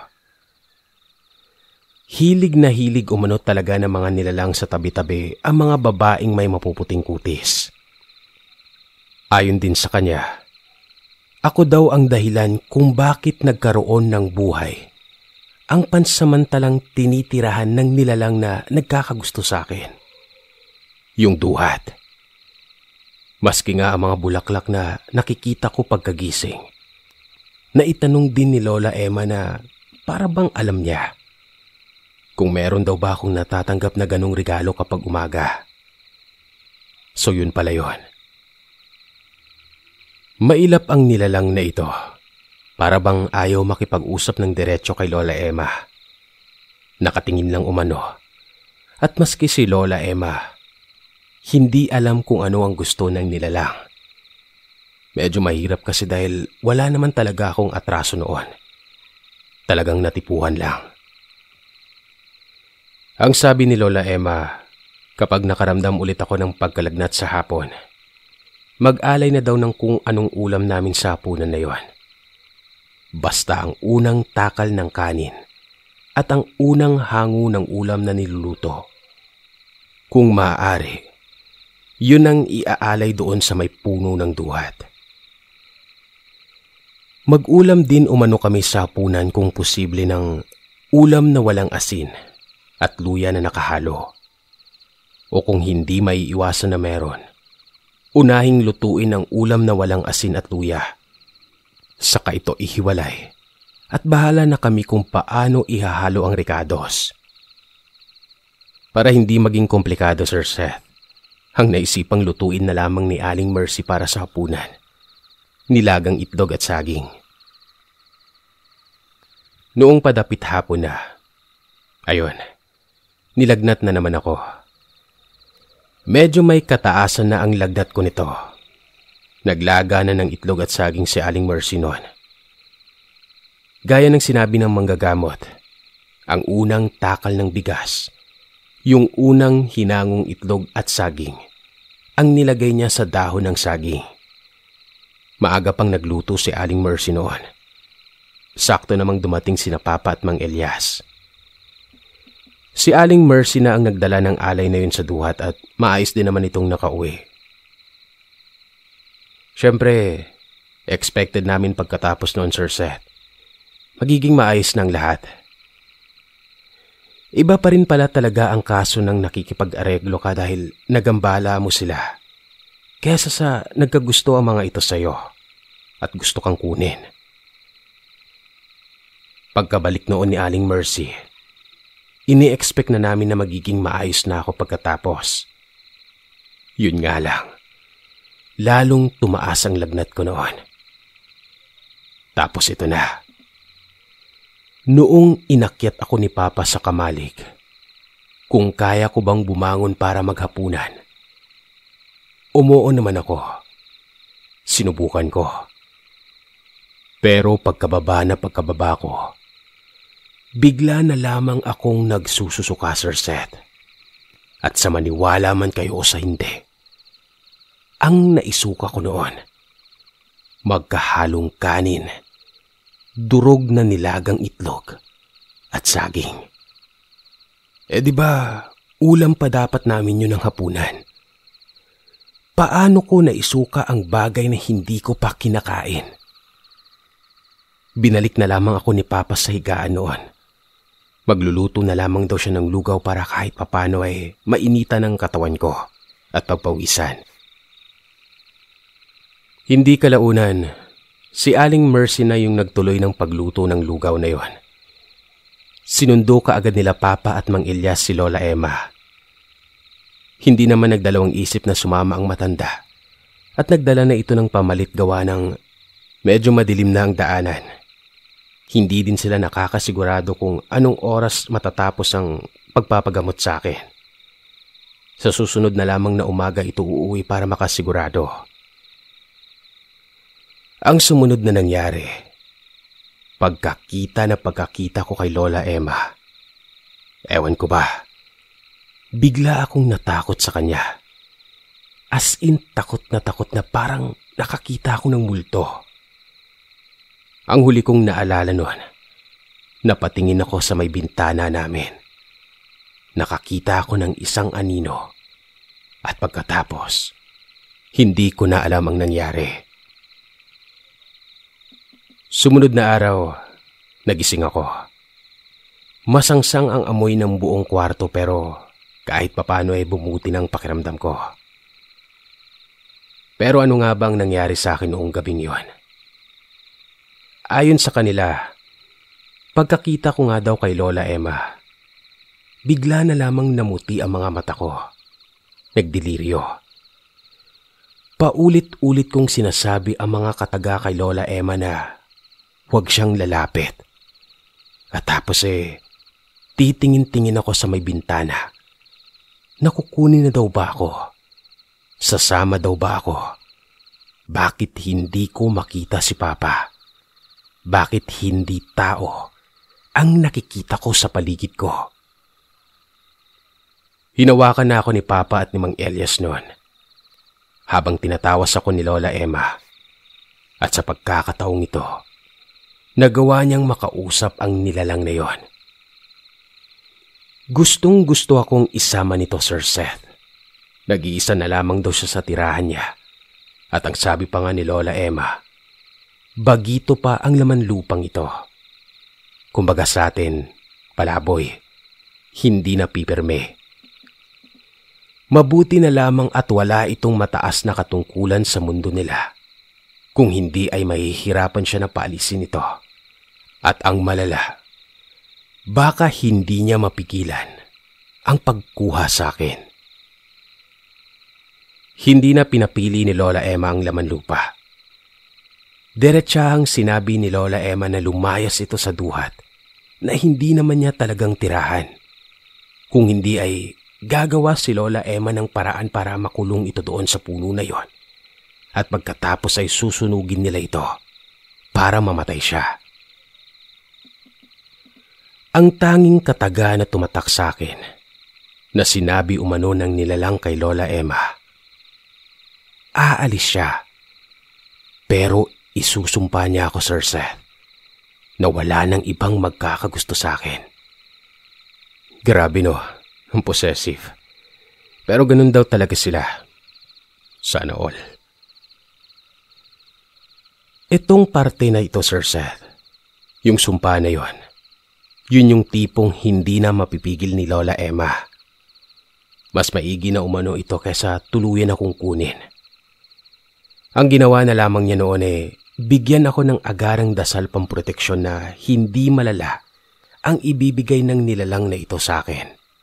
Hilig na hilig umano talaga ng mga nilalang sa tabi-tabi ang mga babaeng may mapuputing kutis. Ayon din sa kanya, ako daw ang dahilan kung bakit nagkaroon ng buhay ang pansamantalang tinitirahan ng nilalang na nagkakagusto sa akin. Yung duhat. Maski nga ang mga bulaklak na nakikita ko pagkagising. Naitanong din ni Lola Emma na para bang alam niya kung meron daw ba akong natatanggap na ganong regalo kapag umaga. So yun pala yun. Mailap ang nilalang na ito. Para bang ayaw makipag-usap ng diretso kay Lola Emma. Nakatingin lang umano. At maski si Lola Emma, hindi alam kung ano ang gusto ng nilalang. Medyo mahirap kasi dahil wala naman talaga akong atraso noon. Talagang natipuhan lang. Ang sabi ni Lola Emma, kapag nakaramdam ulit ako ng pagkalagnat sa hapon, mag-alay na daw ng kung anong ulam namin sa hapunan na yon. Basta ang unang takal ng kanin at ang unang hango ng ulam na niluluto. Kung maaari, yun ang iaalay doon sa may puno ng duhat. Mag-ulam din umano kami sa hapunan kung posible ng ulam na walang asin at luya na nakahalo. O kung hindi may iwasan na meron, unahing lutuin ang ulam na walang asin at luya. Saka ito ihiwalay at bahala na kami kung paano ihahalo ang ricados. Para hindi maging komplikado, Sir Seth, ang naisipang lutuin na lamang ni Aling Mercy para sa hapunan, nilagang itlog at saging. Noong padapit hapon na, ayun, nilagnat na naman ako. Medyo may kataasan na ang lagnat ko nito. Naglaga na ng itlog at saging si Aling Mercy noon. Gaya ng sinabi ng manggagamot, ang unang takal ng bigas, yung unang hinangong itlog at saging, ang nilagay niya sa dahon ng saging. Maaga pang nagluto si Aling Mercy noon. Sakto namang dumating sina Papa at Mang Elias. Si Aling Mercy na ang nagdala ng alay na yun sa duhat at maayos din naman itong nakauwi. Siyempre, expected namin pagkatapos noon, Sir Seth. Magiging maayos ng lahat. Iba pa rin pala talaga ang kaso ng nakikipag-areglo ka dahil nagambala mo sila. Kesa sa nagkagusto ang mga ito sa'yo at gusto kang kunin. Pagkabalik noon ni Aling Mercy, ini-expect na namin na magiging maayos na ako pagkatapos. Yun nga lang, lalong tumaas ang lagnat ko noon. Tapos ito na. Noong inakyat ako ni Papa sa kamalig, kung kaya ko bang bumangon para maghapunan. Umuo naman ako. Sinubukan ko. Pero pagkababa ko, bigla na lamang akong nagsususuka, Sir Seth. At sa maniwala man kayo o sa hindi, ang naisuka ko noon, magkahalong kanin, durog na nilagang itlog at saging. Di ba, ulam pa dapat namin yun ng hapunan? Paano ko naisuka ang bagay na hindi ko pa kinakain? Binalik na lamang ako ni Papa sa higaan noon. Magluluto na lamang daw siya ng lugaw para kahit papano ay mainitan ang katawan ko at pagpawisan. Hindi kalaunan, si Aling Mercy na yung nagtuloy ng pagluto ng lugaw na yon. Sinundo kaagad nila Papa at Mang Elias si Lola Emma. Hindi naman nagdalawang isip na sumama ang matanda at nagdala na ito ng pamalit gawa ng medyo madilim na ang daanan. Hindi din sila nakakasigurado kung anong oras matatapos ang pagpapagamot sa akin. Sa susunod na lamang na umaga ito uuwi para makasigurado. Ang sumunod na nangyari, pagkakita ko kay Lola Emma. Ewan ko ba, bigla akong natakot sa kanya. As in takot na parang nakakita ako ng multo. Ang huli kong naalala noon, napatingin ako sa may bintana namin. Nakakita ako ng isang anino at pagkatapos, hindi ko na alam ang nangyari. Sumunod na araw, nagising ako. Masangsang ang amoy ng buong kwarto pero kahit papano ay bumuti ng pakiramdam ko. Pero ano nga bang nangyari sa akin noong gabing yon? Ayon sa kanila, pagkakita ko nga daw kay Lola Emma, bigla na lamang namuti ang mga mata ko. Nagdeliryo. Paulit-ulit kong sinasabi ang mga kataga kay Lola Emma na huwag siyang lalapit. At tapos titingin-tingin ako sa may bintana. Nakukunin na daw ba ako? Sasama daw ba ako? Bakit hindi ko makita si Papa? Bakit hindi tao ang nakikita ko sa paligid ko? Hinawakan na ako ni Papa at ni Mang Elias noon, habang tinatawas ako ni Lola Emma. At sa pagkakataong ito, nagawa niyang makausap ang nilalang na yon. Gustong-gusto akong isama nito, Sir Seth. Nag-iisa na lamang daw siya sa tirahan niya. At ang sabi pa nga ni Lola Emma, bagito pa ang laman lupang ito. Kumbaga sa atin, palaboy, hindi na pipirme. Mabuti na lamang at wala itong mataas na katungkulan sa mundo nila. Kung hindi ay mahihirapan siya na paalisin ito. At ang malala, baka hindi niya mapigilan ang pagkuha sa akin. Hindi na pinapili ni Lola Emma ang laman lupa. Diretsahang sinabi ni Lola Emma na lumayas ito sa duhat na hindi naman niya talagang tirahan. Kung hindi ay gagawa si Lola Emma ng paraan para makulong ito doon sa puno na yon. At pagkatapos ay susunugin nila ito para mamatay siya. Ang tanging kataga na tumatak sa akin na sinabi umano ng nilalang kay Lola Emma, aalis siya, pero isusumpa niya ako, Sir Seth, na wala nang ibang magkakagusto sa akin. Grabe no, ang possessive. Pero ganun daw talaga sila. Sana all. Itong parte na ito, Sir Seth, yung sumpa na yon, yun yung tipong hindi na mapipigil ni Lola Emma. Mas maigi na umano ito kaysa tuluyan akong kunin. Ang ginawa na lamang niya noon bigyan ako ng agarang dasal pamproteksyon na hindi malala ang ibibigay ng nilalang na ito sa akin.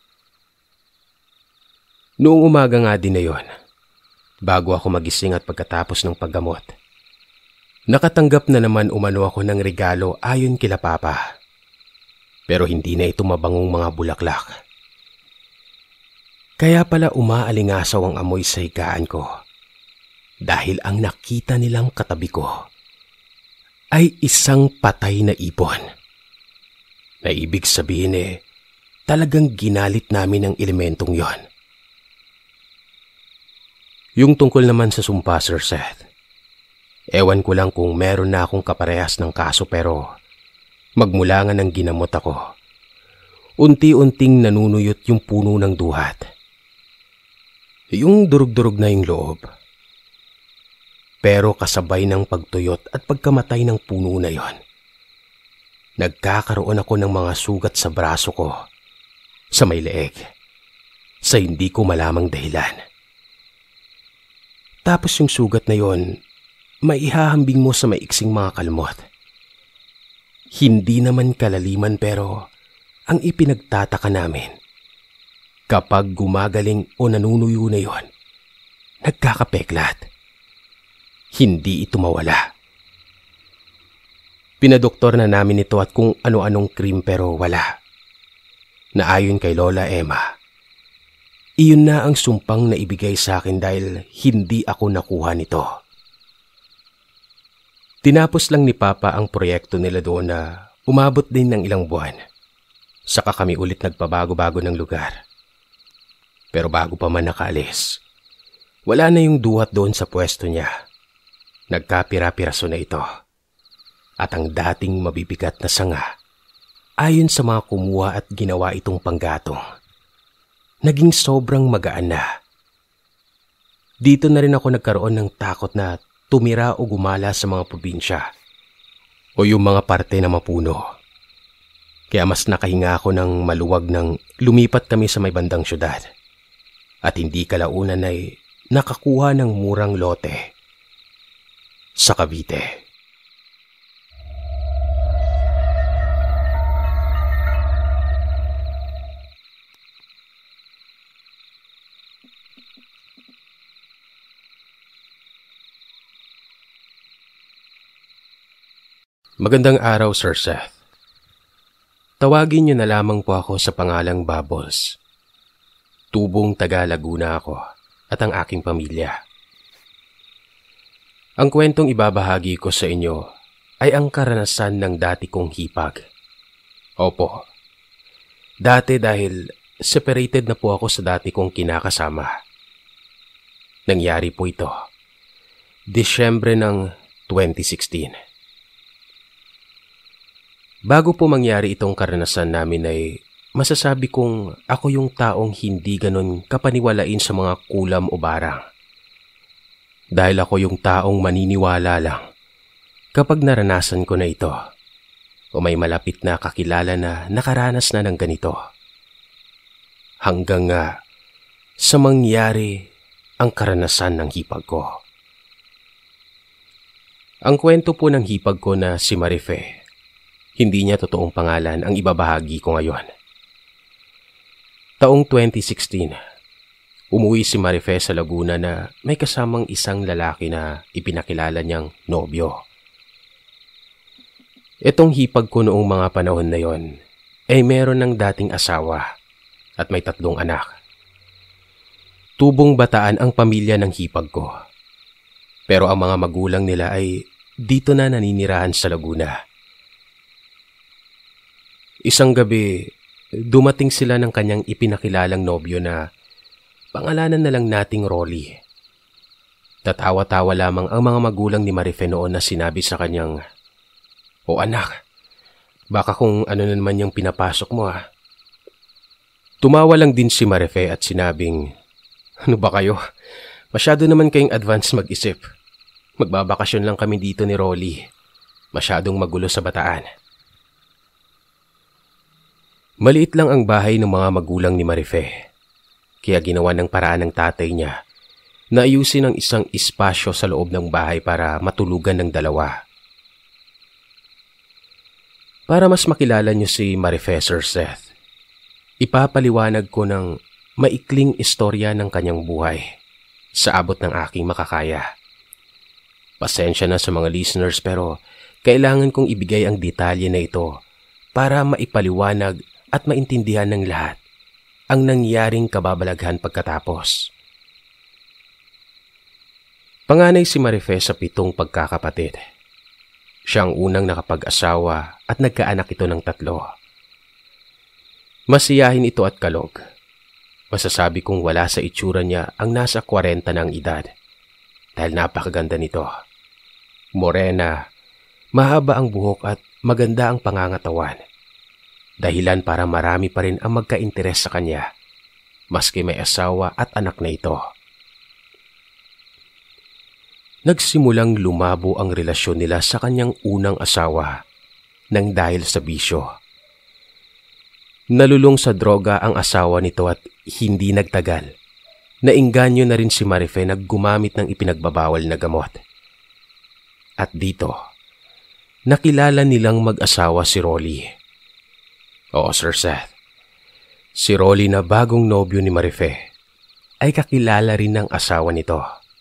Noong umaga nga din na yon, bago ako magising at pagkatapos ng paggamot, nakatanggap na naman umano ako ng regalo ayon kila Papa. Pero hindi na ito mabangong mga bulaklak. Kaya pala umaalingasaw ang amoy sa higaan ko. Dahil ang nakita nilang katabi ko ay isang patay na ibon. Na ibig sabihin talagang ginalit namin ang elementong yon. Yung tungkol naman sa sumpa, Sir Seth, ewan ko lang kung meron na akong kaparehas ng kaso pero magmula nga ng ginamot ako, unti-unting nanunuyot yung puno ng duhat. Yung durug-durug na yung loob. Pero kasabay ng pagtuyot at pagkamatay ng puno na yon, nagkakaroon ako ng mga sugat sa braso ko, sa may leeg, sa hindi ko malamang dahilan. Tapos yung sugat na yon, maihahambing mo sa maiksing mga kalmot. Hindi naman kalaliman pero ang ipinagtataka namin, kapag gumagaling o nanunuyo na yon, nagkakapeklat. Hindi ito mawala. Pinadoktor na namin ito at kung ano-anong cream pero wala. Naayon kay Lola Emma, iyon na ang sumpang na ibigay sa akin dahil hindi ako nakuha nito. Tinapos lang ni Papa ang proyekto nila doon na umabot din ng ilang buwan. Saka kami ulit nagpabago-bago ng lugar. Pero bago pa man nakaalis, wala na yung duhat doon sa pwesto niya. Nagkapira-piraso na ito. At ang dating mabibigat na sanga, ayon sa mga kumuha at ginawa itong panggatong, naging sobrang magaan na. Dito na rin ako nagkaroon ng takot na tumira o gumala sa mga probinsya o yung mga parte na mapuno. Kaya mas nakahinga ako ng maluwag nang lumipat kami sa may bandang syudad. At hindi kalaunan ay nakakuha ng murang lote sa Cavite. Magandang araw, Sir Seth. Tawagin niyo na lamang po ako sa pangalang Bubbles. Tubong taga Laguna ako at ang aking pamilya. Ang kwentong ibabahagi ko sa inyo ay ang karanasan ng dati kong hipag. Opo, dati dahil separated na po ako sa dati kong kinakasama. Nangyari po ito, Disyembre ng 2016. Bago po mangyari itong karanasan namin ay masasabi kong ako yung taong hindi ganon kapaniwalain sa mga kulam o barang. Dahil ako yung taong maniniwala lang kapag naranasan ko na ito o may malapit na kakilala na nakaranas na ng ganito. Hanggang nga sa mangyari ang karanasan ng hipag ko. Ang kwento po ng hipag ko na si Marife, hindi niya totoong pangalan ang ibabahagi ko ngayon. Taong 2016, umuwi si Marife sa Laguna na may kasamang isang lalaki na ipinakilala niyang nobyo. Itong hipag ko noong mga panahon na yon ay meron ng dating asawa at may 3 anak. Tubong Bataan ang pamilya ng hipag ko. Pero ang mga magulang nila ay dito na naninirahan sa Laguna. Isang gabi, dumating sila ng kanyang ipinakilalang nobyo na pangalanan na lang nating Rolly. Tatawa-tawa lamang ang mga magulang ni Marife noon na sinabi sa kanyang, "O anak, baka kung ano na naman yung pinapasok mo ah." Tumawa lang din si Marife at sinabing, "Ano ba kayo? Masyado naman kayong advance mag-isip. Magbabakasyon lang kami dito ni Rolly. Masyadong magulo sa Bataan." Maliit lang ang bahay ng mga magulang ni Marife. Kaya ginawa ng paraan ng tatay niya na ayusin ang isang espasyo sa loob ng bahay para matulugan ng 2. Para mas makilala niyo si Marife, Sir Seth, ipapaliwanag ko ng maikling istorya ng kanyang buhay sa abot ng aking makakaya. Pasensya na sa mga listeners pero kailangan kong ibigay ang detalye na ito para maipaliwanag at maintindihan ng lahat ang nangyaring kababalaghan pagkatapos. Panganay si Marife sa 7 pagkakapatid. Siya ang unang nakapag-asawa at nagkaanak ito ng 3. Masiyahin ito at kalog. Masasabi kong wala sa itsura niya ang nasa 40 ng edad dahil napakaganda nito. Morena, mahaba ang buhok at maganda ang pangangatawan. Dahilan para marami pa rin ang magka-interes sa kanya, maski may asawa at anak na ito. Nagsimulang lumabo ang relasyon nila sa kanyang unang asawa nang dahil sa bisyo. Nalulong sa droga ang asawa nito at hindi nagtagal. Nainganyo na rin si Marife na gumamit ng ipinagbabawal na gamot. At dito, nakilala nilang mag-asawa si Rolly. Oo, Sir Seth. Si Rolly na bagong nobyo ni Marife ay kakilala rin ng asawa nito.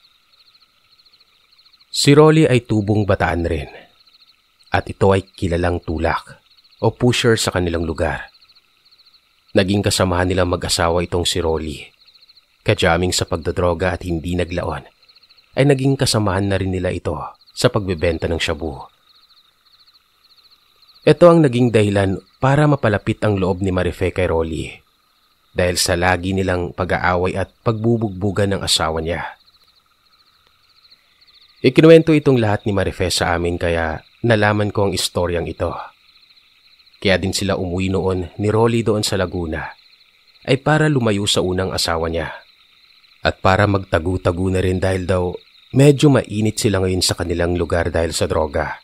Si Rolly ay tubong Bataan rin at ito ay kilalang tulak o pusher sa kanilang lugar. Naging kasamahan nilang mag-asawa itong si Rolly. Kadyaming sa pagdodroga at hindi naglaon ay naging kasamahan na rin nila ito sa pagbebenta ng shabu. Ito ang naging dahilan para mapalapit ang loob ni Marife kay Rolly dahil sa lagi nilang pag-aaway at pagbubugbugan ng asawa niya. Ikinuwento itong lahat ni Marife sa amin kaya nalaman ko ang istoryang ito. Kaya din sila umuwi noon ni Rolly doon sa Laguna ay para lumayo sa unang asawa niya at para magtagu-tagu na rin dahil daw medyo mainit sila ngayon sa kanilang lugar dahil sa droga.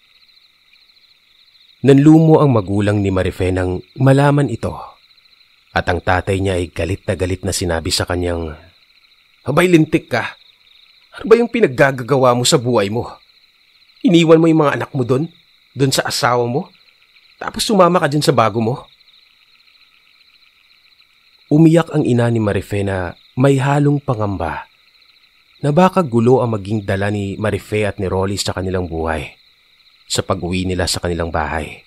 Nanlumo ang magulang ni Marife nang malaman ito at ang tatay niya ay galit na sinabi sa kanyang, "Abay lintik ka! Ano ba yung pinaggagawa mo sa buhay mo? Iniwan mo yung mga anak mo doon sa asawa mo, tapos sumama ka dyan sa bago mo?" Umiyak ang ina ni Marife na may halong pangamba na baka gulo ang maging dala ni Marife at ni Rolly sa kanilang buhay sa pag-uwi nila sa kanilang bahay.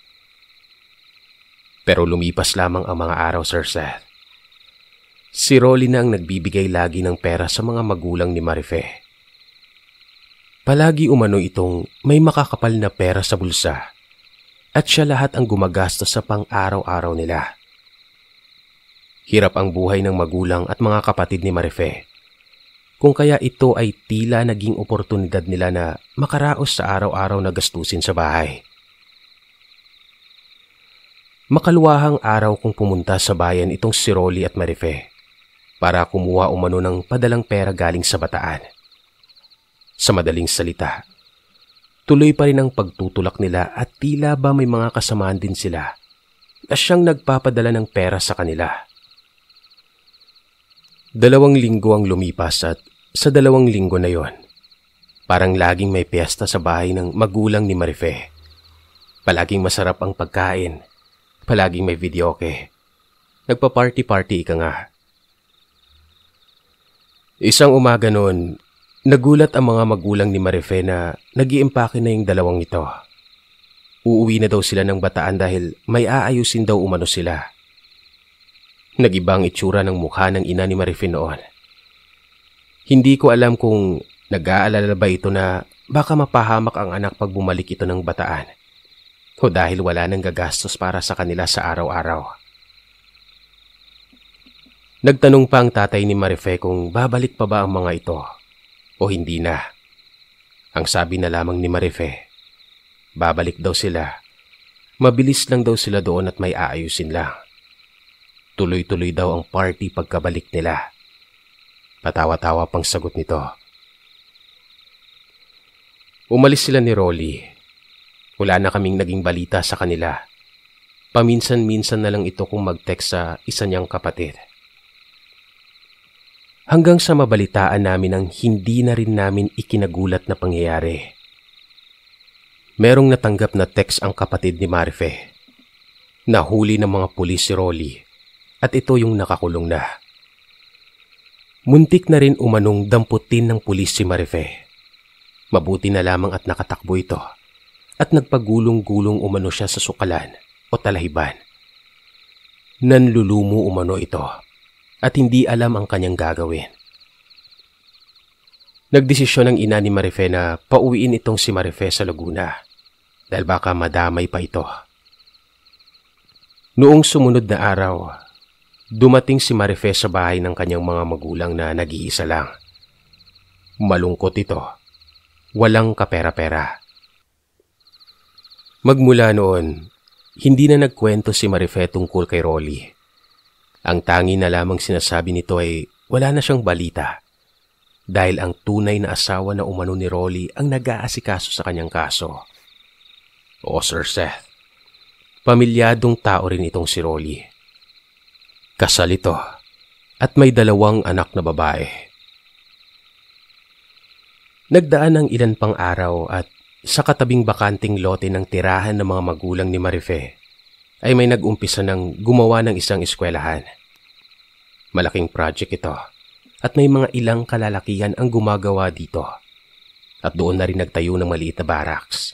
Pero lumipas lamang ang mga araw, Sir Seth. Si Rolly na ang nagbibigay lagi ng pera sa mga magulang ni Marife. Palagi umano itong may makakapal na pera sa bulsa at siya lahat ang gumagastos sa pang-araw-araw nila. Hirap ang buhay ng magulang at mga kapatid ni Marife. Kung kaya ito ay tila naging oportunidad nila na makaraos sa araw-araw na gastusin sa bahay. Makalwahang araw kung pumunta sa bayan itong si Rolly at Marife para kumuha umano ng padalang pera galing sa Bataan. Sa madaling salita, tuloy pa rin ang pagtutulak nila at tila ba may mga kasamaan din sila na siyang nagpapadala ng pera sa kanila. 2 linggo ang lumipas at sa 2 linggo na yon, parang laging may piyesta sa bahay ng magulang ni Marife. Palaging masarap ang pagkain, palaging may videoke. Nagpa-party-party ika nga. Isang umaga noon, nagulat ang mga magulang ni Marife na nag-iimpake na yung 2 ito. Uuwi na daw sila ng Bataan dahil may aayusin daw umano sila. Nag-ibang itsura ng mukha ng ina ni Marife noon. Hindi ko alam kung nag-aalala ba ito na baka mapahamak ang anak pag bumalik ito ng Bataan o dahil wala nang gagastos para sa kanila sa araw-araw. Nagtanong pa ang tatay ni Marife kung babalik pa ba ang mga ito o hindi na. Ang sabi na lamang ni Marife, babalik daw sila. Mabilis lang daw sila doon at may aayusin lang. Tuloy-tuloy daw ang party pagkabalik nila. Patawa-tawa pang sagot nito. Umalis sila ni Rolly. Wala na kaming naging balita sa kanila. Paminsan-minsan na lang ito kung mag-text sa isa niyang kapatid. Hanggang sa mabalitaan namin ang hindi na rin namin ikinagulat na pangyayari. Merong natanggap na text ang kapatid ni Marife. Nahuli ng mga pulis si Rolly at ito yung nakakulong na. Muntik na rin umanong damputin ng pulis si Marife. Mabuti na lamang at nakatakbo ito at nagpagulong-gulong umano siya sa sukalan o talahiban. Nanlulumo umano ito at hindi alam ang kanyang gagawin. Nagdesisyon ang ina ni Marife na pauwiin itong si Marife sa Laguna dahil baka madamay pa ito. Noong sumunod na araw, dumating si Marife sa bahay ng kanyang mga magulang na nag-iisa lang. Malungkot ito. Walang kapera-pera. Magmula noon, hindi na nagkwento si Marife tungkol kay Rolly. Ang tangi na lamang sinasabi nito ay wala na siyang balita dahil ang tunay na asawa na umano ni Rolly ang nag-aasikaso sa kanyang kaso. O Sir Seth, pamilyadong tao rin itong si Rolly. Kasal ito at may 2 anak na babae. Nagdaan ang ilan pang araw at sa katabing bakanting lote ng tirahan ng mga magulang ni Marife ay may nag-umpisa ng gumawa ng isang eskwelahan. Malaking project ito at may mga ilang kalalakihan ang gumagawa dito at doon na rin nagtayo ng maliit na barracks.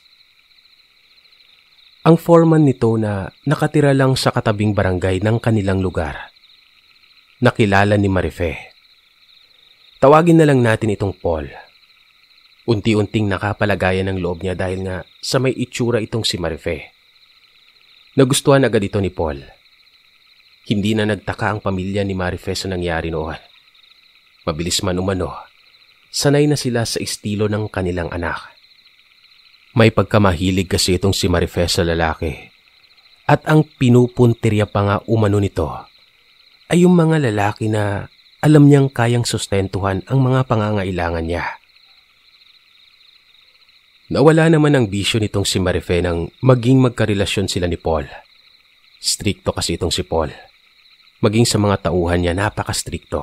Ang foreman nito na nakatira lang sa katabing barangay ng kanilang lugar. Nakilala ni Marife. Tawagin na lang natin itong Paul. Unti-unting nakapalagayan ng loob niya dahil nga sa may itsura itong si Marife. Nagustuhan agad ito ni Paul. Hindi na nagtaka ang pamilya ni Marife sa nangyari noon. Mabilis man umano, sanay na sila sa estilo ng kanilang anak. May pagkamahilig kasi itong si Marife sa lalaki. At ang pinupuntirya pa nga umano nito ay yung mga lalaki na alam niyang kayang sustentuhan ang mga pangangailangan niya. Nawala naman ang bisyo nitong si Marife nang maging magkarelasyon sila ni Paul. Strikto kasi itong si Paul. Maging sa mga tauhan niya napaka-strikto.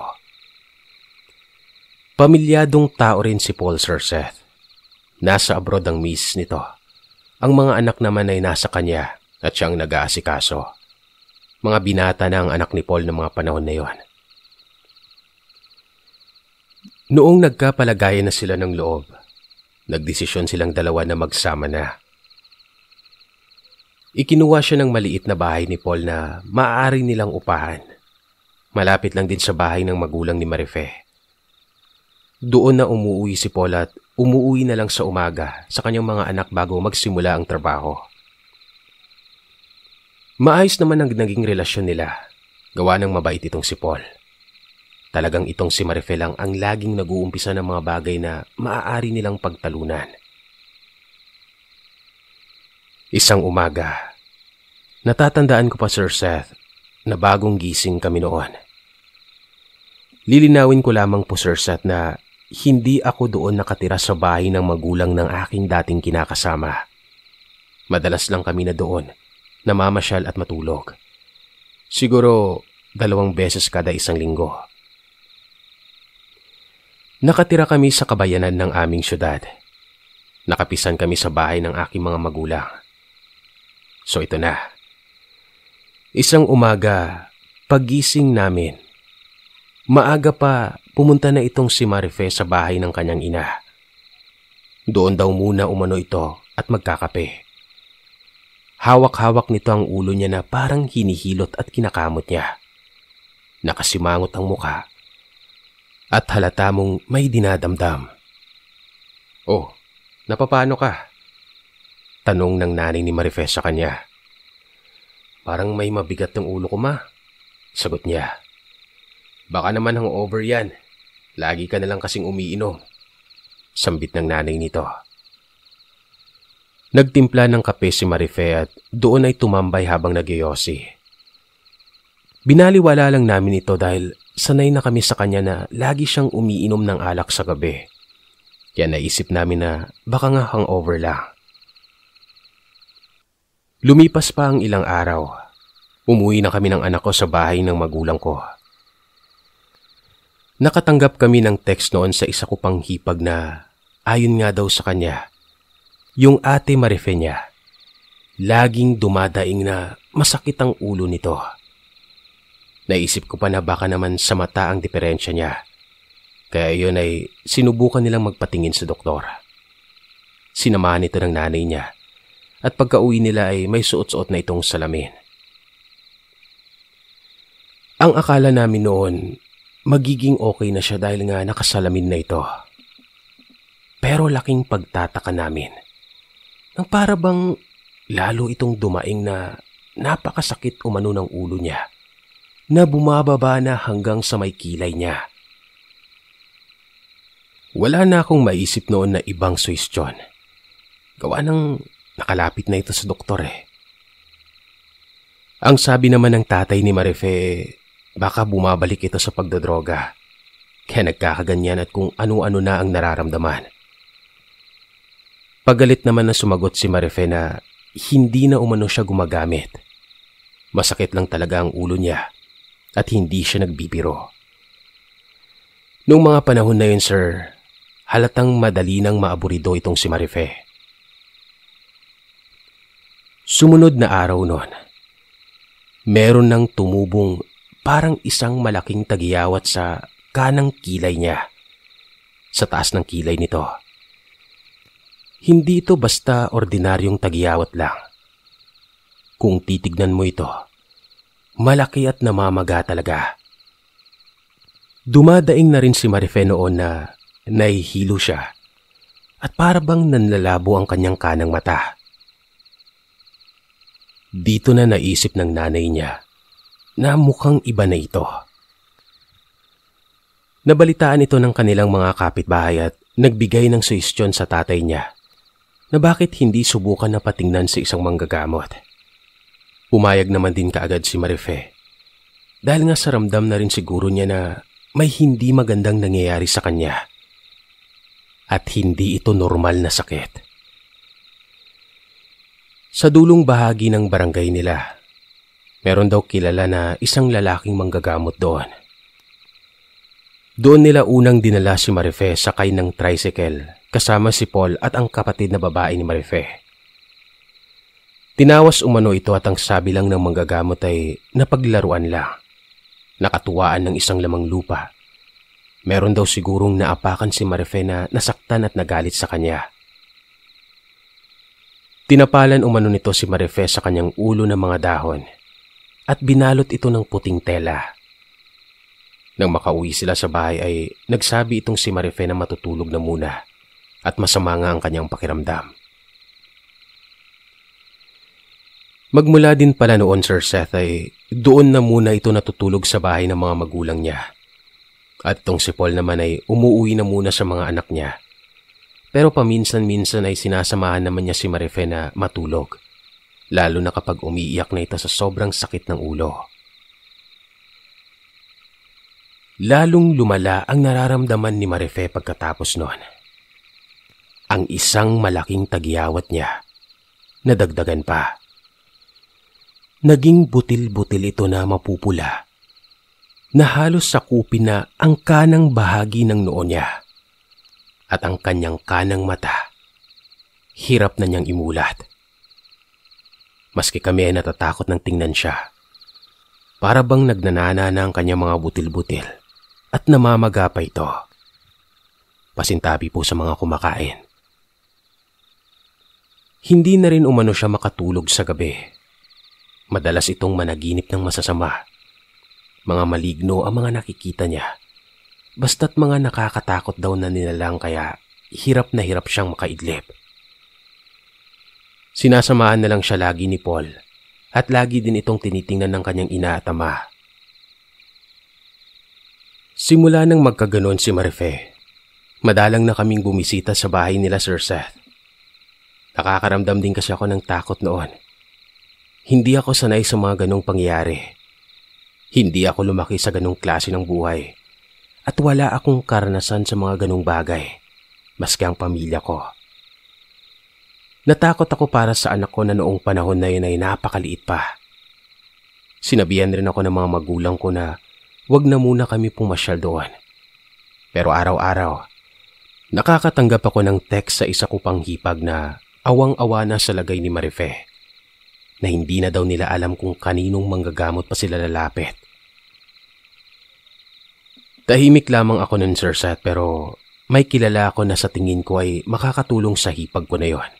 Pamilyadong tao rin si Paul, Sir Seth. Nasa abroad ang miss nito. Ang mga anak naman ay nasa kanya at siyang nag-aasikaso. Mga binata na ang anak ni Paul ng mga panahon na yon. Noong nagkapalagayan na sila ng loob, nagdesisyon silang 2 na magsama na. Ikinuha siya ng maliit na bahay ni Paul na maaari nilang upahan. Malapit lang din sa bahay ng magulang ni Marife. Doon na umuwi si Paul at umuwi na lang sa umaga sa kanyang mga anak bago magsimula ang trabaho. Maayos naman ang naging relasyon nila. Gawa ng mabait itong si Paul. Talagang itong si Marife lang ang laging nag-uumpisa ng mga bagay na maaari nilang pagtalunan. Isang umaga, Natatandaan ko pa, Sir Seth, na bagong gising kami noon. Lilinawin ko lamang po, Sir Seth, na hindi ako doon nakatira sa bahay ng magulang ng aking dating kinakasama. Madalas lang kami na doon, namamasyal at matulog. Siguro 2 beses kada isang linggo. Nakatira kami sa kabayanan ng aming syudad. Nakapisan kami sa bahay ng aking mga magulang. So ito na. Isang umaga, paggising namin, maaga pa pumunta na itong si Marife sa bahay ng kanyang ina. Doon daw muna umano ito at magkakape. Hawak-hawak nito ang ulo niya na parang hinihilot at kinakamot niya. Nakasimangot ang muka at halata mong may dinadamdam. "Oh, napapano ka?" tanong ng nanay ni Marife sa kanya. "Parang may mabigat ng ulo ko, ma," sagot niya. "Baka naman hangover yan. Lagi ka na lang kasing umiinom," sambit ng nanay nito. Nagtimpla ng kape si Marife at doon ay tumambay habang nagyoyosi. Binaliwala lang namin ito dahil sanay na kami sa kanya na lagi siyang umiinom ng alak sa gabi. Kaya naisip namin na baka nga hangover lang. Lumipas pa ang ilang araw. Umuwi na kami ng anak ko sa bahay ng magulang ko. Nakatanggap kami ng text noon sa isa ko pang hipag na ayon nga daw sa kanya, yung ate Marife niya, laging dumadaing na masakit ang ulo nito. Naisip ko pa na baka naman sa mata ang diferensya niya. Kaya yun ay sinubukan nilang magpatingin sa doktor. Sinamahan ito ng nanay niya at pagka-uwi nila ay may suot-suot na itong salamin. Ang akala namin noon, magiging okay na siya dahil nga nakasalamin na ito. Pero laking pagtataka namin nang para bang lalo itong dumaing na napakasakit umano ng ulo niya na bumababa na hanggang sa may kilay niya. Wala na akong maisip noon na ibang suwestyon. Gawa ng nakalapit na ito sa doktor eh. Ang sabi naman ng tatay ni Marife, baka bumabalik ito sa pagdodroga. Kaya nagkakaganyan at kung ano-ano na ang nararamdaman. Pagalit naman na sumagot si Marife na hindi na umano siya gumagamit. Masakit lang talaga ang ulo niya at hindi siya nagbibiro. Noong mga panahon na yun, sir, halatang madali nang maaburido itong si Marife. Sumunod na araw noon, meron nang tumubong parang isang malaking tagiyawat sa kanang kilay niya. Sa taas ng kilay nito. Hindi ito basta ordinaryong tagiyawat lang. Kung titignan mo ito, malaki at namamaga talaga. Dumadaing na rin si Marife noon na nahihilo siya at para bang nanlalabo ang kanyang kanang mata. Dito na naisip ng nanay niya na mukhang iba na ito. Nabalitaan ito ng kanilang mga kapitbahay at nagbigay ng suhestyon sa tatay niya na bakit hindi subukan na patingnan sa isang manggagamot. Pumayag naman din kaagad si Marife dahil nga sa ramdam na rin siguro niya na may hindi magandang nangyayari sa kanya at hindi ito normal na sakit. Sa dulong bahagi ng barangay nila, meron daw kilala na isang lalaking manggagamot doon. Doon nila unang dinala si Marife sakay ng tricycle kasama si Paul at ang kapatid na babae ni Marife. Tinawas umano ito at ang sabi lang ng manggagamot ay napaglaruan lang. Nakatuwaan ng isang lamang lupa. Meron daw sigurong naapakan si Marife na nasaktan at nagalit sa kanya. Tinapalan umano nito si Marife sa kanyang ulo ng mga dahon at binalot ito ng puting tela. Nang makauwi sila sa bahay ay nagsabi itong si Marife na matutulog na muna at masama nga ang kanyang pakiramdam. Magmula din pala noon, Sir Seth, ay doon na muna ito natutulog sa bahay ng mga magulang niya. At itong si Paul naman ay umuwi na muna sa mga anak niya. Pero paminsan-minsan ay sinasamahan naman niya si Marife na matulog. lalo na kapag umiiyak na ito sa sobrang sakit ng ulo. Lalong lumala ang nararamdaman ni Marife pagkatapos noon. Ang isang malaking tagyawat niya, nadagdagan pa. Naging butil-butil ito na mapupula, na halos sakupin na ang kanang bahagi ng noo niya, at ang kanyang kanang mata, hirap na niyang imulat. Maski kami ay natatakot ng tingnan siya, para bang nagnanana na ang kanyang mga butil-butil at namamaga pa ito. Pasintabi po sa mga kumakain. Hindi na rin umano siya makatulog sa gabi. Madalas itong managinip ng masasama. Mga maligno ang mga nakikita niya. Basta't mga nakakatakot daw na nilalang kaya hirap na hirap siyang makaidlip. Sinasamaan na lang siya lagi ni Paul at lagi din itong tinitingnan ng kanyang ina at ama. Simula nang magkaganon si Marife, madalang na kaming bumisita sa bahay nila Sir Seth. Nakakaramdam din kasi ako ng takot noon. Hindi ako sanay sa mga ganong pangyayari. Hindi ako lumaki sa ganong klase ng buhay. At wala akong karanasan sa mga ganong bagay, maski ang pamilya ko. Natakot ako para sa anak ko na noong panahon na yun ay napakaliit pa. Sinabihan rin ako ng mga magulang ko na wag na muna kami pumasyal doon. Pero araw-araw, nakakatanggap ako ng text sa isa ko pang hipag na awang-awa na sa lagay ni Marife, na hindi na daw nila alam kung kaninong manggagamot pa sila lalapit. Tahimik lamang ako nun, Sir Seth, pero may kilala ako na sa tingin ko ay makakatulong sa hipag ko na yon.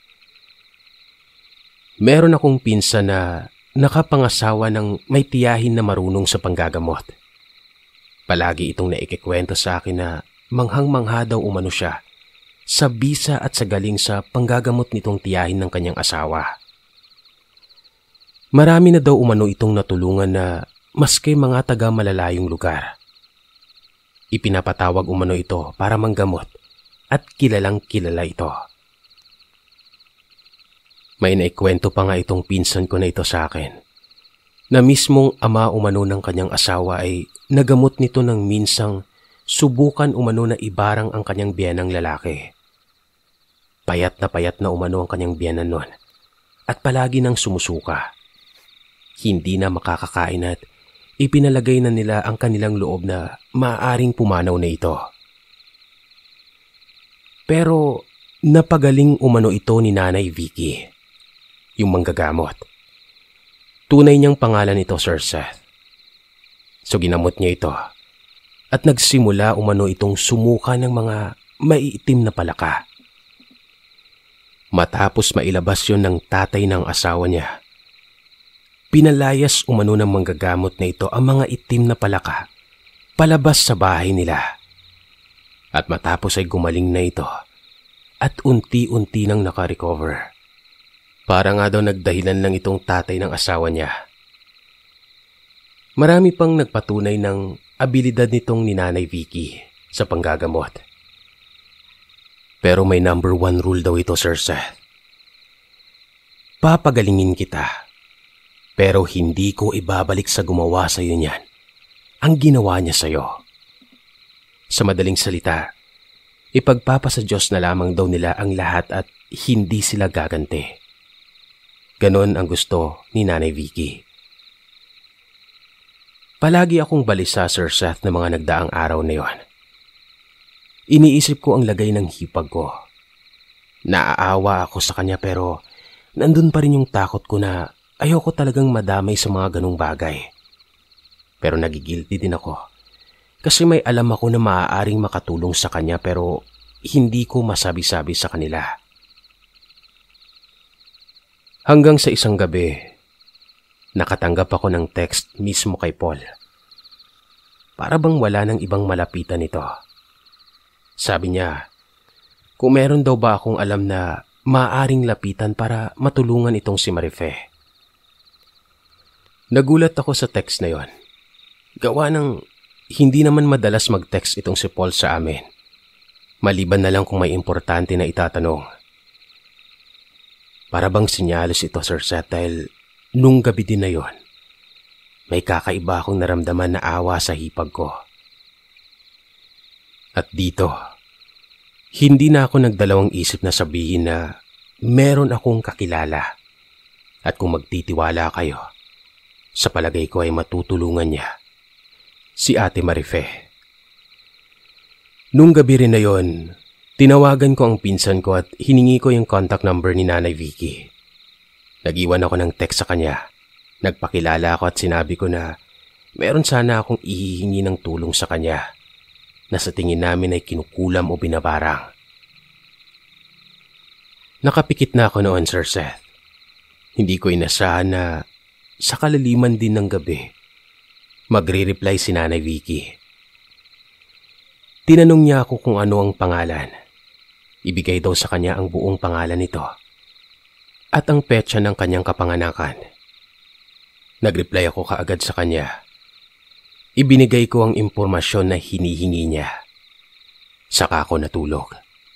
Meron akong pinsan na nakapangasawa ng may tiyahin na marunong sa panggagamot. Palagi itong naikikwento sa akin na manghang-mangha daw umano siya sa bisa at sa galing sa panggagamot nitong tiyahin ng kanyang asawa. Marami na daw umano itong natulungan na maski mga taga malalayong lugar. Ipinapatawag umano ito para manggamot at kilalang kilala ito. May naikwento pa nga itong pinsan ko na ito sa akin, na mismong ama umano ng kanyang asawa ay nagamot nito ng minsang subukan umano na ibarang ang kanyang biyenang lalaki. Payat na umano ang kanyang biyenan nun at palagi nang sumusuka. Hindi na makakakain at ipinalagay na nila ang kanilang loob na maaaring pumanaw na ito. Pero napagaling umano ito ni Nanay Vicky, yung manggagamot. Tunay niyang pangalan ito, Sir Seth. So ginamot niya ito at nagsimula umano itong sumuka ng mga maiitim na palaka. Matapos mailabas yon ng tatay ng asawa niya, pinalayas umano ng manggagamot na ito ang mga itim na palaka palabas sa bahay nila. At matapos ay gumaling na ito at unti-unti nang nakarecover. Para nga daw nagdahilan lang itong tatay ng asawa niya. Marami pang nagpatunay ng abilidad nitong ni Nanay Vicky sa panggagamot. Pero may number 1 rule daw ito, Sir Seth. Papagalingin kita, pero hindi ko ibabalik sa gumawa sa iyo niyan ang ginawa niya sa iyo. Sa madaling salita, ipagpapasa Diyos na lamang daw nila ang lahat at hindi sila gaganti. Ganon ang gusto ni Nanay Vicky. Palagi akong balisa, Sir Seth, na mga nagdaang araw na yon. Iniisip ko ang lagay ng hipag ko. Naaawa ako sa kanya pero nandun pa rin yung takot ko na ayoko talagang madamay sa mga ganong bagay. Pero nagigilty din ako kasi may alam ako na maaaring makatulong sa kanya pero hindi ko masabi-sabi sa kanila. Hanggang sa isang gabi, nakatanggap ako ng text mismo kay Paul. Para bang wala nang ibang malapitan nito. Sabi niya, kung meron daw ba akong alam na maaaring lapitan para matulungan itong si Marife. Nagulat ako sa text na yon. Gawa ng hindi naman madalas mag-text itong si Paul sa amin. Maliban na lang kung may importante na itatanong. Para bang sinyalis ito, Sir Seth, dahil nung gabi din na yon, may kakaiba akong naramdaman na awa sa hipag ko. At dito, hindi na ako nagdalawang isip na sabihin na meron akong kakilala. At kung magtitiwala kayo, sa palagay ko ay matutulungan niya si Ate Marife. Nung gabi rin na yon, tinawagan ko ang pinsan ko at hiningi ko yung contact number ni Nanay Vicky. Nag-iwan ako ng text sa kanya. Nagpakilala ako at sinabi ko na meron sana akong ihihingi ng tulong sa kanya na sa tingin namin ay kinukulam o binabarang. Nakapikit na ako noon, Sir Seth. Hindi ko inasahan na sa kalaliman din ng gabi, magre-reply si Nanay Vicky. Tinanong niya ako kung ano ang pangalan. Ibigay daw sa kanya ang buong pangalan nito at ang petsa ng kanyang kapanganakan. Nagreply ako kaagad sa kanya. Ibinigay ko ang impormasyon na hinihingi niya. Saka ako natulog.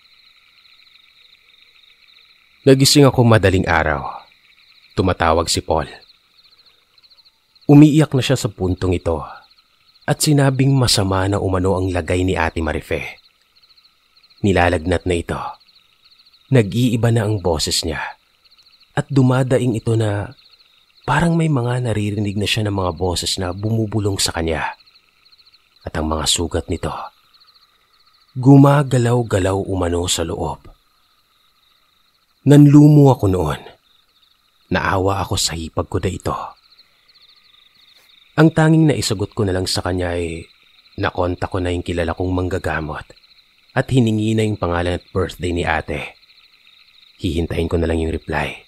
Nagising ako madaling araw. Tumatawag si Paul. Umiiyak na siya sa puntong ito at sinabing masama na umano ang lagay ni Ate Marife. Nilalagnat na ito. Nag-iiba na ang boses niya at dumadaing ito na parang may mga naririnig na siya ng mga boses na bumubulong sa kanya. At ang mga sugat nito, gumagalaw-galaw umano sa loob. Nanlumo ako noon. Naawa ako sa hipag ko na ito. Ang tanging naisagot ko na lang sa kanya ay nakontak ko na yung kilala kong manggagamot at hiningi na yung pangalan at birthday ni ate. Hihintayin ko na lang yung reply.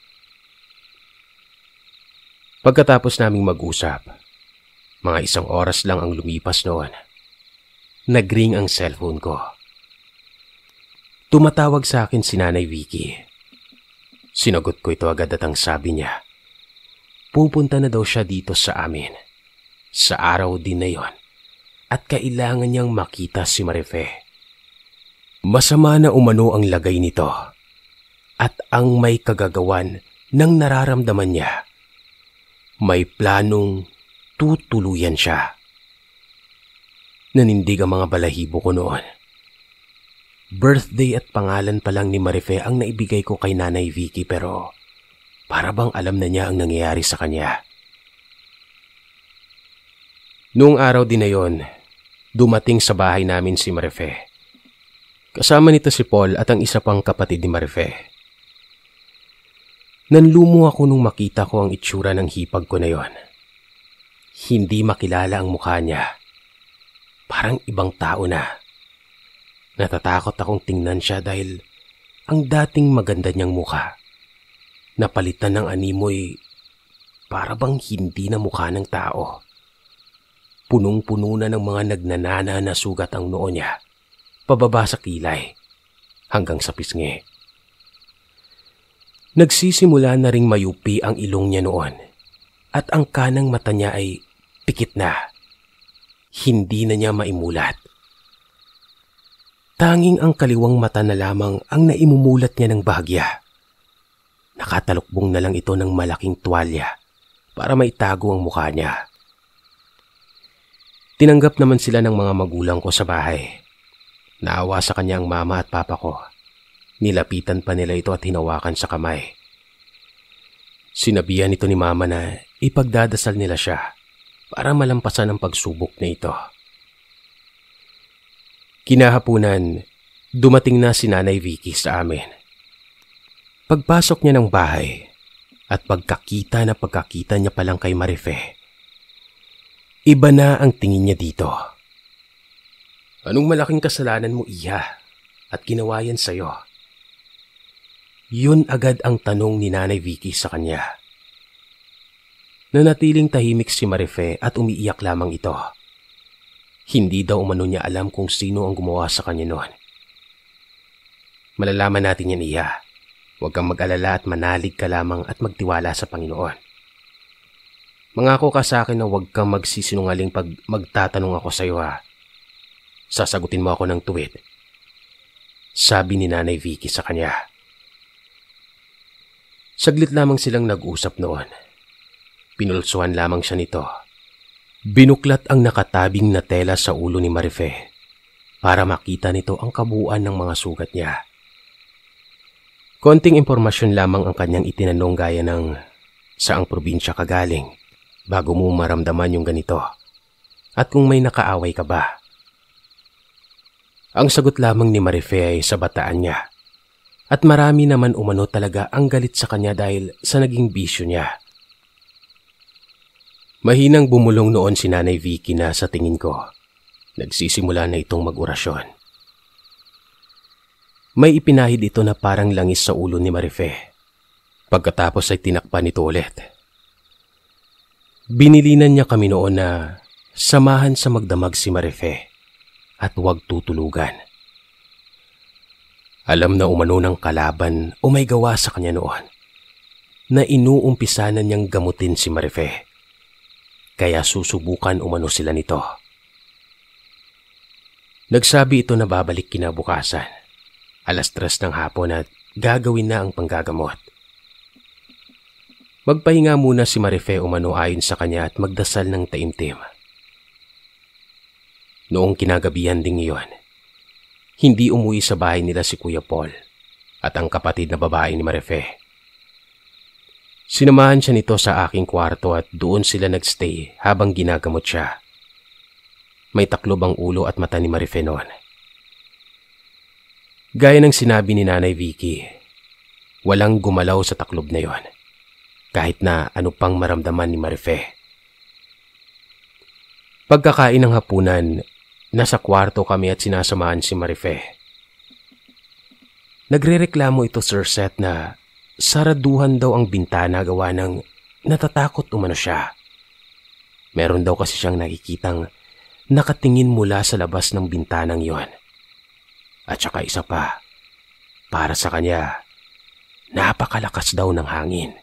Pagkatapos naming mag-usap, mga 1 oras lang ang lumipas noon. Nag-ring ang cellphone ko. Tumatawag sa akin si Nanay Vicky. Sinagot ko ito agad at ang sabi niya, pupunta na daw siya dito sa amin. Sa araw din na yon at kailangan niyang makita si Marife. Masama na umano ang lagay nito at ang may kagagawan ng nararamdaman niya. May planong tutuluyan siya. Nanindig ang mga balahibo ko noon. Birthday at pangalan pa lang ni Marife ang naibigay ko kay Nanay Vicky pero para bang alam na niya ang nangyayari sa kanya. Noong araw din na yon, dumating sa bahay namin si Marife. Kasama nito si Paul at ang isa pang kapatid ni Marife. Nanlumo ako nung makita ko ang itsura ng hipag ko na yon. Hindi makilala ang mukha niya. Parang ibang tao na. Natatakot akong tingnan siya dahil ang dating maganda niyang mukha, napalitan ng animoy para bang hindi na mukha ng tao. Punong-puno na ng mga nagnanana na sugat ang noo niya, pababa sa kilay, hanggang sa pisngi. Nagsisimula na ring mayupi ang ilong niya noon at ang kanang mata niya ay pikit na. Hindi na niya maimulat. Tanging ang kaliwang mata na lamang ang naimumulat niya ng bahagya. Nakatalukbong na lang ito ng malaking tuwalya para maitago ang mukha niya. Tinanggap naman sila ng mga magulang ko sa bahay. Naawa sa kanya ang mama at papa ko. Nilapitan pa nila ito at hinawakan sa kamay. Sinabihan ito ni mama na ipagdadasal nila siya para malampasan ang pagsubok na ito. Kinahapunan, dumating na si Nanay Vicky sa amin. Pagpasok niya ng bahay at pagkakita niya palang kay Marife, iba na ang tingin niya dito. Anong malaking kasalanan mo, Iha, at ginawa yan sa'yo? Yun agad ang tanong ni Nanay Vicky sa kanya. Nanatiling tahimik si Marife at umiiyak lamang ito. Hindi daw umano niya alam kung sino ang gumawa sa kanya noon. Malalaman natin yan, Iha. Huwag kang mag-alala at manalig ka lamang at magtiwala sa Panginoon. Mangako ka sa akin na huwag kang magsisinungaling pag magtatanong ako sa iyo, ha. Sasagutin mo ako ng tuwid. Sabi ni Nanay Vicky sa kanya. Saglit lamang silang nag-usap noon. Pinulsuhan lamang siya nito. Binuklat ang nakatabing na tela sa ulo ni Marife para makita nito ang kabuuan ng mga sugat niya. Konting impormasyon lamang ang kanyang itinanong gaya ng saang probinsya ka galing bago mo maramdaman yung ganito at kung may nakaaway ka ba. Ang sagot lamang ni Marife ay sa bataan niya at marami naman umano talaga ang galit sa kanya dahil sa naging bisyo niya. Mahinang bumulong noon si Nanay Vicky na sa tingin ko, nagsisimula na itong mag-orasyon. May ipinahid ito na parang langis sa ulo ni Marife. Pagkatapos ay tinakpan nito ulit. Binilinan niya kami noon na samahan sa magdamag si Marife at huwag tutulugan. Alam na umano ng kalaban o may gawa sa kanya noon na inuumpisanan niyang gamutin si Marife. Kaya susubukan umano sila nito. Nagsabi ito na babalik kinabukasan, 3:00 ng hapon at gagawin na ang panggagamot. Magpahinga muna si Marife umano ayon sa kanya at magdasal ng taimtim. Noong kinagabihan ding iyon, hindi umuwi sa bahay nila si Kuya Paul at ang kapatid na babae ni Marife. Sinamahan siya nito sa aking kwarto at doon sila nagstay habang ginagamot siya. May taklob ang ulo at mata ni Marife noon. Gaya ng sinabi ni Nanay Vicky, walang gumalaw sa taklob na yon, kahit na ano pang maramdaman ni Marife. Pagkakain ng hapunan, nasa kwarto kami at sinasamahan si Marife. Nagrereklamo ito, Sir Seth, na saraduhan daw ang bintana gawa ng natatakot umano siya. Meron daw kasi siyang nakikitang nakatingin mula sa labas ng bintanang yon. At saka isa pa, para sa kanya, napakalakas daw ng hangin.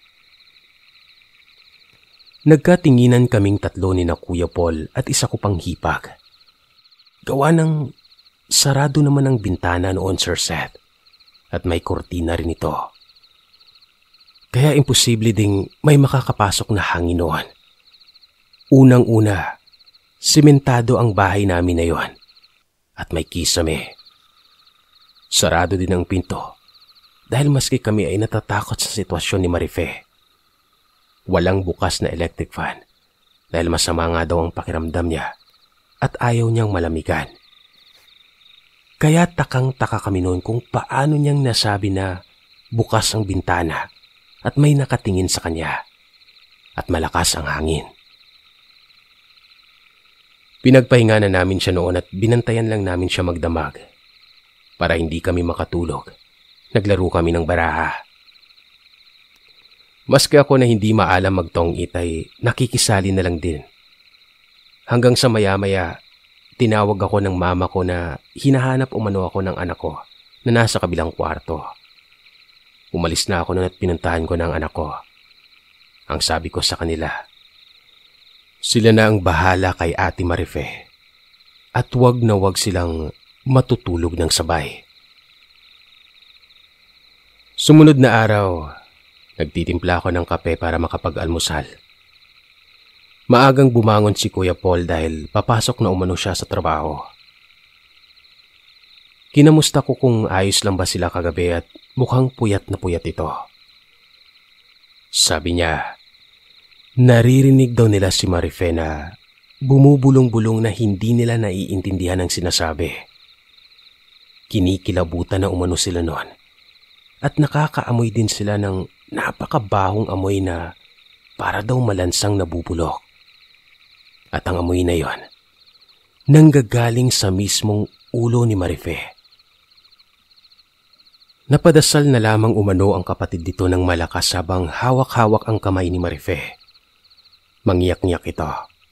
Nagkatinginan kaming tatlo ni na Kuya Paul at isa ko pang hipag. Gawa ng sarado naman ang bintana noon, Sir Seth, at may kortina rin ito. Kaya imposible ding may makakapasok na hangin noon. Unang-una, simentado ang bahay namin na yon at may kisame. Sarado din ang pinto dahil maski kami ay natatakot sa sitwasyon ni Marife. Walang bukas na electric fan dahil masama nga daw ang pakiramdam niya at ayaw niyang malamigan. Kaya takang-taka kami noon kung paano niyang nasabi na bukas ang bintana at may nakatingin sa kanya at malakas ang hangin. Pinagpahinga na namin siya noon at binantayan lang namin siya magdamag. Para hindi kami makatulog, naglaro kami ng baraha. Maski ako na hindi maalam magtong-it ay nakikisali na lang din. Hanggang sa maya-maya, tinawag ako ng mama ko na hinahanap umano ako ng anak ko na nasa kabilang kwarto. Umalis na ako noon at pinuntahan ko ng anak ko. Ang sabi ko sa kanila, sila na ang bahala kay Ate Marife at wag na wag silang matutulog ng sabay. Sumunod na araw, nagtitimpla ako ng kape para makapag-almusal. Maagang bumangon si Kuya Paul dahil papasok na umano siya sa trabaho. Kinamusta ko kung ayos lang ba sila kagabi at mukhang puyat na puyat ito. Sabi niya, naririnig daw nila si Marife na bumubulong-bulong na hindi nila naiintindihan ang sinasabi. Kinikilabutan na umano sila noon at nakakaamoy din sila ng napakabahong amoy na para daw malansang nabubulok. At ang amoy na yon, nanggagaling sa mismong ulo ni Marife. Napadasal na lamang umano ang kapatid dito ng malakas habang hawak-hawak ang kamay ni Marife. Mangyak-ngyak ito.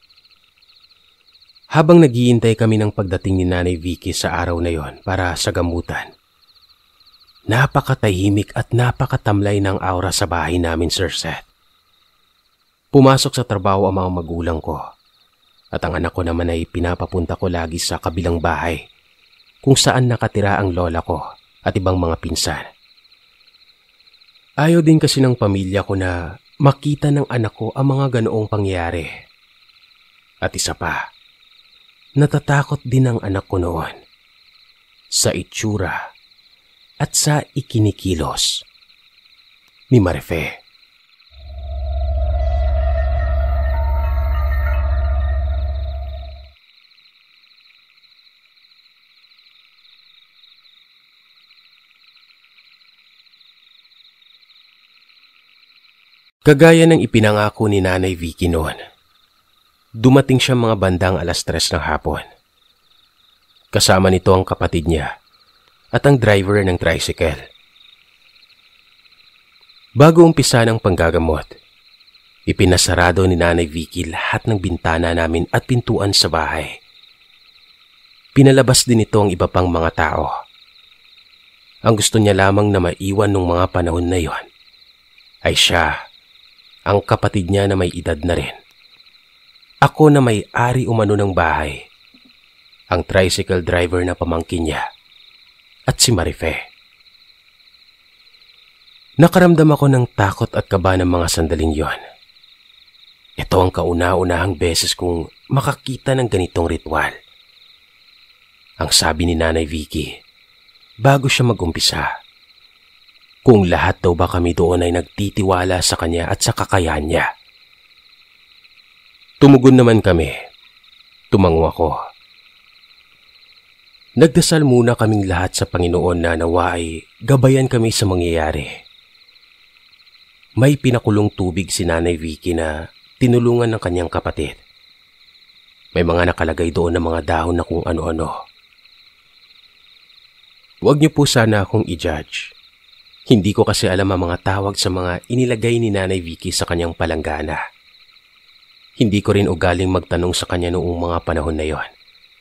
Habang naghihintay kami ng pagdating ni Nanay Vicky sa araw na yon para sa gamutan, napakatahimik at napakatamlay ng aura sa bahay namin, Sir Seth. Pumasok sa trabaho ang mga magulang ko at ang anak ko naman ay pinapapunta ko lagi sa kabilang bahay kung saan nakatira ang lola ko at ibang mga pinsan. Ayaw din kasi ng pamilya ko na makita ng anak ko ang mga ganoong pangyayari. At isa pa, natatakot din ang anak ko noon sa itsura at sa ikinikilos ni Marife. Kagaya ng ipinangako ni Nanay Vicky noon, dumating siya mga bandang 3:00 ng hapon. Kasama nito ang kapatid niya at ang driver ng tricycle. Bago umpisa ng panggagamot, ipinasarado ni Nanay Vicky lahat ng bintana namin at pintuan sa bahay. Pinalabas din ito ang iba pang mga tao. Ang gusto niya lamang na maiwan nung mga panahon na yon ay siya, ang kapatid niya na may edad na rin, ako na may-ari umano ng bahay, ang tricycle driver na pamangkin niya, at si Marife. Nakaramdam ako ng takot at kaba ng mga sandaling yon. Ito ang kauna-unahang beses kong makakita ng ganitong ritual. Ang sabi ni Nanay Vicky, bago siya mag-umpisa, kung lahat daw ba kami doon ay nagtitiwala sa kanya at sa kakayahan niya. Tumugon naman kami. Tumango ako. Nagdasal muna kaming lahat sa Panginoon na nawa ay gabayan kami sa mangyayari. May pinakulong tubig si Nanay Vicky na tinulungan ng kanyang kapatid. May mga nakalagay doon na mga dahon na kung ano-ano. Huwag niyo po sana akong i-judge. Hindi ko kasi alam ang mga tawag sa mga inilagay ni Nanay Vicky sa kanyang palanggana. Hindi ko rin ugaling magtanong sa kanya noong mga panahon na yon.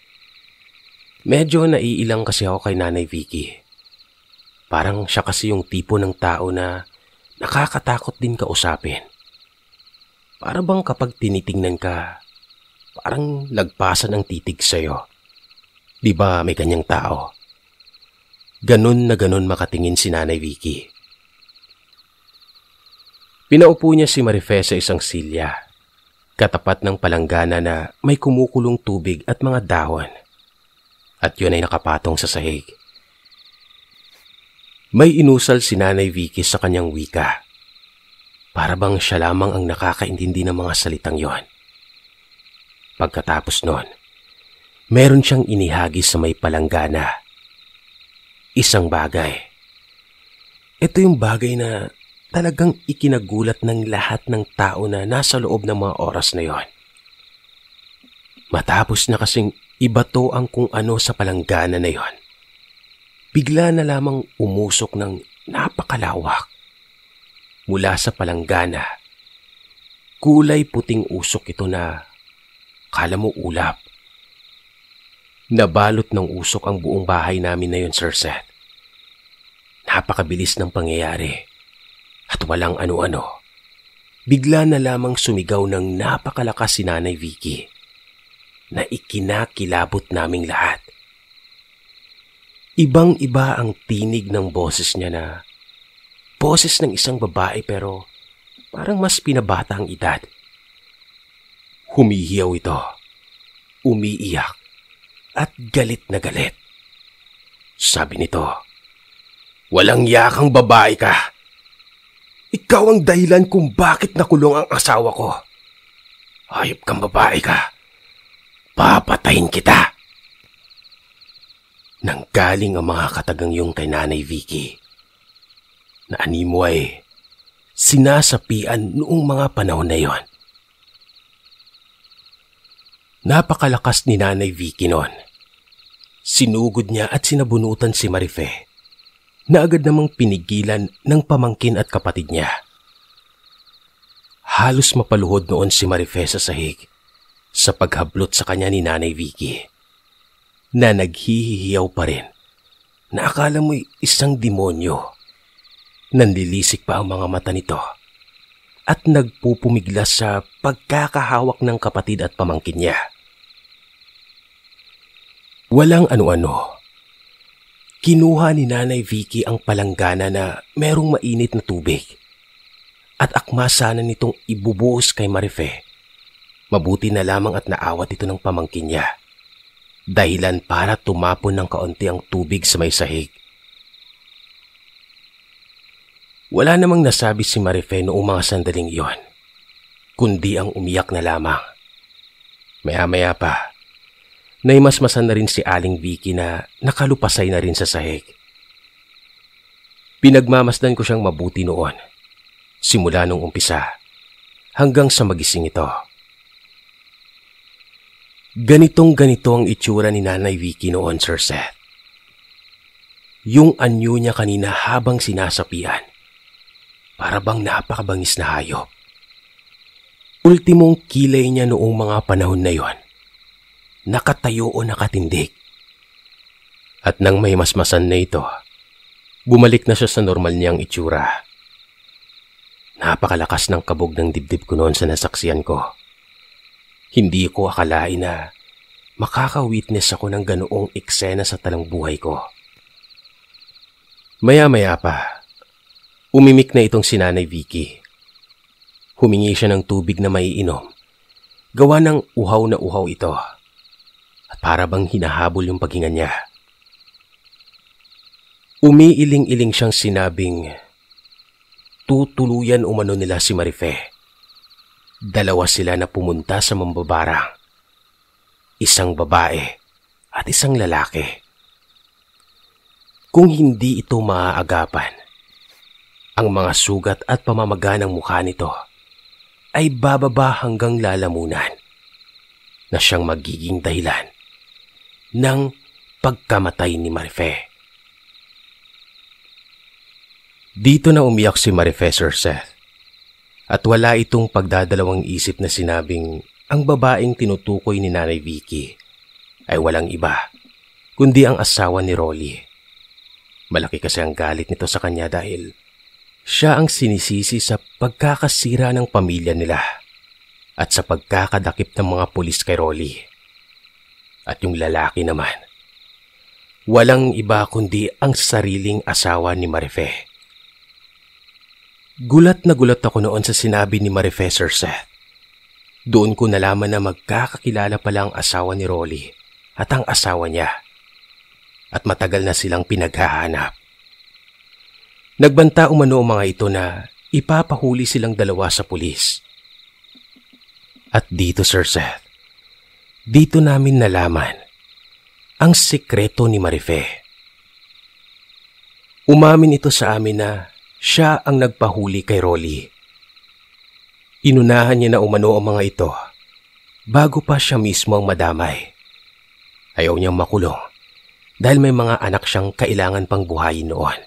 Medyo naiilang kasi ako kay Nanay Vicky. Parang siya kasi yung tipo ng tao na nakakatakot din kausapin. Para bang kapag tinitingnan ka, parang lagpasan ang titig sa'yo. Di ba may kanyang tao? Ganon na ganon makatingin si Nanay Vicky. Pinaupo niya si Marife sa isang silya, katapat ng palanggana na may kumukulong tubig at mga dahon. At yun ay nakapatong sa sahig. May inusal si Nanay Vicky sa kanyang wika. Para bang siya lamang ang nakakaintindi ng mga salitang yon. Pagkatapos nun, meron siyang inihagis sa may palanggana. Isang bagay. Ito yung bagay na talagang ikinagulat ng lahat ng tao na nasa loob ng mga oras na yon. Matapos na kasing ibato ang kung ano sa palanggana na yon, bigla na lamang umusok ng napakalawak. Mula sa palanggana, kulay puting usok ito na kala mo ulap. Nabalot ng usok ang buong bahay namin na yun, Sir Seth. Napakabilis ng pangyayari at walang ano-ano. Bigla na lamang sumigaw ng napakalakas si Nanay Vicky na ikinakilabot naming lahat. Ibang-iba ang tinig ng boses niya na boses ng isang babae pero parang mas pinabata ang edad. Humihiyaw ito, umiiyak at galit na galit. Sabi nito, "Walang yakang babae ka. Ikaw ang dahilan kung bakit nakulong ang asawa ko. Hayop kang babae ka. Papatayin kita." Nanggaling ang mga katagang yung kay Nanay Vicky na animo ay sinasapian noong mga panahon na yon. Napakalakas ni Nanay Vicky noon. Sinugod niya at sinabunutan si Marife na agad namang pinigilan ng pamangkin at kapatid niya. Halos mapaluhod noon si Marife sa sahig sa paghablot sa kanya ni Nanay Vicky na naghihihiyaw pa rin na akala mo'y isang demonyo. Nanlilisik pa ang mga mata nito at nagpupumiglas sa pagkakahawak ng kapatid at pamangkin niya. Walang ano-ano. Kinuha ni Nanay Vicky ang palanggana na merong mainit na tubig at akma sana nitong ibubuhos kay Marife. Mabuti na lamang at naawat ito ng pamangkin niya. Dahilan para tumapon ng kaunti ang tubig sa may sahig. Wala namang nasabi si Marife noong mga sandaling iyon, kundi ang umiyak na lamang. Maya-maya pa, naimasmasan na rin si Aling Vicky na nakalupasay na rin sa sahig. Pinagmamasdan ko siyang mabuti noon, simula nung umpisa, hanggang sa magising ito. Ganito ang itsura ni Nanay Vicky noon, Sir Seth. Yung anyo niya kanina habang sinasapian, para bang napakabangis na hayop. Ultimong kilay niya noong mga panahon na yon, nakatayo o nakatindig. At nang may masmasan na ito, bumalik na siya sa normal niyang itsura. Napakalakas ng kabog ng dibdib ko noon sa nasaksiyan ko. Hindi ko akalain na makaka-witness ako ng ganoong eksena sa talang buhay ko. Maya-maya pa, umimik na itong si Nanay Vicky. Humingi siya ng tubig na maiinom. Gawa ng uhaw na uhaw ito. At para bang hinahabol yung paghinga niya. Umiiling-iling siyang sinabing, tutuluyan umano nila si Marife. Dalawa sila na pumunta sa mambabarang. Isang babae at isang lalaki. Kung hindi ito maaagapan, ang mga sugat at pamamaga ng mukha nito ay bababa hanggang lalamunan na siyang magiging dahilan ng pagkamatay ni Marife. Dito na umiyak si Marife, Sir Seth. At wala itong pagdadalawang isip na sinabing ang babaeng tinutukoy ni Nanay Vicky ay walang iba, kundi ang asawa ni Rolly. Malaki kasi ang galit nito sa kanya dahil siya ang sinisisi sa pagkakasira ng pamilya nila at sa pagkakadakip ng mga pulis kay Rolly. At yung lalaki naman, walang iba kundi ang sariling asawa ni Marife. Gulat na gulat ako noon sa sinabi ni Marife, Sir Seth. Doon ko nalaman na magkakakilala pala ang asawa ni Rolly at ang asawa niya. At matagal na silang pinaghahanap. Nagbanta umano ang mga ito na ipapahuli silang dalawa sa pulis. At dito, Sir Seth, dito namin nalaman ang sikreto ni Marife. Umamin ito sa amin na siya ang nagpahuli kay Rolly. Inunahan niya na umano ang mga ito bago pa siya mismo ang madamay. Ayaw niyang makulong dahil may mga anak siyang kailangan pang buhayin noon.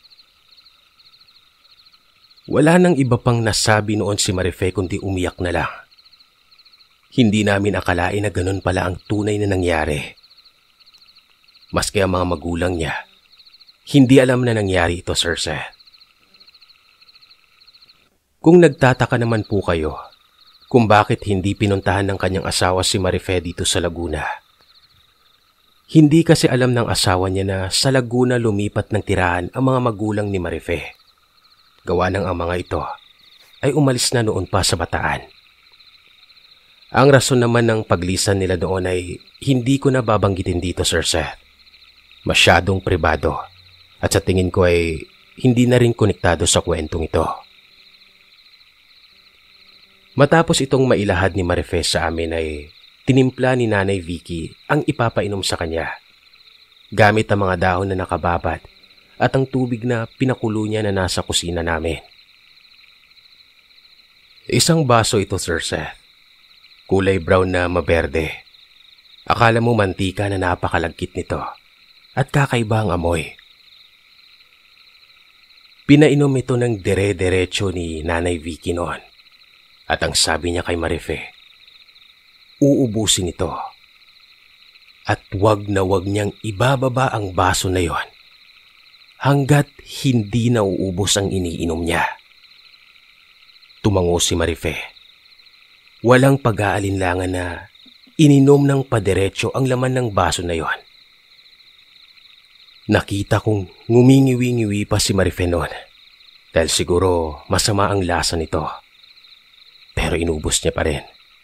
Wala nang iba pang nasabi noon si Marife kundi umiyak na lang. Hindi namin akalain na ganun pala ang tunay na nangyari. Maski ang mga magulang niya, hindi alam na nangyari ito, Sir Seth. Kung nagtataka naman po kayo kung bakit hindi pinuntahan ng kanyang asawa si Marife dito sa Laguna, hindi kasi alam ng asawa niya na sa Laguna lumipat ng tirahan ang mga magulang ni Marife. Gawa ng ang mga ito ay umalis na noon pa sa Bataan. Ang rason naman ng paglisan nila doon ay hindi ko na babanggitin dito, Sir Seth. Masyadong pribado at sa tingin ko ay hindi na rin konektado sa kwentong ito. Matapos itong mailahad ni Marife sa amin ay tinimpla ni Nanay Vicky ang ipapainom sa kanya. Gamit ang mga dahon na nakababad at ang tubig na pinakulo niya na nasa kusina namin. Isang baso ito, Sir Seth. Kulay brown na maberde. Akala mo mantika na napakalagkit nito at kakaiba ang amoy. Pinainom ito ng dire-diretso ni Nanay Vicky noon. At ang sabi niya kay Marife, uubusin ito. At wag na wag niyang ibababa ang baso na yon hanggat hindi na uubos ang iniinom niya. Tumango si Marife. Walang pag-aalinlangan na ininom ng padiretso ang laman ng baso na yon. Nakita kong ngumingiwi-ngiwi pa si Marife noon dahil siguro masama ang lasa nito. Pero inubos niya pa rin.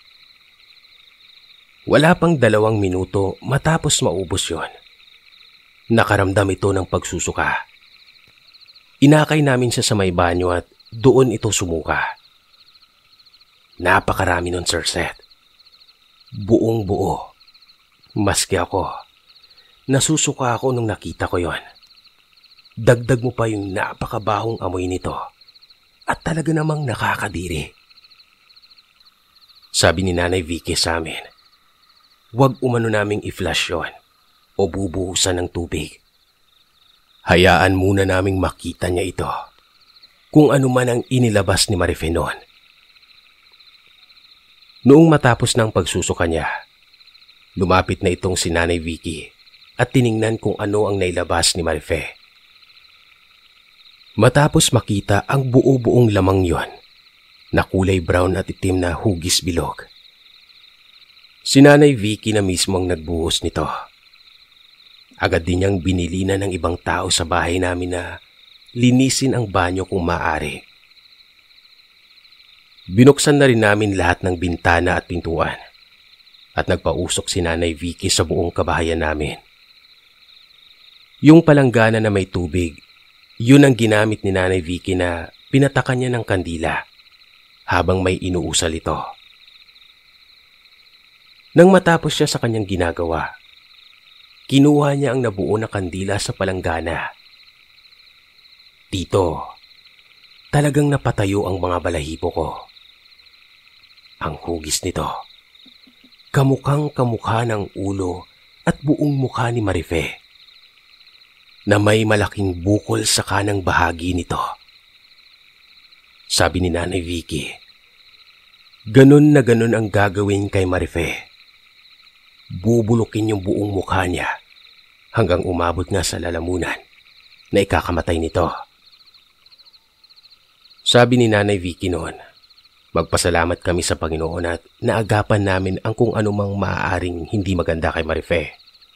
Wala pang 2 minuto matapos maubos yon. Nakaramdam ito ng pagsusuka. Inakay namin siya sa may banyo at doon ito sumuka. Napakarami nun, Sir Seth. Buong buo. Maski ako. Nasusuka ako nung nakita ko yon. Dagdag mo pa yung napakabahong amoy nito at talaga namang nakakadiri. Sabi ni Nanay Vicky sa amin, huwag umano naming i-flush yon o bubuhusan ng tubig. Hayaan muna naming makita niya ito kung ano man ang inilabas ni Marife noon. Noong matapos ng pagsusuka niya, lumapit na itong si Nanay Vicky at tiningnan kung ano ang nailabas ni Marife. Matapos makita ang buo-buong lamang yon na kulay brown at itim na hugis bilog. Si Nanay Vicky na mismo ang nagbuhos nito. Agad din niyang binilinan ng ibang tao sa bahay namin na linisin ang banyo kung maaari. Binuksan na rin namin lahat ng bintana at pintuan at nagpausok si Nanay Vicky sa buong kabahayan namin. Yung palanggana na may tubig, yun ang ginamit ni Nanay Vicky na pinatakan niya ng kandila habang may inuusal ito. Nang matapos siya sa kanyang ginagawa, kinuha niya ang nabuo na kandila sa palanggana. Dito, talagang napatayo ang mga balahibo ko. Ang hugis nito, kamukhang kamukha ng ulo at buong mukha ni Marife, na may malaking bukol sa kanang bahagi nito. Sabi ni Nanay Vicky, ganun na ganun ang gagawin kay Marife. Bubulukin yung buong mukha niya hanggang umabot nga sa lalamunan na ikakamatay nito. Sabi ni Nanay Vicky noon, magpasalamat kami sa Panginoon at naagapan namin ang kung anumang maaaring hindi maganda kay Marife.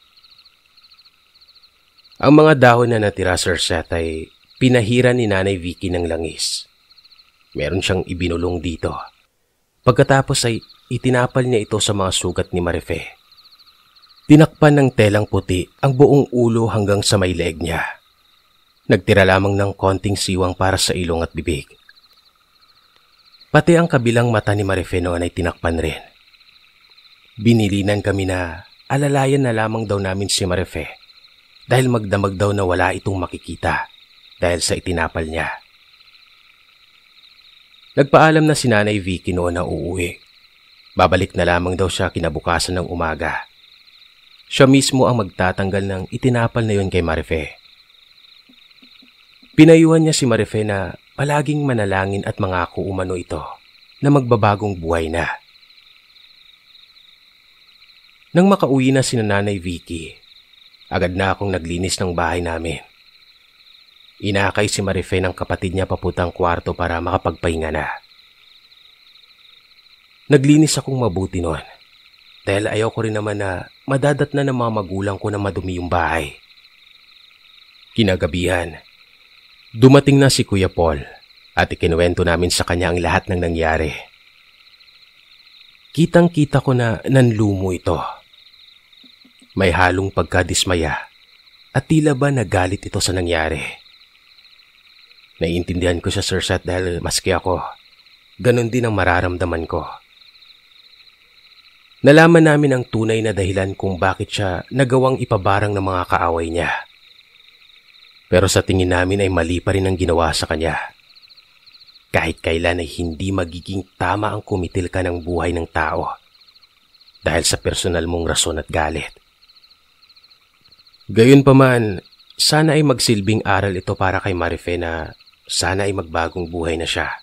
Ang mga dahon na natira, Sir Seth, ay pinahiran ni Nanay Vicky ng langis. Meron siyang ibinulong dito. Pagkatapos ay itinapal niya ito sa mga sugat ni Marife. Tinakpan ng telang puti ang buong ulo hanggang sa may leeg niya. Nagtira lamang ng konting siwang para sa ilong at bibig. Pati ang kabilang mata ni Marife noon ay tinakpan rin. Binilinan kami na alalayan na lamang daw namin si Marife dahil magdamag daw na wala itong makikita dahil sa itinapal niya. Nagpaalam na si Nanay Vicky noon na uuwi. Babalik na lamang daw siya kinabukasan ng umaga. Siya mismo ang magtatanggal ng itinapal na yun kay Marife. Pinayuhan niya si Marife na palaging manalangin at mangako umano ito na magbabagong buhay na. Nang makauwi na si Nanay Vicky, agad na akong naglinis ng bahay namin. Inakay si Marife ng kapatid niya papuntang kwarto para makapagpahinga na. Naglinis akong mabuti noon dahil ayaw ko rin naman na madadatnan ng mga magulang ko na madumi yung bahay. Kinagabihan, dumating na si Kuya Paul at ikinuwento namin sa kanya ang lahat ng nangyari. Kitang-kita ko na nanlumo ito. May halong pagkadismaya at tila ba nagalit ito sa nangyari. Naiintindihan ko siya, Sir Seth, dahil maski ako, ganun din ang mararamdaman ko. Nalaman namin ang tunay na dahilan kung bakit siya nagawang ipabarang ng mga kaaway niya. Pero sa tingin namin ay mali pa rin ang ginawa sa kanya. Kahit kailan ay hindi magiging tama ang kumitil ka ng buhay ng tao dahil sa personal mong rason at galit. Gayunpaman, sana ay magsilbing aral ito para kay Marife na sana ay magbagong buhay na siya.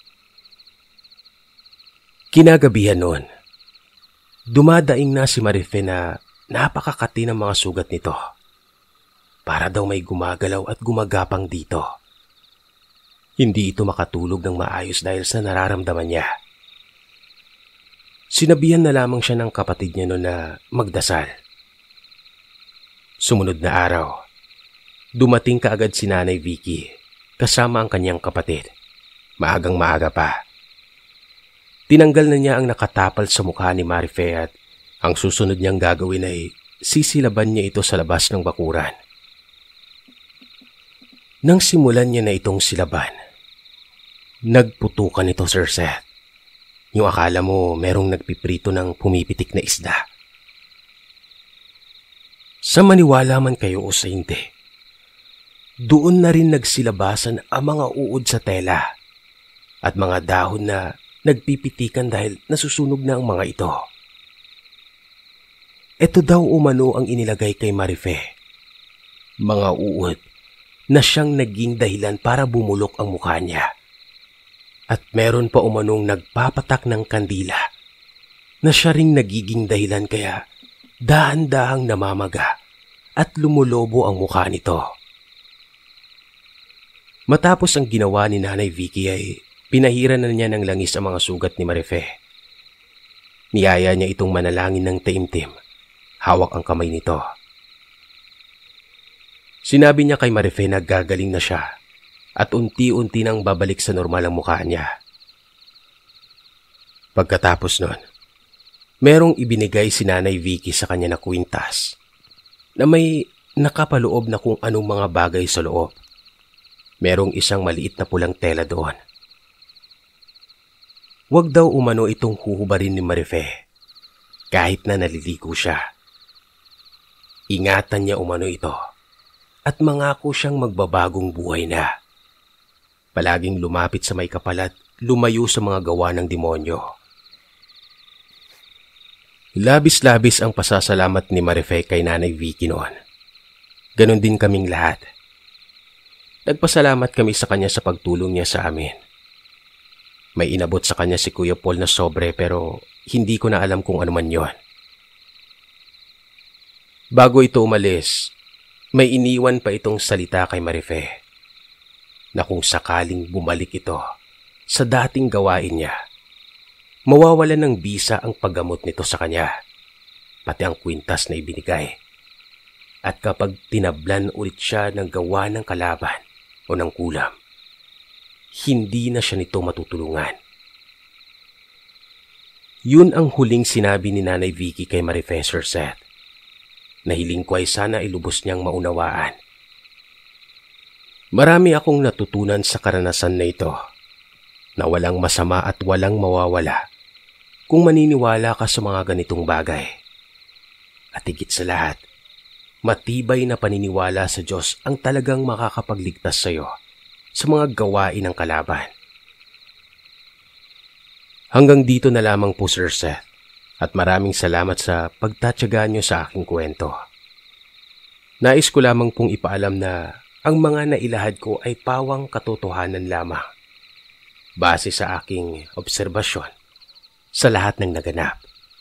Kinagabihan noon, dumadaing na si Marife na napakakati ng mga sugat nito. Para daw may gumagalaw at gumagapang dito. Hindi ito makatulog ng maayos dahil sa nararamdaman niya. Sinabihan na lamang siya ng kapatid niya noon na magdasal. Sumunod na araw, Dumating kaagad si Nanay Vicky kasama ang kanyang kapatid. Maagang maaga pa. Tinanggal na niya ang nakatapal sa mukha ni Marife at ang susunod niyang gagawin ay sisilaban niya ito sa labas ng bakuran. Nang simulan niya na itong silaban, nagputukan ito, Sir Seth. Yung akala mo merong nagpiprito ng pumipitik na isda. Sa maniwala man kayo o sa hindi, doon na rin nagsilabasan ang mga uod sa tela at mga dahon na nagpipitikan dahil nasusunog na ang mga ito. Ito daw umano ang inilagay kay Marife. Mga uod na siyang naging dahilan para bumulok ang mukha niya. At meron pa umanong nagpapatak ng kandila na siya ring nagiging dahilan kaya dahan-dahang namamaga at lumulobo ang mukha nito. Matapos ang ginawa ni Nanay Vicky ay pinahiran na niya ng langis ang mga sugat ni Marife. Niyaya niya itong manalangin ng taimtim. Hawak ang kamay nito. Sinabi niya kay Marife na gagaling na siya at unti-unti nang babalik sa normal ang mukha niya. Pagkatapos nun, merong ibinigay si Nanay Vicky sa kanya na kwintas na may nakapaloob na kung anong mga bagay sa loob. Merong isang maliit na pulang tela doon. Huwag daw umano itong huhubarin ni Marife kahit na naliligo siya. Ingatan niya umano ito at mangako siyang magbabagong buhay na. Palaging lumapit sa may kapal at lumayo sa mga gawa ng demonyo. Labis-labis ang pasasalamat ni Marife kay Nanay Vicky noon. Ganon din kaming lahat. Nagpasalamat kami sa kanya sa pagtulong niya sa amin. May inabot sa kanya si Kuya Paul na sobre pero hindi ko na alam kung ano man yon. Bago ito umalis, may iniwan pa itong salita kay Marife na kung sakaling bumalik ito sa dating gawain niya, mawawalan ng bisa ang paggamot nito sa kanya, pati ang kwintas na ibinigay. At kapag tinablan ulit siya ng gawa ng kalaban o ng kulam, hindi na siya nito matutulungan. Yun ang huling sinabi ni Nanay Vicky kay Marife, Sir Seth. Nahiling ko ay sana ilubos niyang maunawaan. Marami akong natutunan sa karanasan na ito, na walang masama at walang mawawala kung maniniwala ka sa mga ganitong bagay. At higit sa lahat, matibay na paniniwala sa Diyos ang talagang makakapagligtas sa iyo sa mga gawain ng kalaban. Hanggang dito na lamang po, Sir Seth, at maraming salamat sa pagtatyaga niyo sa aking kwento. Nais ko lamang pong ipaalam na ang mga nailahad ko ay pawang katotohanan lamang, base sa aking obserbasyon sa lahat ng naganap.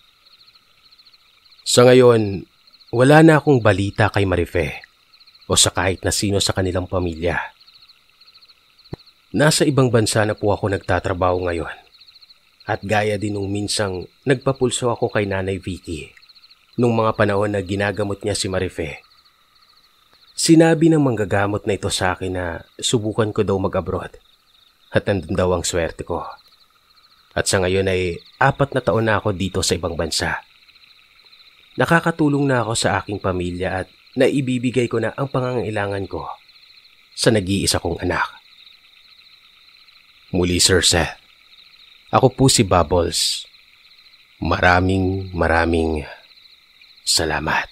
Sa ngayon, wala na akong balita kay Marife o sa kahit na sino sa kanilang pamilya. Nasa ibang bansa na po ako nagtatrabaho ngayon. At gaya din nung minsang nagpapulso ako kay Nanay Vicky nung mga panahon na ginagamot niya si Marife. Sinabi ng manggagamot na ito sa akin na subukan ko daw mag-abroad at nandun daw ang swerte ko. At sa ngayon ay 4 na taon na ako dito sa ibang bansa. Nakakatulong na ako sa aking pamilya at naibibigay ko na ang pangangailangan ko sa nag-iisa kong anak. Muli, Sir Seth, ako po si Bubbles. Maraming salamat.